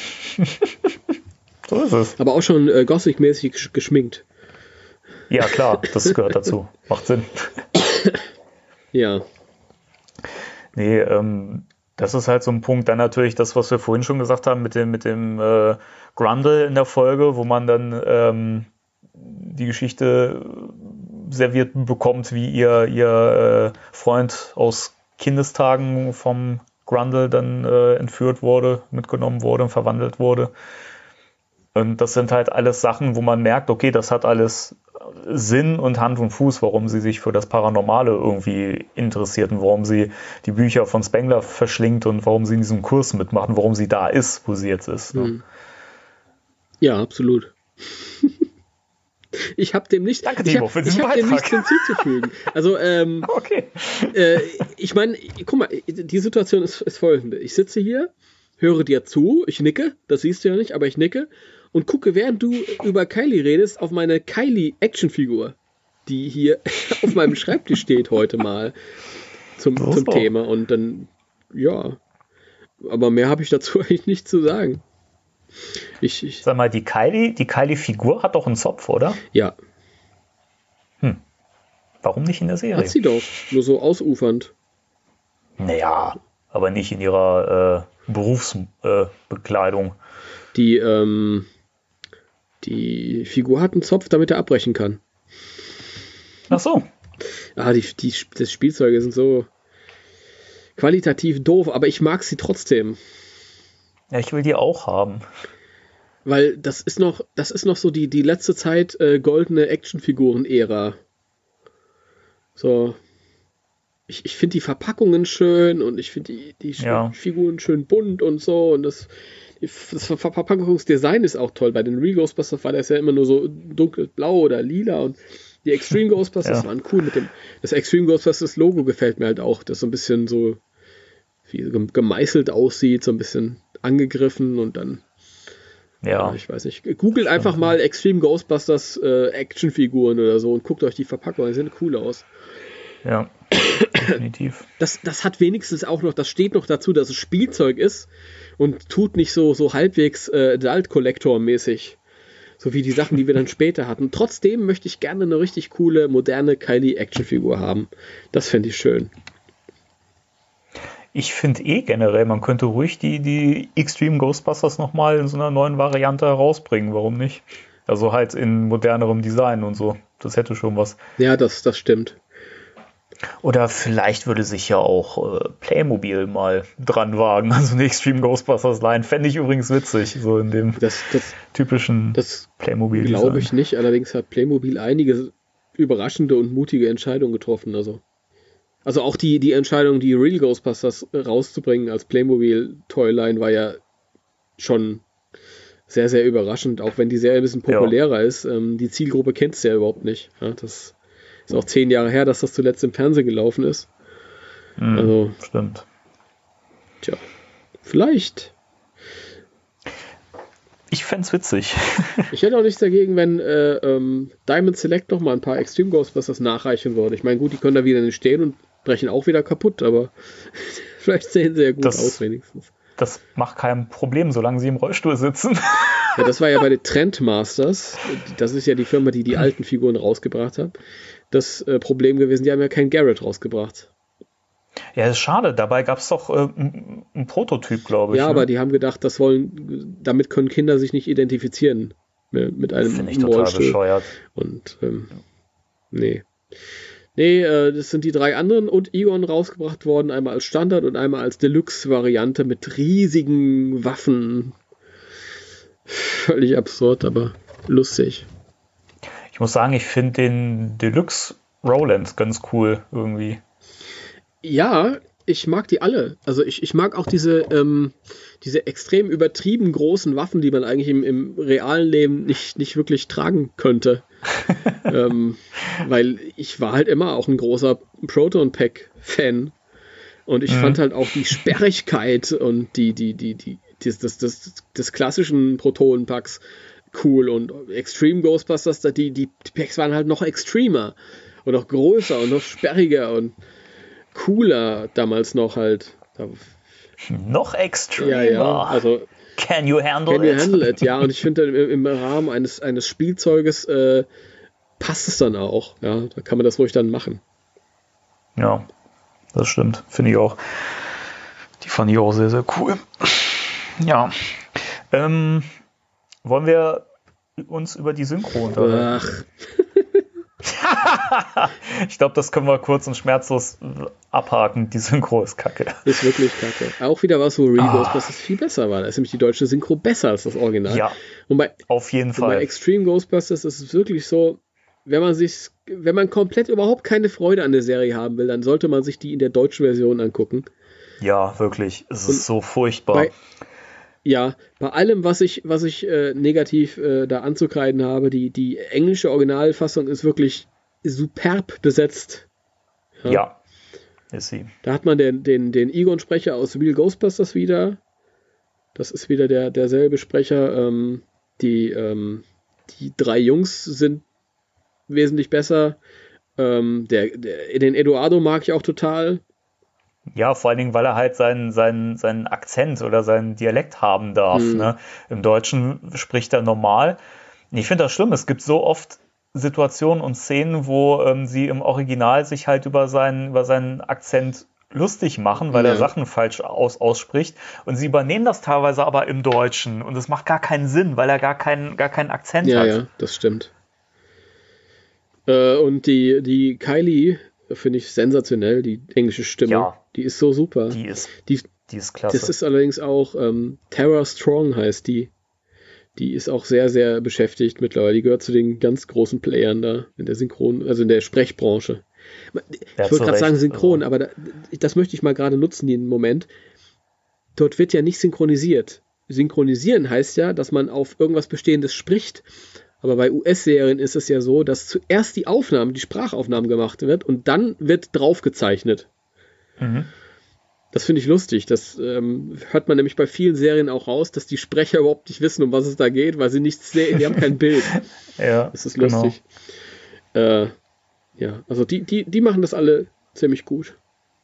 So ist es. Aber auch schon Gothic-mäßig geschminkt. Ja, klar, das gehört dazu. Macht Sinn. Ja. Nee, das ist halt so ein Punkt. Dann natürlich das, was wir vorhin schon gesagt haben mit dem Grundle in der Folge, wo man dann die Geschichte serviert bekommt, wie ihr Freund aus Kindestagen vom Grundle dann entführt wurde, mitgenommen wurde und verwandelt wurde. Und das sind halt alles Sachen, wo man merkt, okay, das hat alles Sinn und Hand und Fuß, warum sie sich für das Paranormale irgendwie interessiert und warum sie die Bücher von Spengler verschlingt und warum sie in diesem Kurs mitmacht und warum sie da ist, wo sie jetzt ist. Ne? Ja, absolut. Ich habe dem nichts hinzuzufügen. Also, okay. Ich meine, guck mal, die Situation ist folgende. Ich sitze hier, höre dir zu, ich nicke, das siehst du ja nicht, aber ich nicke und gucke, während du über Kylie redest, auf meine Kylie-Actionfigur, die hier auf meinem Schreibtisch steht heute mal zum Thema. Und dann, ja, aber mehr habe ich dazu eigentlich nicht zu sagen. Sag mal, die Kylie-Figur hat doch einen Zopf, oder? Ja. Warum nicht in der Serie? Hat sie doch, nur so ausufernd. Naja, aber nicht in ihrer Berufsbekleidung. Die Figur hat einen Zopf, damit er abbrechen kann. Ach so. Das Spielzeuge sind so qualitativ doof, aber ich mag sie trotzdem. Ja, ich will die auch haben. Weil das ist noch so die letzte Zeit goldene Actionfiguren-Ära. So. Ich finde die Verpackungen schön und ich finde die Figuren schön bunt und so und das Verpackungsdesign ist auch toll. Bei den Real Ghostbusters war das ja immer nur so dunkelblau oder lila und die Extreme Ghostbusters waren cool das Extreme Ghostbusters Logo gefällt mir halt auch, das so ein bisschen so wie gemeißelt aussieht, so ein bisschen angegriffen und dann ich weiß nicht. Googelt einfach mal Extreme Ghostbusters Actionfiguren oder so und guckt euch die Verpackungen, die sehen cool aus. Ja, definitiv. Das hat wenigstens auch noch, das steht noch dazu, dass es Spielzeug ist und tut nicht so halbwegs Adult Collector mäßig. So wie die Sachen, die wir dann später hatten. Trotzdem möchte ich gerne eine richtig coole, moderne Kylie-Actionfigur haben. Das fände ich schön. Ich finde generell, man könnte ruhig die Extreme Ghostbusters nochmal in so einer neuen Variante herausbringen. Warum nicht? Also halt in modernerem Design und so. Das hätte schon was. Ja, das stimmt. Oder vielleicht würde sich ja auch Playmobil mal dran wagen. Also eine Extreme Ghostbusters Line fände ich übrigens witzig. So in dem typischen Playmobil. Glaube ich nicht. Allerdings hat Playmobil einige überraschende und mutige Entscheidungen getroffen. Also auch die Entscheidung, die Real Ghostbusters rauszubringen als Playmobil Toyline war ja schon sehr, sehr überraschend. Auch wenn die Serie ein bisschen populärer ist. Die Zielgruppe kennt es ja überhaupt nicht. Ja, das ist auch 10 Jahre her, dass das zuletzt im Fernsehen gelaufen ist. Stimmt. Tja, vielleicht. Ich fände es witzig. Ich hätte auch nichts dagegen, wenn Diamond Select noch mal ein paar Extreme Ghostbusters nachreichen würde. Ich meine, gut, die können da wieder nicht stehen und brechen auch wieder kaputt, aber vielleicht sehen sie ja gut aus wenigstens. das macht kein Problem, solange sie im Rollstuhl sitzen. Ja, das war ja bei den Trendmasters, das ist ja die Firma, die die alten Figuren rausgebracht hat, das Problem gewesen, die haben ja keinen Garrett rausgebracht. Ja, das ist schade, dabei gab es doch einen Prototyp, glaube ich. Ja, ne? aber die haben gedacht, damit können Kinder sich nicht identifizieren mit einem Finde ich total Rollstuhl. bescheuert. Und nee. Nee, das sind die 3 anderen und Egon rausgebracht worden, einmal als Standard und einmal als Deluxe-Variante mit riesigen Waffen. Völlig absurd, aber lustig. Ich muss sagen, ich finde den Deluxe Roland ganz cool irgendwie. Ja, ich mag die alle. Also ich mag auch diese extrem übertrieben großen Waffen, die man eigentlich im realen Leben nicht wirklich tragen könnte. Weil ich war halt immer auch ein großer Proton-Pack-Fan. Und ich fand halt auch die Sperrigkeit und des klassischen Proton-Packs cool. Und Extreme Ghostbusters, die Packs waren halt noch extremer und noch größer und noch sperriger und cooler damals noch halt. Noch extremer. Ja, also Can you handle it? Ja, und ich finde im Rahmen eines Spielzeuges passt es dann auch. Ja, da kann man das ruhig dann machen. Ja, das stimmt. Finde ich auch. Die fand ich auch sehr, sehr cool. Ja. Wollen wir uns über die Synchro unterhalten? Ach. Ich glaube, das können wir kurz und schmerzlos abhaken. Die Synchro ist kacke. Ist wirklich kacke. Auch wieder was, wo Real Ghostbusters viel besser war. Da ist nämlich die deutsche Synchro besser als das Original. Ja, auf jeden Fall. Bei Extreme Ghostbusters ist es wirklich so, wenn man komplett überhaupt keine Freude an der Serie haben will, dann sollte man sich die in der deutschen Version angucken. Ja, wirklich. Es ist so furchtbar. Bei allem, was ich negativ da anzukreiden habe, die englische Originalfassung ist wirklich superb besetzt. Ja, ist sie. Da hat man den Egon-Sprecher aus Real Ghostbusters wieder. Das ist wieder derselbe Sprecher. Die 3 Jungs sind wesentlich besser. Den Eduardo mag ich auch total. Ja, vor allen Dingen, weil er halt seinen Akzent oder seinen Dialekt haben darf. Ne? Im Deutschen spricht er normal. Ich finde das schlimm. Es gibt so oft Situationen und Szenen, wo sie im Original sich halt über seinen Akzent lustig machen, weil er Sachen falsch ausspricht. Und sie übernehmen das teilweise aber im Deutschen. Und es macht gar keinen Sinn, weil er gar keinen Akzent hat. Ja, das stimmt. Und die Kylie finde ich sensationell, die englische Stimme. Ja. Die ist so super. Die ist klasse. Das ist allerdings auch Tara Strong heißt die. Die ist auch sehr, sehr beschäftigt mittlerweile. Die gehört zu den ganz großen Playern da in der also in der Sprechbranche. Ich wollte gerade sagen Synchron, aber das möchte ich mal gerade nutzen, den Moment. Dort wird ja nicht synchronisiert. Synchronisieren heißt ja, dass man auf irgendwas Bestehendes spricht. Aber bei US-Serien ist es ja so, dass zuerst die Sprachaufnahmen gemacht wird und dann wird draufgezeichnet. Mhm. Das finde ich lustig. Das hört man nämlich bei vielen Serien auch raus, dass die Sprecher überhaupt nicht wissen, um was es da geht, weil sie nichts sehen. Die haben kein Bild. Ja, das ist lustig. Genau. Also die machen das alle ziemlich gut.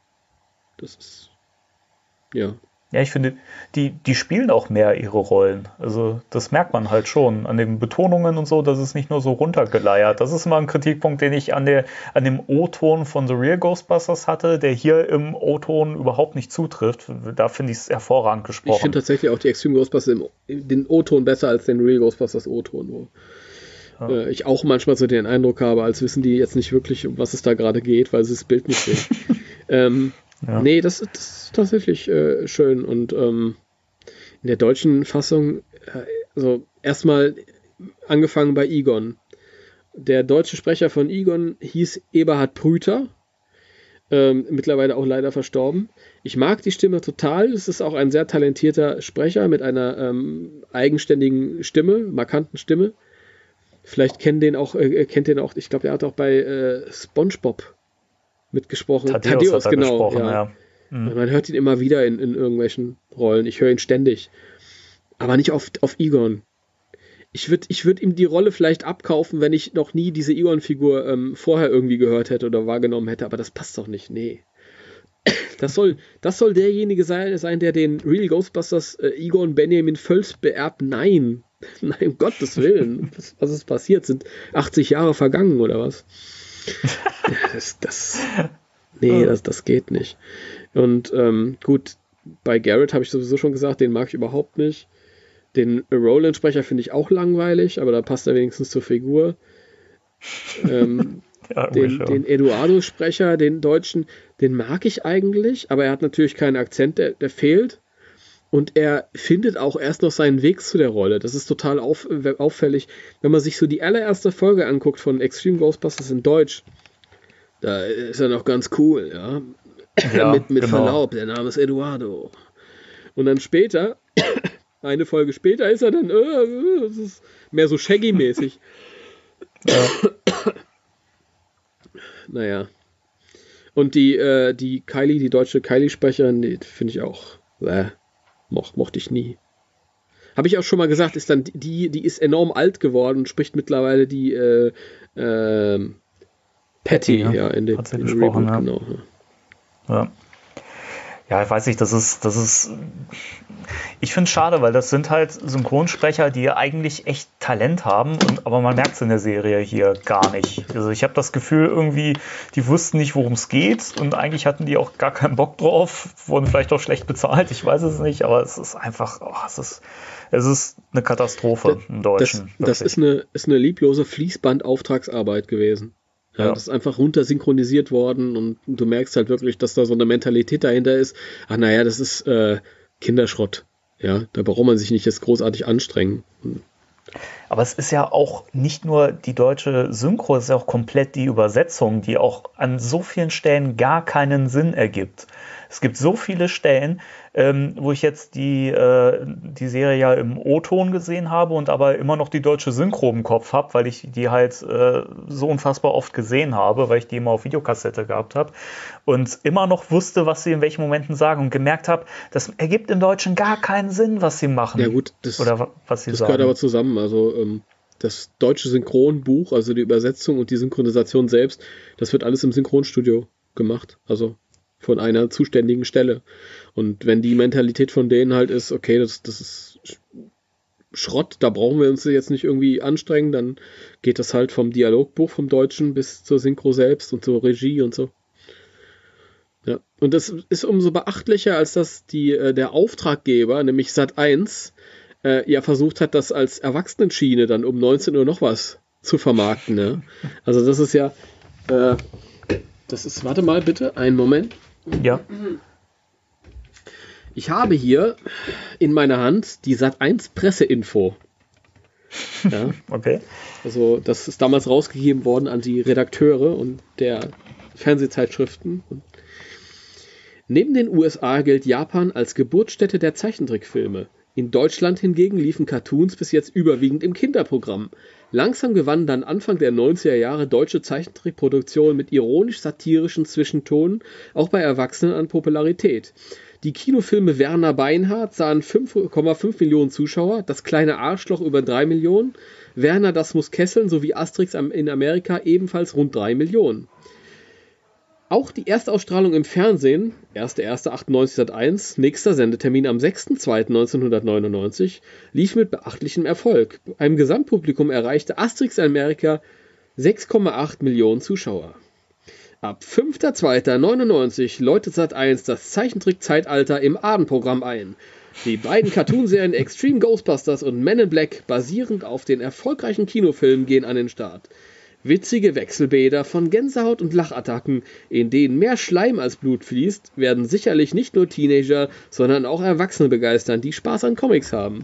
Das ist, ja. Ja, ich finde, die spielen auch mehr ihre Rollen. Also das merkt man halt schon an den Betonungen und so, dass es nicht nur so runtergeleiert. Das ist immer ein Kritikpunkt, den ich an dem O-Ton von The Real Ghostbusters hatte, der hier im O-Ton überhaupt nicht zutrifft. Da finde ich es hervorragend gesprochen. Ich finde tatsächlich auch die Extreme Ghostbusters den O-Ton besser als den Real Ghostbusters O-Ton. Wo ich auch manchmal so den Eindruck habe, als wissen die jetzt nicht wirklich, um was es da gerade geht, weil sie das Bild nicht sehen. Ja. Nee, das ist tatsächlich schön. Und in der deutschen Fassung, also erstmal angefangen bei Egon. Der deutsche Sprecher von Egon hieß Eberhard Prüter. Mittlerweile auch leider verstorben. Ich mag die Stimme total. Es ist auch ein sehr talentierter Sprecher mit einer eigenständigen Stimme, markanten Stimme. Vielleicht kennt den auch, ich glaube, er hat auch bei SpongeBob mitgesprochen. Thaddeus hat genau. Gesprochen, ja. Man hört ihn immer wieder in irgendwelchen Rollen. Ich höre ihn ständig. Aber nicht auf Egon. Ich würd ihm die Rolle vielleicht abkaufen, wenn ich noch nie diese Egon-Figur vorher irgendwie gehört hätte oder wahrgenommen hätte, aber das passt doch nicht. Nee. Das soll derjenige sein, der den Real Ghostbusters Egon Benjamin Völz beerbt. Nein, um Gottes Willen. Was ist passiert? Sind 80 Jahre vergangen oder was? Ja, das geht nicht. Und gut, bei Garrett habe ich sowieso schon gesagt, den mag ich überhaupt nicht. Den Roland-Sprecher finde ich auch langweilig, aber da passt er wenigstens zur Figur. Den Eduardo-Sprecher, den Deutschen, den mag ich eigentlich, aber er hat natürlich keinen Akzent, der fehlt. Und er findet auch erst noch seinen Weg zu der Rolle. Das ist total auffällig. Wenn man sich so die allererste Folge anguckt von Extreme Ghostbusters in Deutsch, da ist er noch ganz cool, ja. Mit genau. Verlaub, der Name ist Eduardo. Und dann später, eine Folge später, ist er dann das ist mehr so Shaggy-mäßig. Ja. Naja. Und die Kylie, die deutsche Kylie-Sprecherin, die finde ich auch, mochte ich nie. Habe ich auch schon mal gesagt, ist dann die ist enorm alt geworden und spricht mittlerweile die Patty, ja, in dem Reboot, ja. Genau. Ja, ich weiß nicht, das ist ich finde es schade, weil das sind halt Synchronsprecher, die eigentlich echt Talent haben, aber man merkt es in der Serie hier gar nicht. Also ich habe das Gefühl irgendwie, die wussten nicht, worum es geht und eigentlich hatten die auch gar keinen Bock drauf, wurden vielleicht auch schlecht bezahlt, ich weiß es nicht, aber es ist einfach, es ist eine Katastrophe im Deutschen. Das ist eine lieblose Fließband-Auftragsarbeit gewesen. Ja, das ist einfach runtersynchronisiert worden und du merkst halt wirklich, dass da so eine Mentalität dahinter ist. Ach naja, das ist Kinderschrott. Ja, da braucht man sich nicht jetzt großartig anstrengen. Aber es ist ja auch nicht nur die deutsche Synchro, es ist ja auch komplett die Übersetzung, die auch an so vielen Stellen gar keinen Sinn ergibt. Es gibt so viele Stellen, wo ich jetzt die Serie ja im O-Ton gesehen habe und aber immer noch die deutsche Synchro im Kopf habe, weil ich die halt so unfassbar oft gesehen habe, weil ich die immer auf Videokassette gehabt habe und immer noch wusste, was sie in welchen Momenten sagen und gemerkt habe, das ergibt im Deutschen gar keinen Sinn, was sie machen. Ja gut, was sie sagen. Das gehört aber zusammen. Also das deutsche Synchronbuch, also die Übersetzung und die Synchronisation selbst, das wird alles im Synchronstudio gemacht. Also von einer zuständigen Stelle. Und wenn die Mentalität von denen halt ist, okay, das ist Schrott, da brauchen wir uns jetzt nicht irgendwie anstrengen, dann geht das halt vom Dialogbuch vom Deutschen bis zur Synchro selbst und zur Regie und so. Ja. Und das ist umso beachtlicher, als dass der Auftraggeber, nämlich Sat.1, ja versucht hat, das als Erwachsenenschiene dann um 19 Uhr noch was zu vermarkten. Ne? Also das ist ja warte mal bitte, einen Moment. Ja. Ich habe hier in meiner Hand die Sat.1 Presseinfo. Ja. Okay. Also das ist damals rausgegeben worden an die Redakteure und der Fernsehzeitschriften. Neben den USA gilt Japan als Geburtsstätte der Zeichentrickfilme. In Deutschland hingegen liefen Cartoons bis jetzt überwiegend im Kinderprogramm. Langsam gewannen dann Anfang der 90er Jahre deutsche Zeichentrickproduktionen mit ironisch-satirischen Zwischentonen auch bei Erwachsenen an Popularität. Die Kinofilme Werner Beinhardt sahen 5,5 Millionen Zuschauer, Das kleine Arschloch über 3 Millionen, Werner, das muss kesseln sowie Asterix in Amerika ebenfalls rund 3 Millionen. Auch die Erstausstrahlung im Fernsehen, 1.1.98 Sat.1, nächster Sendetermin am 6.2.1999, lief mit beachtlichem Erfolg. Beim Gesamtpublikum erreichte Asterix in Amerika 6,8 Millionen Zuschauer. Ab 5.2.99 läutet Sat.1 das Zeichentrick-Zeitalter im Abendprogramm ein. Die beiden Cartoonserien Extreme Ghostbusters und Men in Black, basierend auf den erfolgreichen Kinofilmen, gehen an den Start. Witzige Wechselbäder von Gänsehaut und Lachattacken, in denen mehr Schleim als Blut fließt, werden sicherlich nicht nur Teenager, sondern auch Erwachsene begeistern, die Spaß an Comics haben.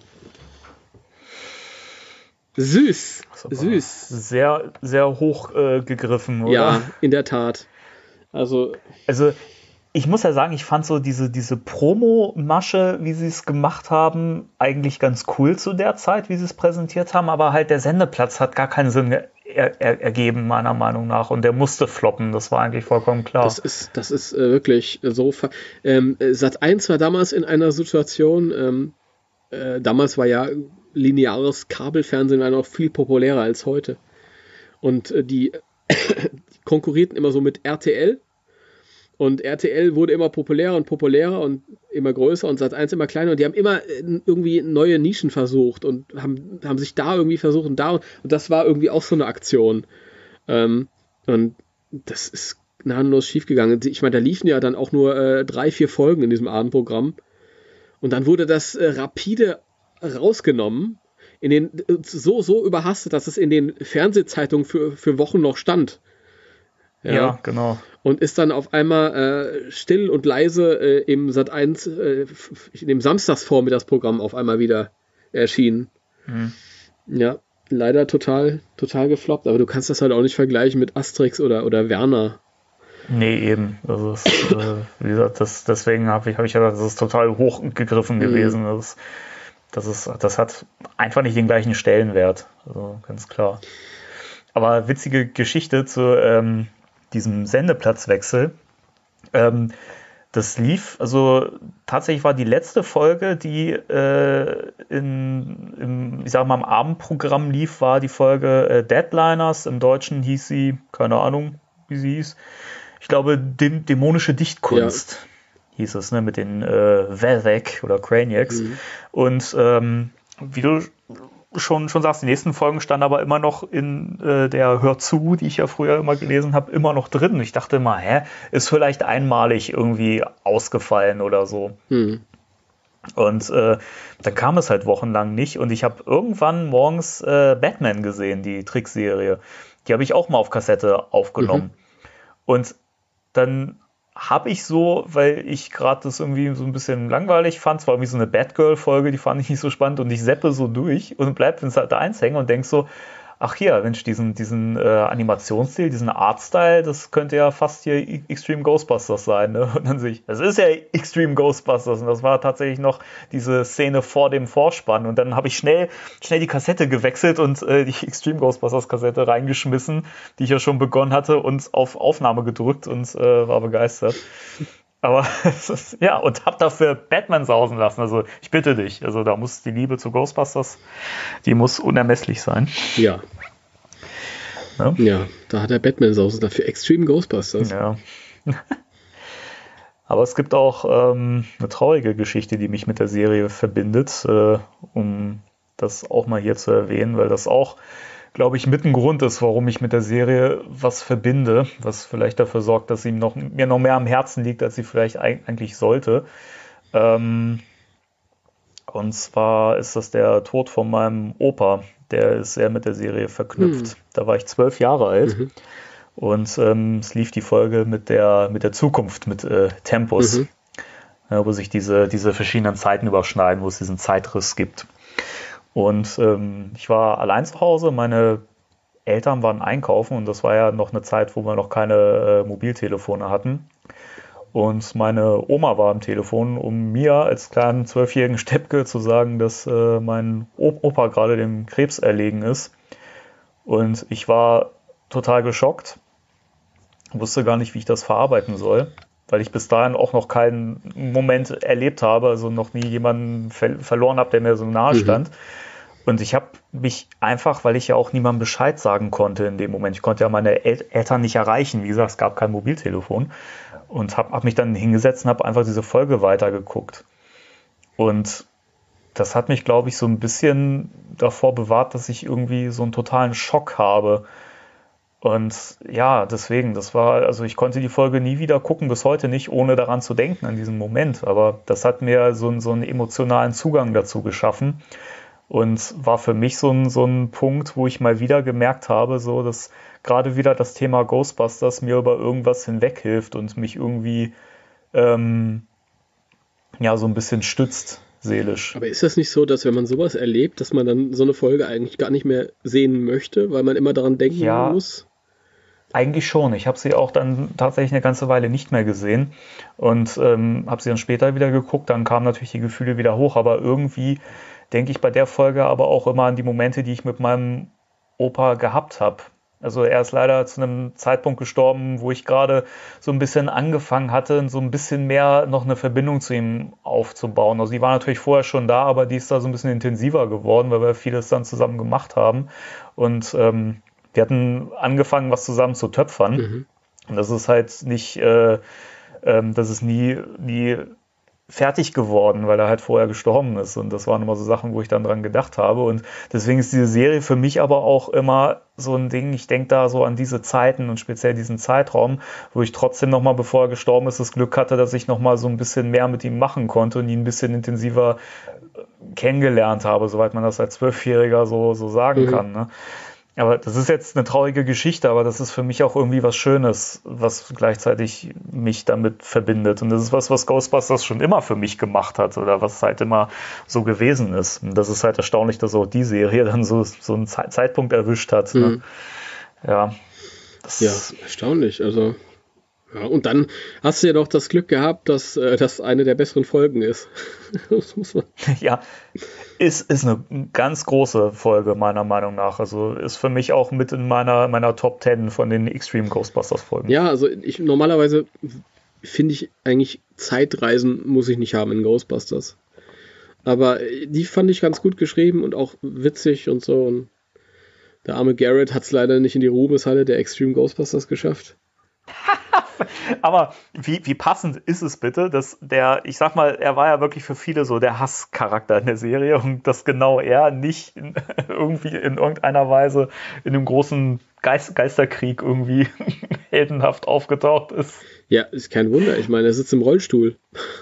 Süß. Sehr, sehr hoch gegriffen, oder? Ja, in der Tat. Also ich muss ja sagen, ich fand so diese Promo-Masche, wie sie es gemacht haben, eigentlich ganz cool zu der Zeit, wie sie es präsentiert haben, aber halt der Sendeplatz hat gar keinen Sinn ergeben, meiner Meinung nach, und der musste floppen, das war eigentlich vollkommen klar. Das ist wirklich so. Sat.1 war damals in einer Situation, damals war ja lineares Kabelfernsehen noch viel populärer als heute. Und die konkurrierten immer so mit RTL. Und RTL wurde immer populärer und immer größer und Sat.1 immer kleiner. Und die haben immer irgendwie neue Nischen versucht und haben sich da irgendwie versucht und da. Und das war irgendwie auch so eine Aktion. Und das ist gnadenlos schiefgegangen. Ich meine, da liefen ja dann auch nur 3-4 Folgen in diesem Abendprogramm. Und dann wurde das rapide rausgenommen, so überhastet, dass es in den Fernsehzeitungen für Wochen noch stand. Ja, genau. Und ist dann auf einmal still und leise im Sat.1, in dem Samstagsvormittagsprogramm auf einmal wieder erschienen. Mhm. Ja, leider total gefloppt, aber du kannst das halt auch nicht vergleichen mit Asterix oder Werner. Nee, eben. Also wie gesagt, deswegen hab ich ja gesagt, das ist total hochgegriffen gewesen. Das hat einfach nicht den gleichen Stellenwert. Also ganz klar. Aber witzige Geschichte zu diesem Sendeplatzwechsel. Das lief, also tatsächlich war die letzte Folge, die im Abendprogramm lief, war die Folge Deadliners. Im Deutschen hieß sie, keine Ahnung, wie sie hieß. Ich glaube, dämonische Dichtkunst hieß es, ne, mit den Velvec oder Craniacs. Mhm. Und wie du schon sagst, die nächsten Folgen standen aber immer noch in der Hör zu, die ich ja früher immer gelesen habe, immer noch drin. Ich dachte immer, ist vielleicht einmalig irgendwie ausgefallen oder so. Mhm. Und dann kam es halt wochenlang nicht. Und ich habe irgendwann morgens Batman gesehen, die Trickserie. Die habe ich auch mal auf Kassette aufgenommen. Mhm. Und dann habe ich so, weil ich gerade das irgendwie so ein bisschen langweilig fand, es war irgendwie so eine Batgirl-Folge, die fand ich nicht so spannend und ich seppe so durch und bleib in Sat 1 hängen und denk so, ach hier, Mensch, diesen Animationsstil, diesen Artstyle, das könnte ja fast hier Extreme Ghostbusters sein, ne? Und dann sehe ich, das ist ja Extreme Ghostbusters und das war tatsächlich noch diese Szene vor dem Vorspann und dann habe ich schnell die Kassette gewechselt und die Extreme Ghostbusters Kassette reingeschmissen, die ich ja schon begonnen hatte und auf Aufnahme gedrückt und war begeistert. Aber ja, und hab dafür Batman sausen lassen. Also ich bitte dich, also da muss die Liebe zu Ghostbusters, die muss unermesslich sein. Ja. Ja, da hat er Batman sausen dafür Extreme Ghostbusters. Ja. Aber es gibt auch eine traurige Geschichte, die mich mit der Serie verbindet, um das auch mal hier zu erwähnen, weil das auch, glaube ich, mit ein Grund ist, warum ich mit der Serie was verbinde, was vielleicht dafür sorgt, dass sie mir noch mehr am Herzen liegt, als sie vielleicht eigentlich sollte. Und zwar ist das der Tod von meinem Opa. Der ist sehr mit der Serie verknüpft. Da war ich 12 Jahre alt. Mhm. Und es lief die Folge mit der Zukunft, mit Tempus, wo sich diese verschiedenen Zeiten überschneiden, wo es diesen Zeitriss gibt. Und ich war allein zu Hause, meine Eltern waren einkaufen und das war ja noch eine Zeit, wo wir noch keine Mobiltelefone hatten. Und meine Oma war am Telefon, um mir als kleinen 12-jährigen Steppke zu sagen, dass mein Opa gerade dem Krebs erlegen ist. Und ich war total geschockt, wusste gar nicht, wie ich das verarbeiten soll, weil ich bis dahin auch noch keinen Moment erlebt habe, also noch nie jemanden verloren habe, der mir so nahe stand. Und ich habe mich einfach, weil ich ja auch niemandem Bescheid sagen konnte in dem Moment, ich konnte ja meine Eltern nicht erreichen, wie gesagt, es gab kein Mobiltelefon, und hab mich dann hingesetzt und habe einfach diese Folge weitergeguckt. Und das hat mich, glaube ich, so ein bisschen davor bewahrt, dass ich irgendwie so einen totalen Schock habe. Und ja, deswegen, also ich konnte die Folge nie wieder gucken, bis heute nicht, ohne daran zu denken an diesen Moment. Aber das hat mir so einen emotionalen Zugang dazu geschaffen und war für mich so ein Punkt, wo ich mal wieder gemerkt habe, so dass gerade wieder das Thema Ghostbusters mir über irgendwas hinweghilft und mich irgendwie so ein bisschen stützt. Seelisch. Aber ist das nicht so, dass wenn man sowas erlebt, dass man dann so eine Folge eigentlich gar nicht mehr sehen möchte, weil man immer daran denken muss? Eigentlich schon. Ich habe sie auch dann tatsächlich eine ganze Weile nicht mehr gesehen und habe sie dann später wieder geguckt. Dann kamen natürlich die Gefühle wieder hoch, aber irgendwie denke ich bei der Folge aber auch immer an die Momente, die ich mit meinem Opa gehabt habe. Also er ist leider zu einem Zeitpunkt gestorben, wo ich gerade so ein bisschen angefangen hatte, so ein bisschen mehr noch eine Verbindung zu ihm aufzubauen. Also die war natürlich vorher schon da, aber die ist da so ein bisschen intensiver geworden, weil wir vieles dann zusammen gemacht haben. Und wir hatten angefangen, was zusammen zu töpfern. Und das ist halt nicht Das ist nie fertig geworden, weil er halt vorher gestorben ist. Und das waren immer so Sachen, wo ich dann dran gedacht habe. Und deswegen ist diese Serie für mich aber auch immer so ein Ding, ich denke da so an diese Zeiten und speziell diesen Zeitraum, wo ich trotzdem nochmal, bevor er gestorben ist, das Glück hatte, dass ich nochmal so ein bisschen mehr mit ihm machen konnte und ihn ein bisschen intensiver kennengelernt habe, soweit man das als 12-Jähriger so sagen kann. Ne? Aber das ist jetzt eine traurige Geschichte, aber das ist für mich auch irgendwie was Schönes, was gleichzeitig mich damit verbindet. Und das ist was Ghostbusters schon immer für mich gemacht hat oder was halt immer so gewesen ist. Und das ist halt erstaunlich, dass auch die Serie dann so einen Zeitpunkt erwischt hat. Ne? Ja, erstaunlich. Also, ja, und dann hast du ja doch das Glück gehabt, dass das eine der besseren Folgen ist. Das muss man. Ja, ist eine ganz große Folge, meiner Meinung nach. Also ist für mich auch mit in meiner Top 10 von den Extreme Ghostbusters Folgen. Ja, also normalerweise finde ich eigentlich Zeitreisen muss ich nicht haben in Ghostbusters. Aber die fand ich ganz gut geschrieben und auch witzig und so. Und der arme Garrett hat es leider nicht in die Ruhmeshalle der Extreme Ghostbusters geschafft. Aber wie passend ist es bitte, dass ich sag mal, er war ja wirklich für viele so der Hasscharakter in der Serie und dass genau er nicht irgendwie in irgendeiner Weise in einem großen Geisterkrieg irgendwie heldenhaft aufgetaucht ist. Ja, ist kein Wunder. Ich meine, er sitzt im Rollstuhl.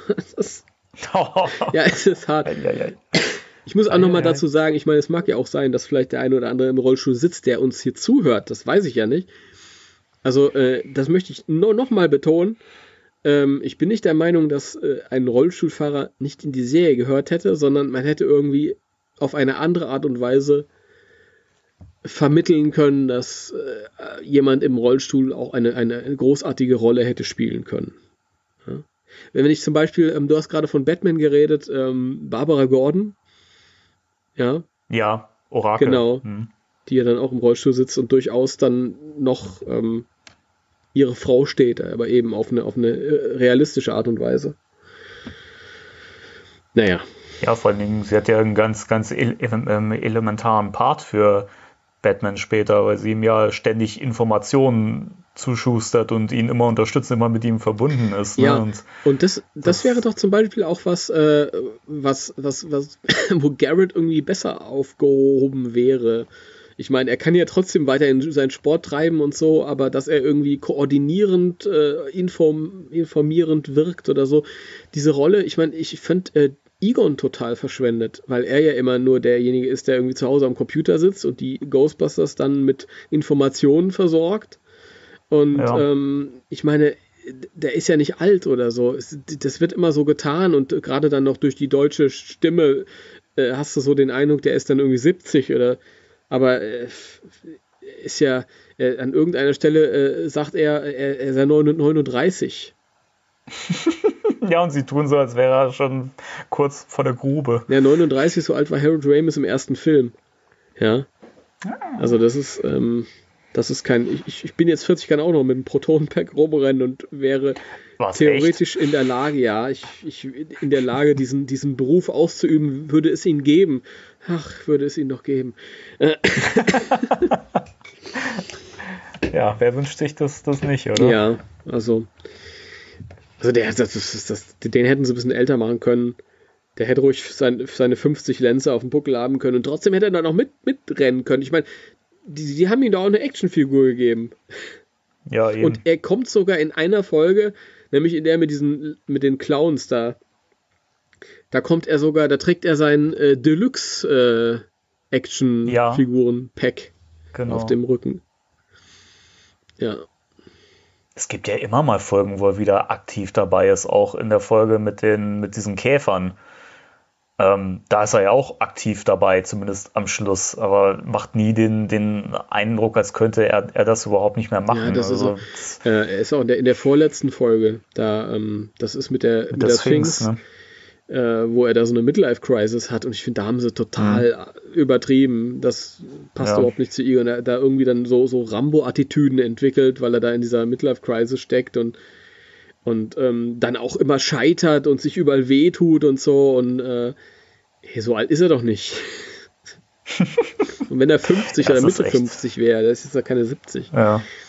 Ja, es ist hart. Ich muss auch nochmal dazu sagen, ich meine, es mag ja auch sein, dass vielleicht der eine oder andere im Rollstuhl sitzt, der uns hier zuhört. Das weiß ich ja nicht. Also, das möchte ich noch mal betonen. Ich bin nicht der Meinung, dass ein Rollstuhlfahrer nicht in die Serie gehört hätte, sondern man hätte irgendwie auf eine andere Art und Weise vermitteln können, dass jemand im Rollstuhl auch eine großartige Rolle hätte spielen können. Ja? Wenn ich zum Beispiel, du hast gerade von Batman geredet, Barbara Gordon. Ja, Orakel. Genau. Die ja dann auch im Rollstuhl sitzt und durchaus dann noch ihre Frau steht, aber eben auf eine realistische Art und Weise. Naja. Ja, vor allen Dingen, sie hat ja einen ganz elementaren Part für Batman später, weil sie ihm ja ständig Informationen zuschustert und ihn immer unterstützt, immer mit ihm verbunden ist. Ne? Ja, und das wäre doch zum Beispiel auch was, wo Garrett irgendwie besser aufgehoben wäre. Ich meine, er kann ja trotzdem weiterhin seinen Sport treiben und so, aber dass er irgendwie koordinierend, informierend wirkt oder so. Diese Rolle, ich meine, ich finde Egon total verschwendet, weil er ja immer nur derjenige ist, der irgendwie zu Hause am Computer sitzt und die Ghostbusters dann mit Informationen versorgt. Und ich meine, der ist ja nicht alt oder so. Das wird immer so getan und gerade dann noch durch die deutsche Stimme hast du so den Eindruck, der ist dann irgendwie 70 oder. Aber ist ja, an irgendeiner Stelle sagt er sei 39. Ja, und sie tun so, als wäre er schon kurz vor der Grube. Ja, 39, so alt war Harold Ramis im ersten Film. Ja. Also das ist kein, ich bin jetzt 40, kann auch noch mit einem Protonenpack rumrennen und wäre theoretisch in der Lage, in der Lage, diesen Beruf auszuüben, würde es ihn geben. Ach, würde es ihn noch geben. Ja, wer wünscht sich das nicht, oder? Ja, also den hätten sie ein bisschen älter machen können. Der hätte ruhig seine 50 Lenze auf dem Buckel haben können und trotzdem hätte er dann noch mitrennen können. Ich meine, die haben ihm da auch eine Actionfigur gegeben. Ja, eben. Und er kommt sogar in einer Folge, nämlich in der mit den Clowns da. Da trägt er sein Deluxe Action-Figuren-Pack auf dem Rücken. Ja. Es gibt ja immer mal Folgen, wo er wieder aktiv dabei ist, auch in der Folge mit diesen Käfern. Da ist er ja auch aktiv dabei, zumindest am Schluss, aber macht nie den Eindruck, als könnte er das überhaupt nicht mehr machen. Ja, er ist auch in der vorletzten Folge, das ist mit der Sphinx, ne? Wo er da so eine Midlife-Crisis hat und ich finde, da haben sie total übertrieben. Das passt überhaupt nicht zu ihr und er da irgendwie dann so Rambo-Attitüden entwickelt, weil er da in dieser Midlife-Crisis steckt und dann auch immer scheitert und sich überall wehtut und so und so alt ist er doch nicht. Und wenn er 50 oder Mitte 50 wäre, das ist ja keine 70. Ja.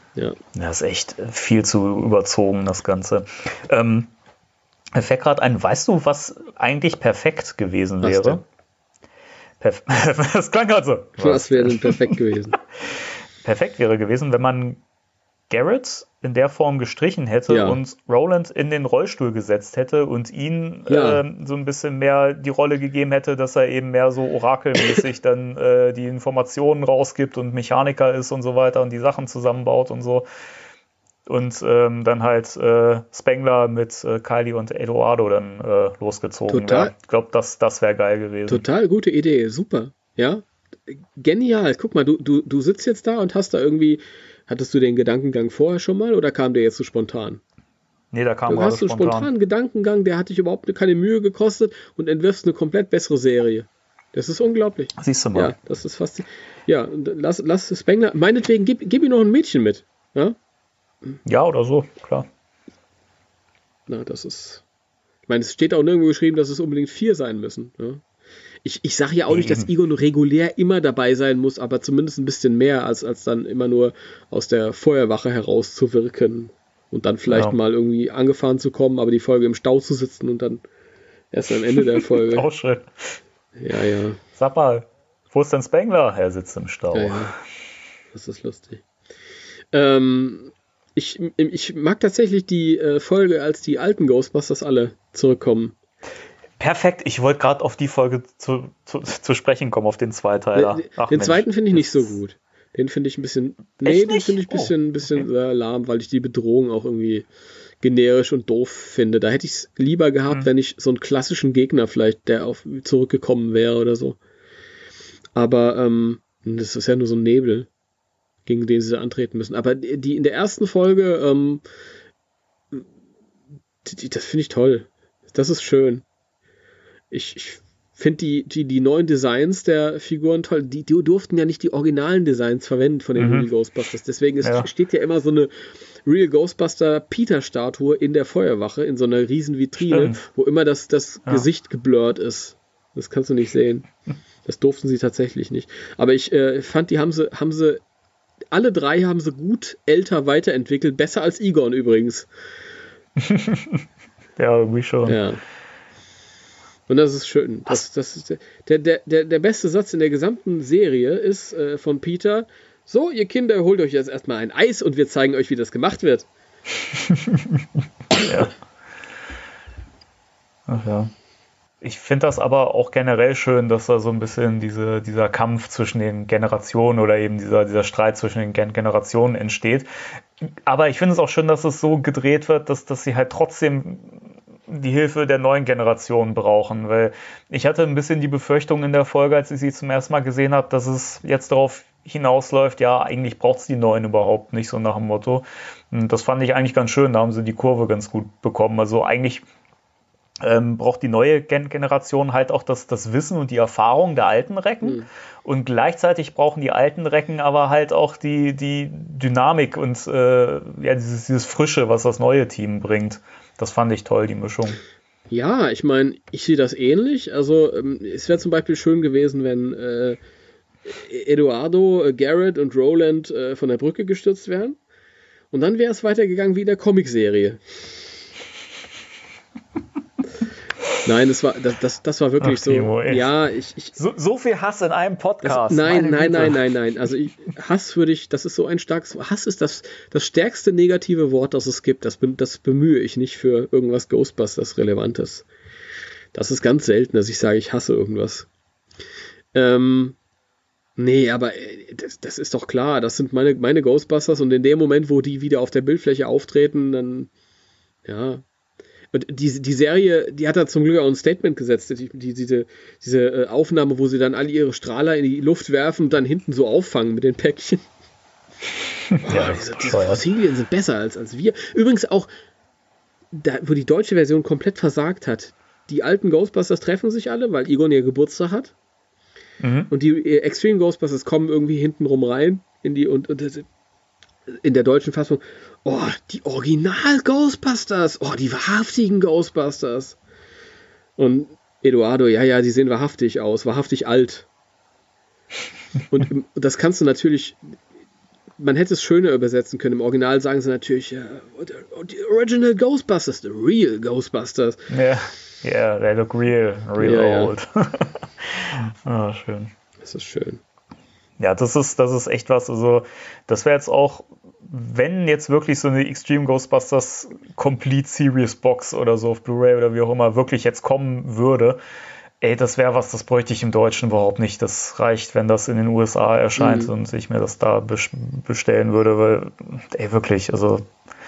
Ja. Das ist echt viel zu überzogen, das Ganze. Mir fällt gerade ein, weißt du, was eigentlich perfekt gewesen wäre? Das klang gerade so. Was wäre denn perfekt gewesen? Perfekt wäre gewesen, wenn man Garrett in der Form gestrichen hätte und Roland in den Rollstuhl gesetzt hätte und ihn so ein bisschen mehr die Rolle gegeben hätte, dass er eben mehr so orakelmäßig dann die Informationen rausgibt und Mechaniker ist und so weiter und die Sachen zusammenbaut und so. Und dann halt Spengler mit Kylie und Eduardo dann losgezogen wäre. Ich glaube, das wäre geil gewesen. Total gute Idee, super. Ja, genial. Guck mal, du sitzt jetzt da und hast da irgendwie, hattest du den Gedankengang vorher schon mal oder kam der jetzt so spontan? Nee, da kam du hast so einen spontanen Gedankengang, der hat dich überhaupt keine Mühe gekostet und entwirfst eine komplett bessere Serie. Das ist unglaublich. Siehst du mal. Ja, das ist fast. Ja, lass Spengler, meinetwegen, gib ihm noch ein Mädchen mit. Ja? Ja, oder so, klar. Na, das ist. Ich meine, es steht auch nirgendwo geschrieben, dass es unbedingt 4 sein müssen. Ja? Ich sage ja auch nicht, dass Egon regulär immer dabei sein muss, aber zumindest ein bisschen mehr, als dann immer nur aus der Feuerwache herauszuwirken und dann vielleicht mal irgendwie angefahren zu kommen, aber die Folge im Stau zu sitzen und dann erst am Ende der Folge. Auch schön. Ja. Sag mal, wo ist denn Spengler? Er sitzt im Stau. Ja. Das ist lustig. Ich mag tatsächlich die Folge, als die alten Ghostbusters alle zurückkommen. Perfekt, ich wollte gerade auf die Folge zu sprechen kommen, auf den Zweiteiler. Den zweiten finde ich nicht so gut. Den finde ich ein bisschen. Nee, den finde ich ein bisschen lahm, weil ich die Bedrohung auch irgendwie generisch und doof finde. Da hätte ich es lieber gehabt, wenn ich so einen klassischen Gegner vielleicht, der zurückgekommen wäre oder so. Aber das ist ja nur so ein Nebel, gegen den sie antreten müssen. Aber die in der ersten Folge, das finde ich toll. Das ist schön. Ich finde die neuen Designs der Figuren toll. Die durften ja nicht die originalen Designs verwenden von den Real Ghostbusters. Deswegen steht ja immer so eine Real Ghostbuster Peter-Statue in der Feuerwache, in so einer riesen Vitrine, wo immer das Gesicht geblurrt ist. Das kannst du nicht sehen. Das durften sie tatsächlich nicht. Aber ich fand, die haben sie alle 3 haben sie gut älter weiterentwickelt. Besser als Egon übrigens. Ja, irgendwie schon. Ja. Und das ist schön. Das ist der beste Satz in der gesamten Serie ist von Peter: So, ihr Kinder, holt euch jetzt erstmal ein Eis und wir zeigen euch, wie das gemacht wird. Ja. Ach ja. Ich finde das aber auch generell schön, dass da so ein bisschen dieser Kampf zwischen den Generationen oder eben dieser Streit zwischen den Generationen entsteht. Aber ich finde es auch schön, dass es so gedreht wird, dass sie halt trotzdem die Hilfe der neuen Generation brauchen, weil ich hatte ein bisschen die Befürchtung in der Folge, als ich sie zum ersten Mal gesehen habe, dass es jetzt darauf hinausläuft, ja, eigentlich braucht es die Neuen überhaupt nicht, so nach dem Motto. Und das fand ich eigentlich ganz schön, da haben sie die Kurve ganz gut bekommen. Also eigentlich braucht die neue Generation halt auch das Wissen und die Erfahrung der alten Recken und gleichzeitig brauchen die alten Recken aber halt auch die Dynamik und dieses Frische, was das neue Team bringt. Das fand ich toll, die Mischung. Ja, ich meine, ich sehe das ähnlich. Also es wäre zum Beispiel schön gewesen, wenn Eduardo, Garrett und Roland von der Brücke gestürzt wären. Und dann wäre es weitergegangen wie in der Comicserie. Nein, das war wirklich so. Timo, ja, so viel Hass in einem Podcast. Nein. Also Hass das ist so ein starkes. Hass ist das stärkste negative Wort, das es gibt. Das bemühe ich nicht für irgendwas Ghostbusters Relevantes. Das ist ganz selten, dass ich sage, ich hasse irgendwas. Nee, aber das ist doch klar. Das sind meine Ghostbusters und in dem Moment, wo die wieder auf der Bildfläche auftreten, dann ja. Und die Serie, die hat da zum Glück auch ein Statement gesetzt. Diese Aufnahme, wo sie dann alle ihre Strahler in die Luft werfen und dann hinten so auffangen mit den Päckchen. Ja, diese Fossilien sind besser als wir. Übrigens auch, wo die deutsche Version komplett versagt hat. Die alten Ghostbusters treffen sich alle, weil Egon ihr Geburtstag hat. Und die Extreme Ghostbusters kommen irgendwie hinten rum rein in der deutschen Fassung. Oh, die Original-Ghostbusters. Oh, die wahrhaftigen Ghostbusters. Und Eduardo, ja, die sehen wahrhaftig aus. Wahrhaftig alt. Und das kannst du natürlich man hätte es schöner übersetzen können. Im Original sagen sie natürlich, the original Ghostbusters, the real Ghostbusters. Yeah, they look real old. Ah, schön. Das ist schön. Ja, das ist echt was. Also, das wäre jetzt auch, wenn jetzt wirklich so eine Extreme Ghostbusters Complete Series Box oder so auf Blu-ray oder wie auch immer wirklich jetzt kommen würde, ey, das wäre was, das bräuchte ich im Deutschen überhaupt nicht. Das reicht, wenn das in den USA erscheint und ich mir das da bestellen würde, weil, ey, wirklich, also,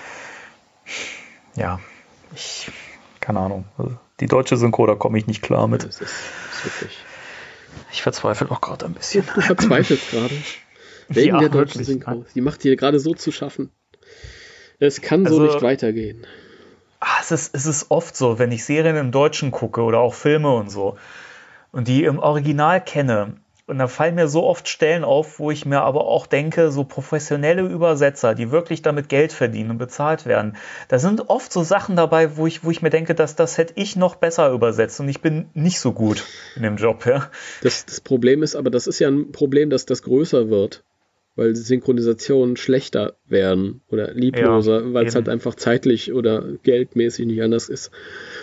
ja, keine Ahnung. Also, die deutsche Synchro, da komme ich nicht klar mit. Das ist wirklich. Ich verzweifle auch gerade ein bisschen. Du verzweifelst gerade. Wegen der deutschen Synchro. Die macht dir gerade so zu schaffen. Es kann so nicht weitergehen. Es ist oft so, wenn ich Serien im Deutschen gucke oder auch Filme und so und die im Original kenne. Und da fallen mir so oft Stellen auf, wo ich mir aber auch denke, so professionelle Übersetzer, die wirklich damit Geld verdienen und bezahlt werden, da sind oft so Sachen dabei, wo ich mir denke, das hätte ich noch besser übersetzt und ich bin nicht so gut in dem Job. Ja. Das Problem ist aber, das ist ja ein Problem, dass das größer wird, weil Synchronisationen schlechter werden oder liebloser, weil es halt einfach zeitlich oder geldmäßig nicht anders ist.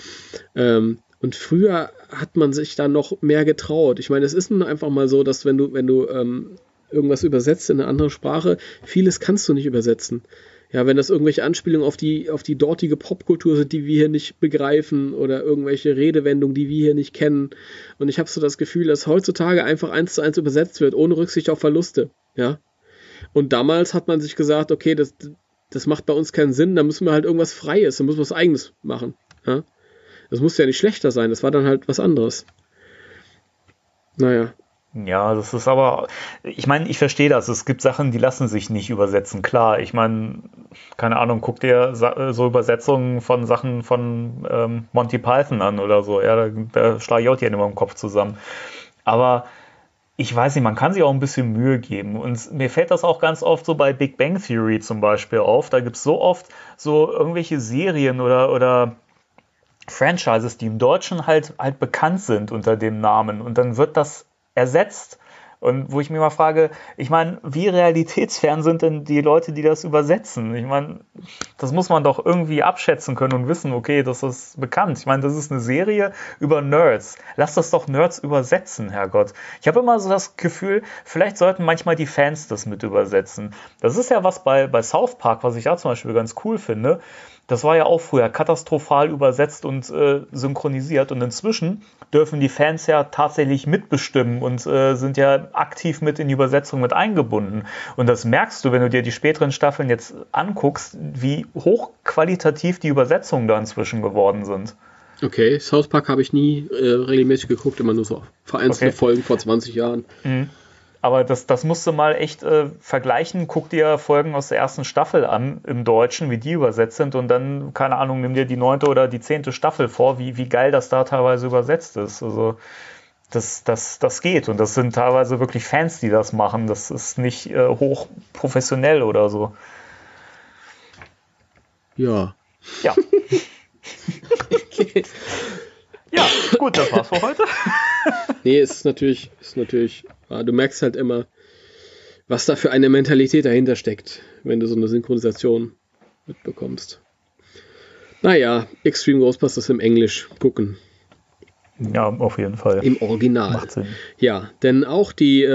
Und früher hat man sich da noch mehr getraut. Ich meine, es ist nun einfach mal so, dass wenn du irgendwas übersetzt in eine andere Sprache, vieles kannst du nicht übersetzen. Ja, wenn das irgendwelche Anspielungen auf die dortige Popkultur sind, die wir hier nicht begreifen oder irgendwelche Redewendungen, die wir hier nicht kennen. Und ich habe so das Gefühl, dass heutzutage einfach 1:1 übersetzt wird, ohne Rücksicht auf Verluste. Ja. Und damals hat man sich gesagt, okay, das macht bei uns keinen Sinn, da müssen wir halt irgendwas Freies, da müssen wir was Eigenes machen. Ja? Das musste ja nicht schlechter sein, das war dann halt was anderes. Naja. Ja, das ist aber, ich meine, ich verstehe das. Es gibt Sachen, die lassen sich nicht übersetzen, klar. Ich meine, keine Ahnung, guck dir so Übersetzungen von Sachen von Monty Python an oder so. Ja, da schlage ich auch die Hände im Kopf zusammen. Aber ich weiß nicht, man kann sich auch ein bisschen Mühe geben. Und mir fällt das auch ganz oft so bei Big Bang Theory zum Beispiel auf. Da gibt es so oft so irgendwelche Serien oder Franchises, die im Deutschen halt bekannt sind unter dem Namen. Und dann wird das ersetzt. Und wo ich mir mal frage, ich meine, wie realitätsfern sind denn die Leute, die das übersetzen? Ich meine, das muss man doch irgendwie abschätzen können und wissen, okay, das ist bekannt. Ich meine, das ist eine Serie über Nerds. Lass das doch Nerds übersetzen, Herrgott. Ich habe immer so das Gefühl, vielleicht sollten manchmal die Fans das mit übersetzen. Das ist ja was bei South Park, was ich da zum Beispiel ganz cool finde. Das war ja auch früher katastrophal übersetzt und synchronisiert. Und inzwischen dürfen die Fans ja tatsächlich mitbestimmen und sind ja aktiv mit in die Übersetzung mit eingebunden. Und das merkst du, wenn du dir die späteren Staffeln jetzt anguckst, wie hochqualitativ die Übersetzungen da inzwischen geworden sind. Okay, South Park habe ich nie regelmäßig geguckt, immer nur so vereinzelte Folgen vor 20 Jahren. Mhm. Aber das musst du mal echt vergleichen. Guck dir Folgen aus der ersten Staffel an im Deutschen, wie die übersetzt sind. Und dann, keine Ahnung, nimm dir die 9. oder die 10. Staffel vor, wie geil das da teilweise übersetzt ist. Also das geht. Und das sind teilweise wirklich Fans, die das machen. Das ist nicht hochprofessionell oder so. Ja. Ja. Ja, gut, das war's für heute. Nee, es ist natürlich, du merkst halt immer, was da für eine Mentalität dahinter steckt, wenn du so eine Synchronisation mitbekommst. Naja, Extreme Ghostbusters im Englisch gucken. Ja, auf jeden Fall. Im Original. Macht Sinn. Ja, denn auch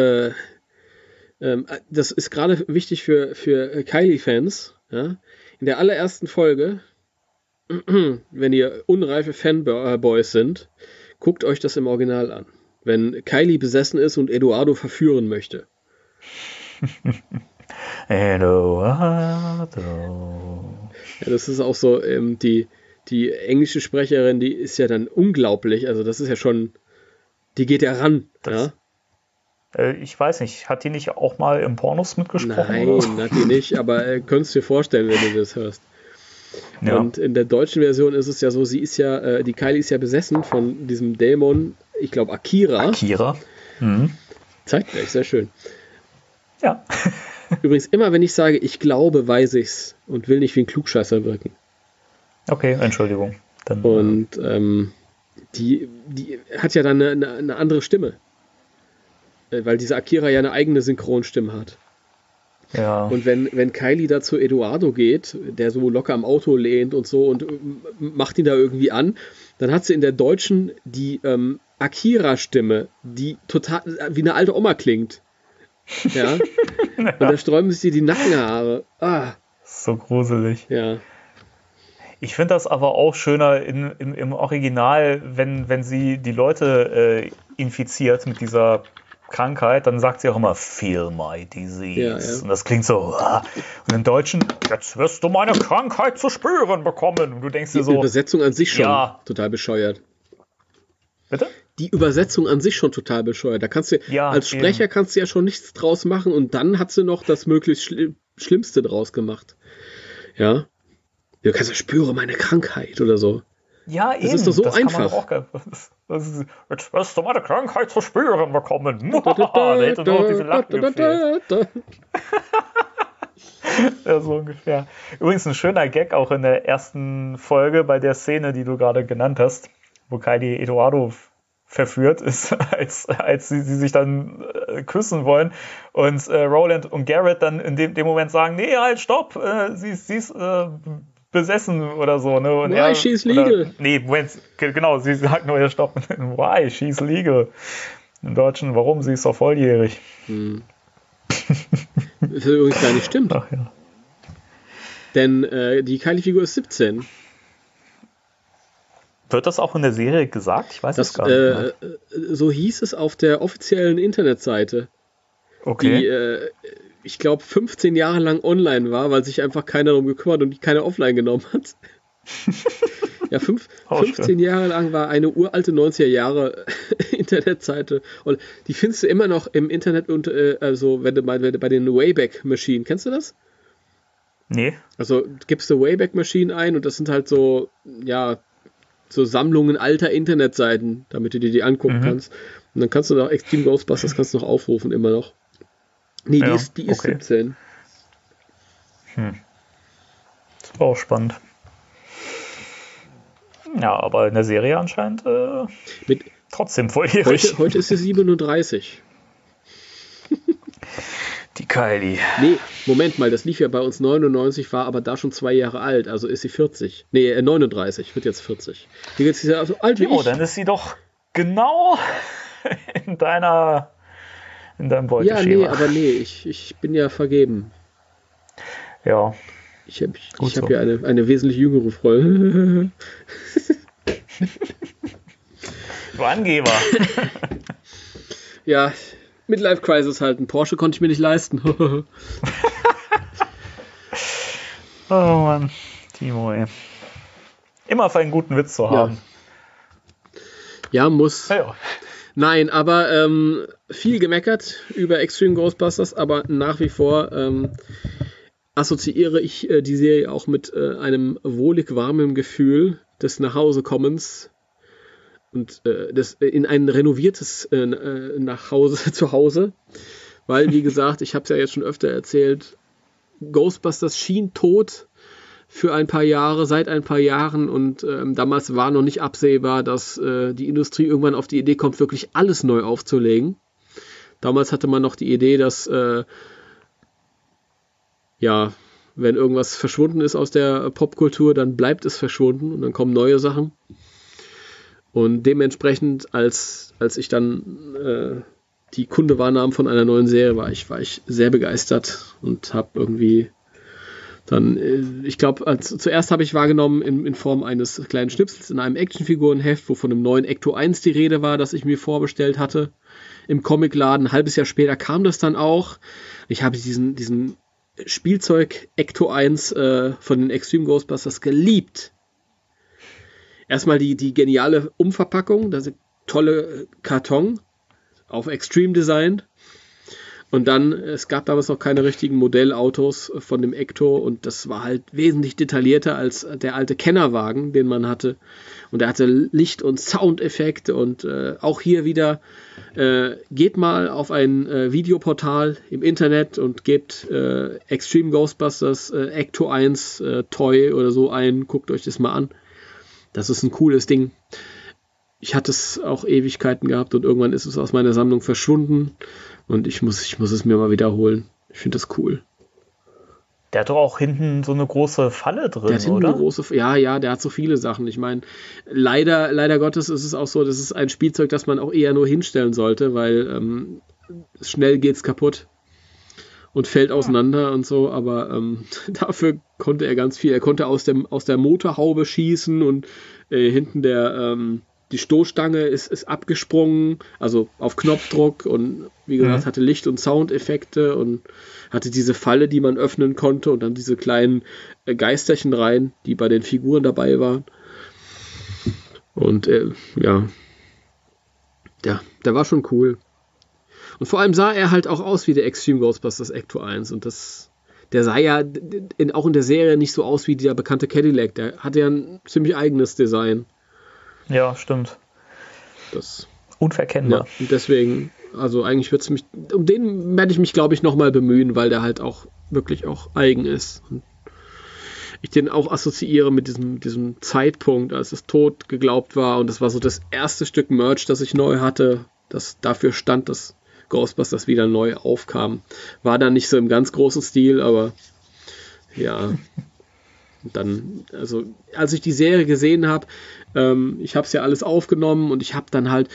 das ist gerade wichtig für Kylie-Fans, ja? In der allerersten Folge, wenn ihr unreife Fanboys sind, guckt euch das im Original an. Wenn Kylie besessen ist und Eduardo verführen möchte. Eduardo. Ja, das ist auch so, die englische Sprecherin, die ist ja dann unglaublich. Also das ist ja schon, die geht ja ran. Ja? Ich weiß nicht, hat die nicht auch mal im Pornos mitgesprochen? Nein, oder? Hat die nicht, aber könntest du dir vorstellen, wenn du das hörst. Ja. Und in der deutschen Version ist es ja so, die Kylie ist ja besessen von diesem Dämon, ich glaube Akira. Mhm. Zeigt gleich, sehr schön. Ja. Übrigens, immer wenn ich sage, ich glaube, weiß ich's und will nicht wie ein Klugscheißer wirken. Okay, Entschuldigung. Dann, und die hat ja dann eine andere Stimme. Weil diese Akira ja eine eigene Synchronstimme hat. Ja. Und wenn Kylie da zu Eduardo geht, der so locker am Auto lehnt und so und macht ihn da irgendwie an, dann hat sie in der Deutschen die Akira-Stimme, die total wie eine alte Oma klingt. Ja. Und da sträuben sich die Nackenhaare. So gruselig. Ja. Ich finde das aber auch schöner im Original, wenn sie die Leute infiziert mit dieser Krankheit, dann sagt sie auch immer, feel my disease. Ja, ja. Und das klingt so, und im Deutschen, jetzt wirst du meine Krankheit zu spüren bekommen. Und du denkst dir Die so, Übersetzung an sich schon ja. total bescheuert. Bitte? Die Übersetzung an sich schon total bescheuert. Da kannst du, Ja, als Sprecher kannst du ja schon nichts draus machen und dann hat sie noch das möglichst Schlimmste draus gemacht. Ja. Du kannst ja spüren meine Krankheit oder so. Ja, das ist doch so das einfach. Jetzt wirst du meine Krankheit zu spüren bekommen. Da hätte noch diese Lachen gefehlt. Ja, so ungefähr. Übrigens ein schöner Gag auch in der ersten Folge bei der Szene, die du gerade genannt hast, wo Kylie Eduardo verführt ist, als sie sich dann küssen wollen und Roland und Garrett dann in dem Moment sagen, nee, halt, stopp, sie ist besessen oder so. Ne? Und Why, she's legal. Moment, genau, sie sagt nur, stopp, why, she's legal. Im Deutschen, warum, sie ist doch volljährig. Das übrigens gar nicht stimmt. Ach ja. Denn die Kylie-Figur ist 17. Wird das auch in der Serie gesagt? Ich weiß es gar nicht mehr. So hieß es auf der offiziellen Internetseite. Okay. Die, ich glaube, 15 Jahre lang online war, weil sich einfach keiner darum gekümmert und die keiner offline genommen hat. Ja, 15 Jahre lang war eine uralte 90er Jahre Internetseite. Und die findest du immer noch im Internet und also wenn du bei den Wayback Machine, kennst du das? Nee. Also gibst du Wayback Machine ein und das sind halt so, ja, so Sammlungen alter Internetseiten, damit du dir die angucken kannst. Und dann kannst du noch Extreme Ghostbusters kannst du noch aufrufen, immer noch. Nee, ja, die ist okay. 17. Das war auch spannend. Ja, aber in der Serie anscheinend trotzdem volljährig. Heute ist sie 37. Die Kylie. Nee, Moment mal, das lief ja bei uns 99, war aber da schon 2 Jahre alt, also ist sie 40. Nee, 39, wird jetzt 40. Die ist ja so alt wie ich. Dann ist sie doch genau in deinem Beuteschema. Ja, aber ich bin ja vergeben. Ja. Ich hab ja eine wesentlich jüngere Freundin. Du Angeber. Ja, Midlife Crisis halt. Ein Porsche konnte ich mir nicht leisten. Oh Mann, Timo, ey. Immer für einen guten Witz zu haben. Ja, muss. Ja. Nein, aber viel gemeckert über Extreme Ghostbusters, aber nach wie vor assoziiere ich die Serie auch mit einem wohlig warmen Gefühl des Nachhausekommens und in ein renoviertes Zuhause, weil, wie gesagt, ich habe es ja jetzt schon öfter erzählt, Ghostbusters schien tot für ein paar Jahre, seit ein paar Jahren und damals war noch nicht absehbar, dass die Industrie irgendwann auf die Idee kommt, wirklich alles neu aufzulegen. Damals hatte man noch die Idee, dass wenn irgendwas verschwunden ist aus der Popkultur, dann bleibt es verschwunden und dann kommen neue Sachen. Und dementsprechend, als ich dann die Kunde wahrnahm von einer neuen Serie, war ich sehr begeistert und habe irgendwie dann, ich glaube, zuerst habe ich wahrgenommen in Form eines kleinen Schnipsels in einem Actionfigurenheft, wo von einem neuen Ecto 1 die Rede war, das ich mir vorbestellt hatte im Comicladen. Ein halbes Jahr später kam das dann auch. Ich habe diesen Spielzeug Ecto 1 von den Extreme Ghostbusters geliebt. Erstmal die geniale Umverpackung, das ist tolle Karton auf Extreme Design. Und dann, es gab damals noch keine richtigen Modellautos von dem Ecto und das war halt wesentlich detaillierter als der alte Kennerwagen, den man hatte. Und er hatte Licht- und Soundeffekte und auch hier wieder geht mal auf ein Videoportal im Internet und gebt Extreme Ghostbusters Ecto 1 Toy oder so ein, guckt euch das mal an. Das ist ein cooles Ding. Ich hatte es auch Ewigkeiten gehabt und irgendwann ist es aus meiner Sammlung verschwunden und ich muss es mir mal wiederholen. Ich finde das cool. Der hat doch auch hinten so eine große Falle drin, der hat hinten oder? eine große, ja, der hat so viele Sachen. Ich meine, leider Gottes ist es auch so, das ist ein Spielzeug, das man auch eher nur hinstellen sollte, weil schnell geht's kaputt und fällt auseinander und so, aber dafür konnte er ganz viel. Er konnte aus der Motorhaube schießen und hinten die Stoßstange ist abgesprungen, also auf Knopfdruck und wie gesagt, hatte Licht- und Soundeffekte und hatte diese Falle, die man öffnen konnte und dann diese kleinen Geisterchen rein, die bei den Figuren dabei waren. Und der war schon cool. Und vor allem sah er halt auch aus wie der Extreme Ghostbusters Ecto 1 und der sah ja auch in der Serie nicht so aus wie der bekannte Cadillac, der hatte ja ein ziemlich eigenes Design. Ja, stimmt. Das unverkennbar. Ja, und deswegen, also eigentlich wird es mich, um den werde ich mich, glaube ich, nochmal bemühen, weil der halt auch wirklich auch eigen ist. Und ich den auch assoziiere mit diesem Zeitpunkt, als es tot geglaubt war und das war so das erste Stück Merch, das ich neu hatte, das dafür stand, dass Ghostbusters wieder neu aufkam. War dann nicht so im ganz großen Stil, aber ja. Und dann, also als ich die Serie gesehen habe, ich habe es ja alles aufgenommen und ich habe dann halt,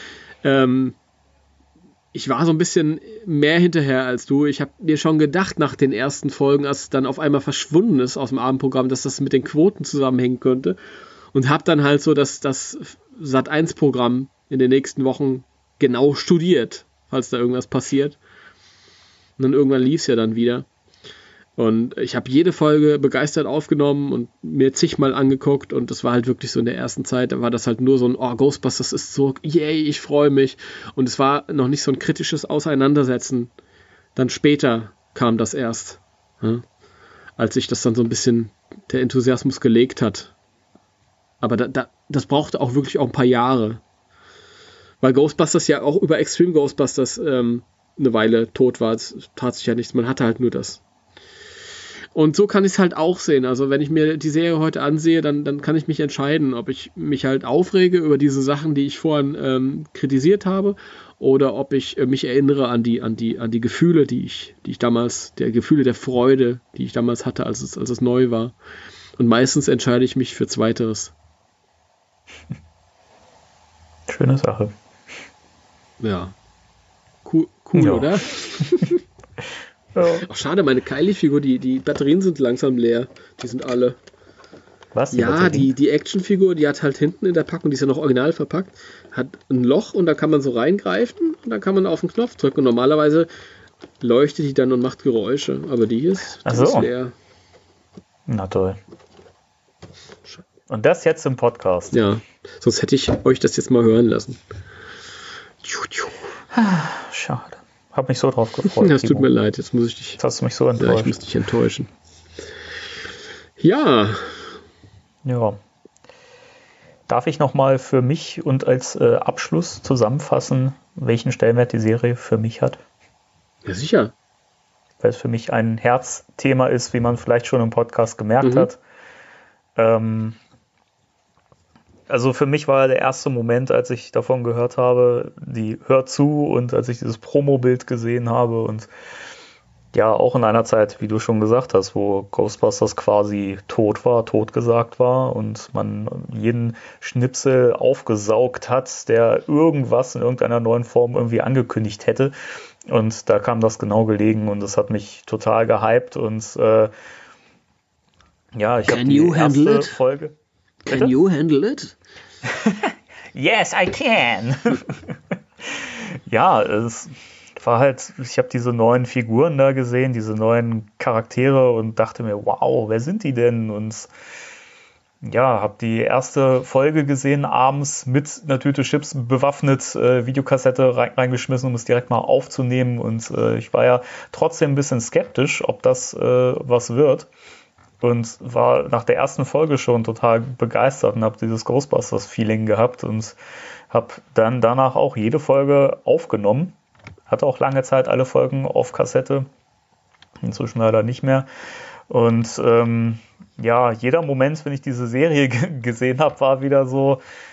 ich war so ein bisschen mehr hinterher als du. Ich habe mir schon gedacht nach den ersten Folgen, als es dann auf einmal verschwunden ist aus dem Abendprogramm, dass das mit den Quoten zusammenhängen könnte. Und habe dann halt so das Sat.1-Programm in den nächsten Wochen genau studiert, falls da irgendwas passiert. Und dann irgendwann lief es ja dann wieder. Und ich habe jede Folge begeistert aufgenommen und mir zigmal angeguckt und das war halt wirklich so in der ersten Zeit, da war das halt nur so ein, oh, Ghostbusters ist so, yay, ich freue mich. Und es war noch nicht so ein kritisches Auseinandersetzen. Dann später kam das erst, ja, als sich das dann so ein bisschen der Enthusiasmus gelegt hat. Aber das brauchte auch wirklich auch ein paar Jahre. Weil Ghostbusters ja auch über Extreme Ghostbusters eine Weile tot war. Es tat sich ja nichts, man hatte halt nur das. Und so kann ich es halt auch sehen. Also wenn ich mir die Serie heute ansehe, dann kann ich mich entscheiden, ob ich mich halt aufrege über diese Sachen, die ich vorhin kritisiert habe, oder ob ich mich erinnere an die Gefühle, die ich damals, der Gefühle der Freude, die ich damals hatte, als es neu war. Und meistens entscheide ich mich für Zweiteres. Schöne Sache. Ja. Cool, ja. Oder? Ja. Ach, schade, meine Kylie-Figur, die Batterien sind langsam leer. Die sind alle. Was? Ja, die Actionfigur, die hat halt hinten in der Packung, die ist ja noch original verpackt, hat ein Loch und da kann man so reingreifen und dann kann man auf den Knopf drücken. Und normalerweise leuchtet die dann und macht Geräusche. Aber die ist leer. Na toll. Und das jetzt im Podcast. Ja, sonst hätte ich euch das jetzt mal hören lassen. Schade. Hab mich so drauf gefreut. Das tut mir leid, jetzt muss ich dich. Jetzt hast du mich so enttäuscht. Ja, ich muss dich enttäuschen. Ja. Ja. Darf ich nochmal für mich und als Abschluss zusammenfassen, welchen Stellenwert die Serie für mich hat? Ja, sicher. Weil es für mich ein Herzthema ist, wie man vielleicht schon im Podcast gemerkt hat. Also für mich war der erste Moment, als ich davon gehört habe, die Hört zu und als ich dieses Promo-Bild gesehen habe und ja, auch in einer Zeit, wie du schon gesagt hast, wo Ghostbusters quasi totgesagt war und man jeden Schnipsel aufgesaugt hat, der irgendwas in irgendeiner neuen Form irgendwie angekündigt hätte. Und da kam das genau gelegen und das hat mich total gehypt und ja, ich habe die erste Folge. Can you handle it? Yes, I can. Ja, es war halt, ich habe diese neuen Figuren da gesehen, diese neuen Charaktere und dachte mir, wow, wer sind die denn? Und ja, habe die erste Folge gesehen, abends mit einer Tüte Chips bewaffnet, Videokassette reingeschmissen, um es direkt mal aufzunehmen. Und ich war ja trotzdem ein bisschen skeptisch, ob das was wird. Und war nach der ersten Folge schon total begeistert und habe dieses Ghostbusters-Feeling gehabt und habe dann danach auch jede Folge aufgenommen. Hatte auch lange Zeit alle Folgen auf Kassette, inzwischen leider nicht mehr. Und ja, jeder Moment, wenn ich diese Serie gesehen habe, war wieder so,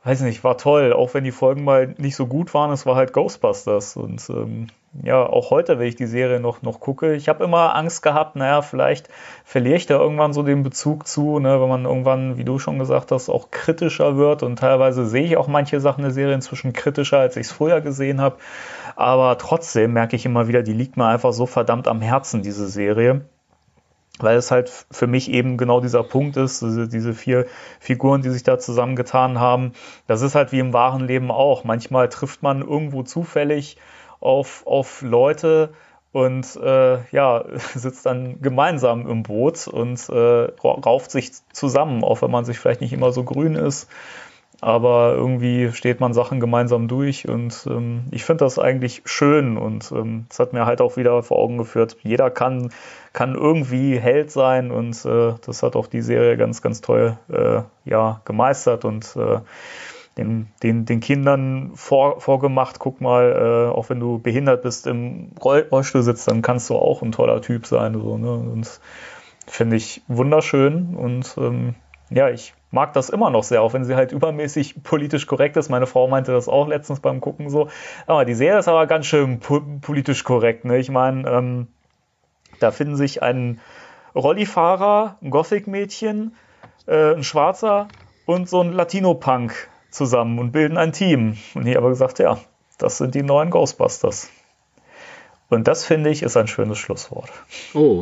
weiß nicht, war toll, auch wenn die Folgen mal nicht so gut waren, es war halt Ghostbusters und ja, auch heute, wenn ich die Serie noch gucke, ich habe immer Angst gehabt, naja, vielleicht verliere ich da irgendwann so den Bezug zu, ne, wenn man irgendwann, wie du schon gesagt hast, auch kritischer wird und teilweise sehe ich auch manche Sachen der Serie inzwischen kritischer, als ich es früher gesehen habe, aber trotzdem merke ich immer wieder, die liegt mir einfach so verdammt am Herzen, diese Serie. Weil es halt für mich eben genau dieser Punkt ist, diese 4 Figuren, die sich da zusammengetan haben. Das ist halt wie im wahren Leben auch. Manchmal trifft man irgendwo zufällig auf Leute und sitzt dann gemeinsam im Boot und rauft sich zusammen, auch wenn man sich vielleicht nicht immer so grün ist. Aber irgendwie steht man Sachen gemeinsam durch und ich finde das eigentlich schön und das hat mir halt auch wieder vor Augen geführt, jeder kann irgendwie Held sein und das hat auch die Serie ganz, ganz toll gemeistert und den Kindern vorgemacht, guck mal, auch wenn du behindert bist, im Rollstuhl sitzt, dann kannst du auch ein toller Typ sein. So, ne? Und finde ich wunderschön und ich mag das immer noch sehr, auch wenn sie halt übermäßig politisch korrekt ist. Meine Frau meinte das auch letztens beim Gucken so. Aber die Serie ist aber ganz schön politisch korrekt. Ne? Ich meine, da finden sich ein Rollifahrer, ein Gothic-Mädchen, ein Schwarzer und so ein Latino-Punk zusammen und bilden ein Team. Und ich habe gesagt, ja, das sind die neuen Ghostbusters. Und das, finde ich, ist ein schönes Schlusswort. Oh.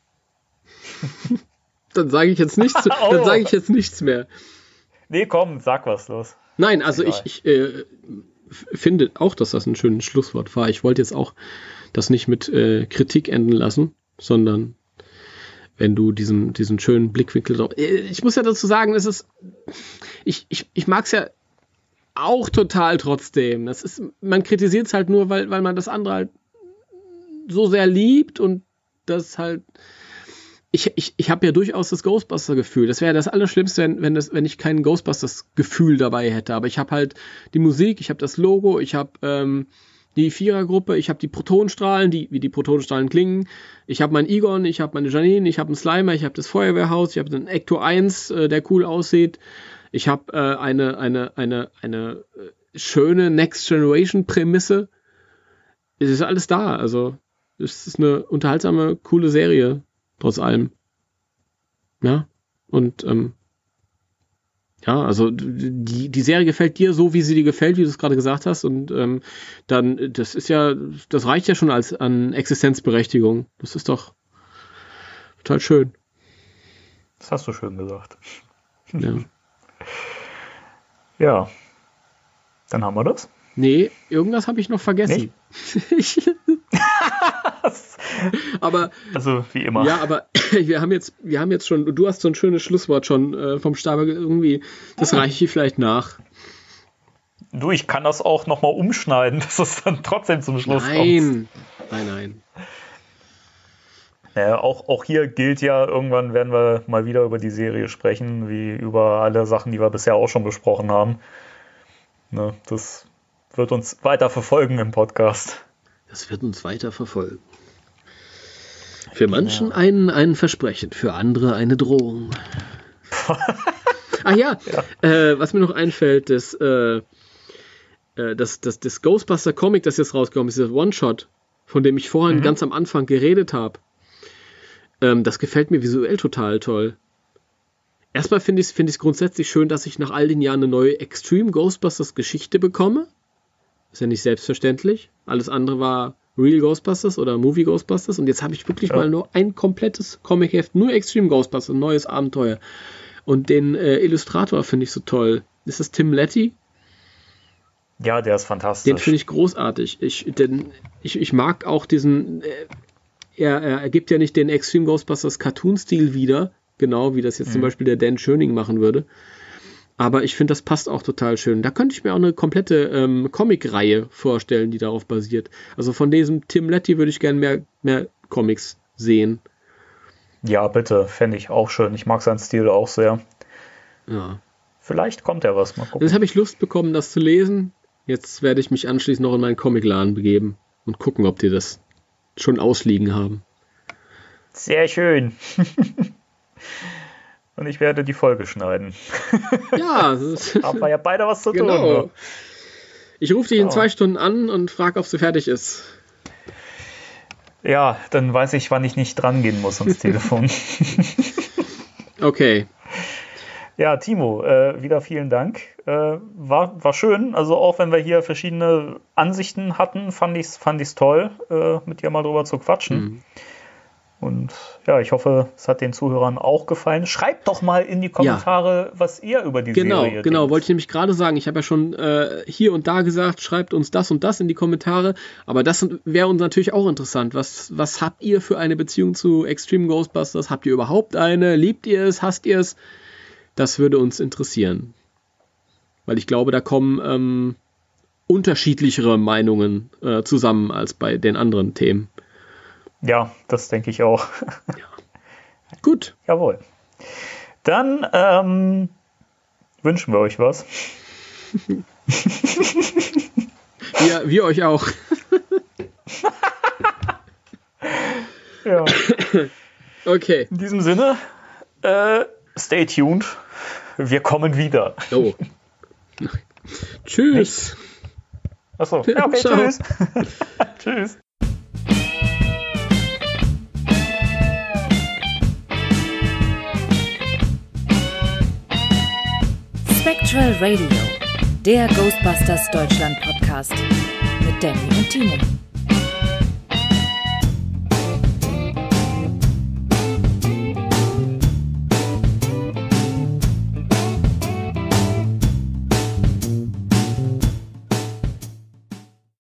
Dann sage ich jetzt nichts. Dann sage ich jetzt nichts mehr. Nee, komm, sag was los. Nein, also ich finde auch, dass das ein schönes Schlusswort war. Ich wollte jetzt auch das nicht mit Kritik enden lassen, sondern wenn du diesen schönen Blickwinkel drauf. Ich muss ja dazu sagen, ich mag es ja auch total trotzdem. Man kritisiert es halt nur, weil man das andere halt so sehr liebt und das halt. Ich habe ja durchaus das Ghostbuster-Gefühl. Das wäre das Allerschlimmste, wenn ich kein Ghostbusters-Gefühl dabei hätte. Aber ich habe halt die Musik, ich habe das Logo, ich habe die Vierergruppe, ich habe die Protonenstrahlen, wie die Protonenstrahlen klingen. Ich habe meinen Egon, ich habe meine Janine, ich habe einen Slimer, ich habe das Feuerwehrhaus, ich habe den Ecto 1, der cool aussieht. Ich habe eine schöne Next-Generation-Prämisse. Es ist alles da. Also es ist eine unterhaltsame, coole Serie. Trotz allem. Ja, und also die Serie gefällt dir so, wie sie dir gefällt, wie du es gerade gesagt hast. Und dann, das reicht ja schon an Existenzberechtigung. Das ist doch total schön. Das hast du schön gesagt. Ja. Ja. Dann haben wir das. Nee, irgendwas habe ich noch vergessen. Aber also wie immer. Ja, aber wir haben jetzt schon, du hast so ein schönes Schlusswort schon vom Staber irgendwie, das reiche ich vielleicht nach. Du, ich kann das auch nochmal umschneiden, dass es dann trotzdem zum Schluss kommt. Nein. Ja, auch hier gilt ja, irgendwann werden wir mal wieder über die Serie sprechen, wie über alle Sachen, die wir bisher auch schon besprochen haben. Ne, das wird uns weiter verfolgen im Podcast. Das wird uns weiter verfolgen. Für manchen ein Versprechen, für andere eine Drohung. Was mir noch einfällt, das Ghostbuster Comic, das jetzt rausgekommen ist, das One-Shot, von dem ich vorhin ganz am Anfang geredet habe, das gefällt mir visuell total toll. Erstmal finde ich es grundsätzlich schön, dass ich nach all den Jahren eine neue Extreme Ghostbusters Geschichte bekomme. Ist ja nicht selbstverständlich. Alles andere war Real Ghostbusters oder Movie Ghostbusters und jetzt habe ich wirklich mal nur ein komplettes Comic-Heft, nur Extreme Ghostbusters, ein neues Abenteuer. Und den Illustrator finde ich so toll. Ist das Tim Latty? Ja, der ist fantastisch. Den finde ich großartig. Ich mag auch diesen, er gibt ja nicht den Extreme Ghostbusters Cartoon-Stil wieder, genau wie das jetzt zum Beispiel der Dan Schöning machen würde. Aber ich finde, das passt auch total schön. Da könnte ich mir auch eine komplette Comic-Reihe vorstellen, die darauf basiert. Also von diesem Tim Latty würde ich gerne mehr Comics sehen. Ja, bitte. Fände ich auch schön. Ich mag seinen Stil auch sehr. Ja. Vielleicht kommt ja was. Mal gucken. Jetzt habe ich Lust bekommen, das zu lesen. Jetzt werde ich mich anschließend noch in meinen Comicladen begeben und gucken, ob die das schon ausliegen haben. Sehr schön. und ich werde die Folge schneiden. Ja. Haben wir ja beide was zu tun. Genau. Ich rufe dich in 2 Stunden an und frage, ob sie fertig ist. Ja, dann weiß ich, wann ich nicht dran gehen muss ans Telefon. Okay. Ja, Timo, wieder vielen Dank. War schön. Also auch wenn wir hier verschiedene Ansichten hatten, fand ich's toll, mit dir mal drüber zu quatschen. Und ja, ich hoffe, es hat den Zuhörern auch gefallen. Schreibt doch mal in die Kommentare, was ihr über die Serie denkt. Genau, wollte ich nämlich gerade sagen. Ich habe ja schon hier und da gesagt, schreibt uns das und das in die Kommentare. Aber das wäre uns natürlich auch interessant. Was habt ihr für eine Beziehung zu Extreme Ghostbusters? Habt ihr überhaupt eine? Liebt ihr es? Hasst ihr es? Das würde uns interessieren. Weil ich glaube, da kommen unterschiedlichere Meinungen zusammen als bei den anderen Themen. Ja, das denke ich auch. Ja. Gut. Jawohl. Dann wünschen wir euch was. Wir euch auch. Ja. Okay. In diesem Sinne, stay tuned. Wir kommen wieder. Oh. Tschüss. Achso, ja, okay, Ciao. Tschüss. Tschüss. Spectral Radio, der Ghostbusters Deutschland Podcast mit Danny und Timo.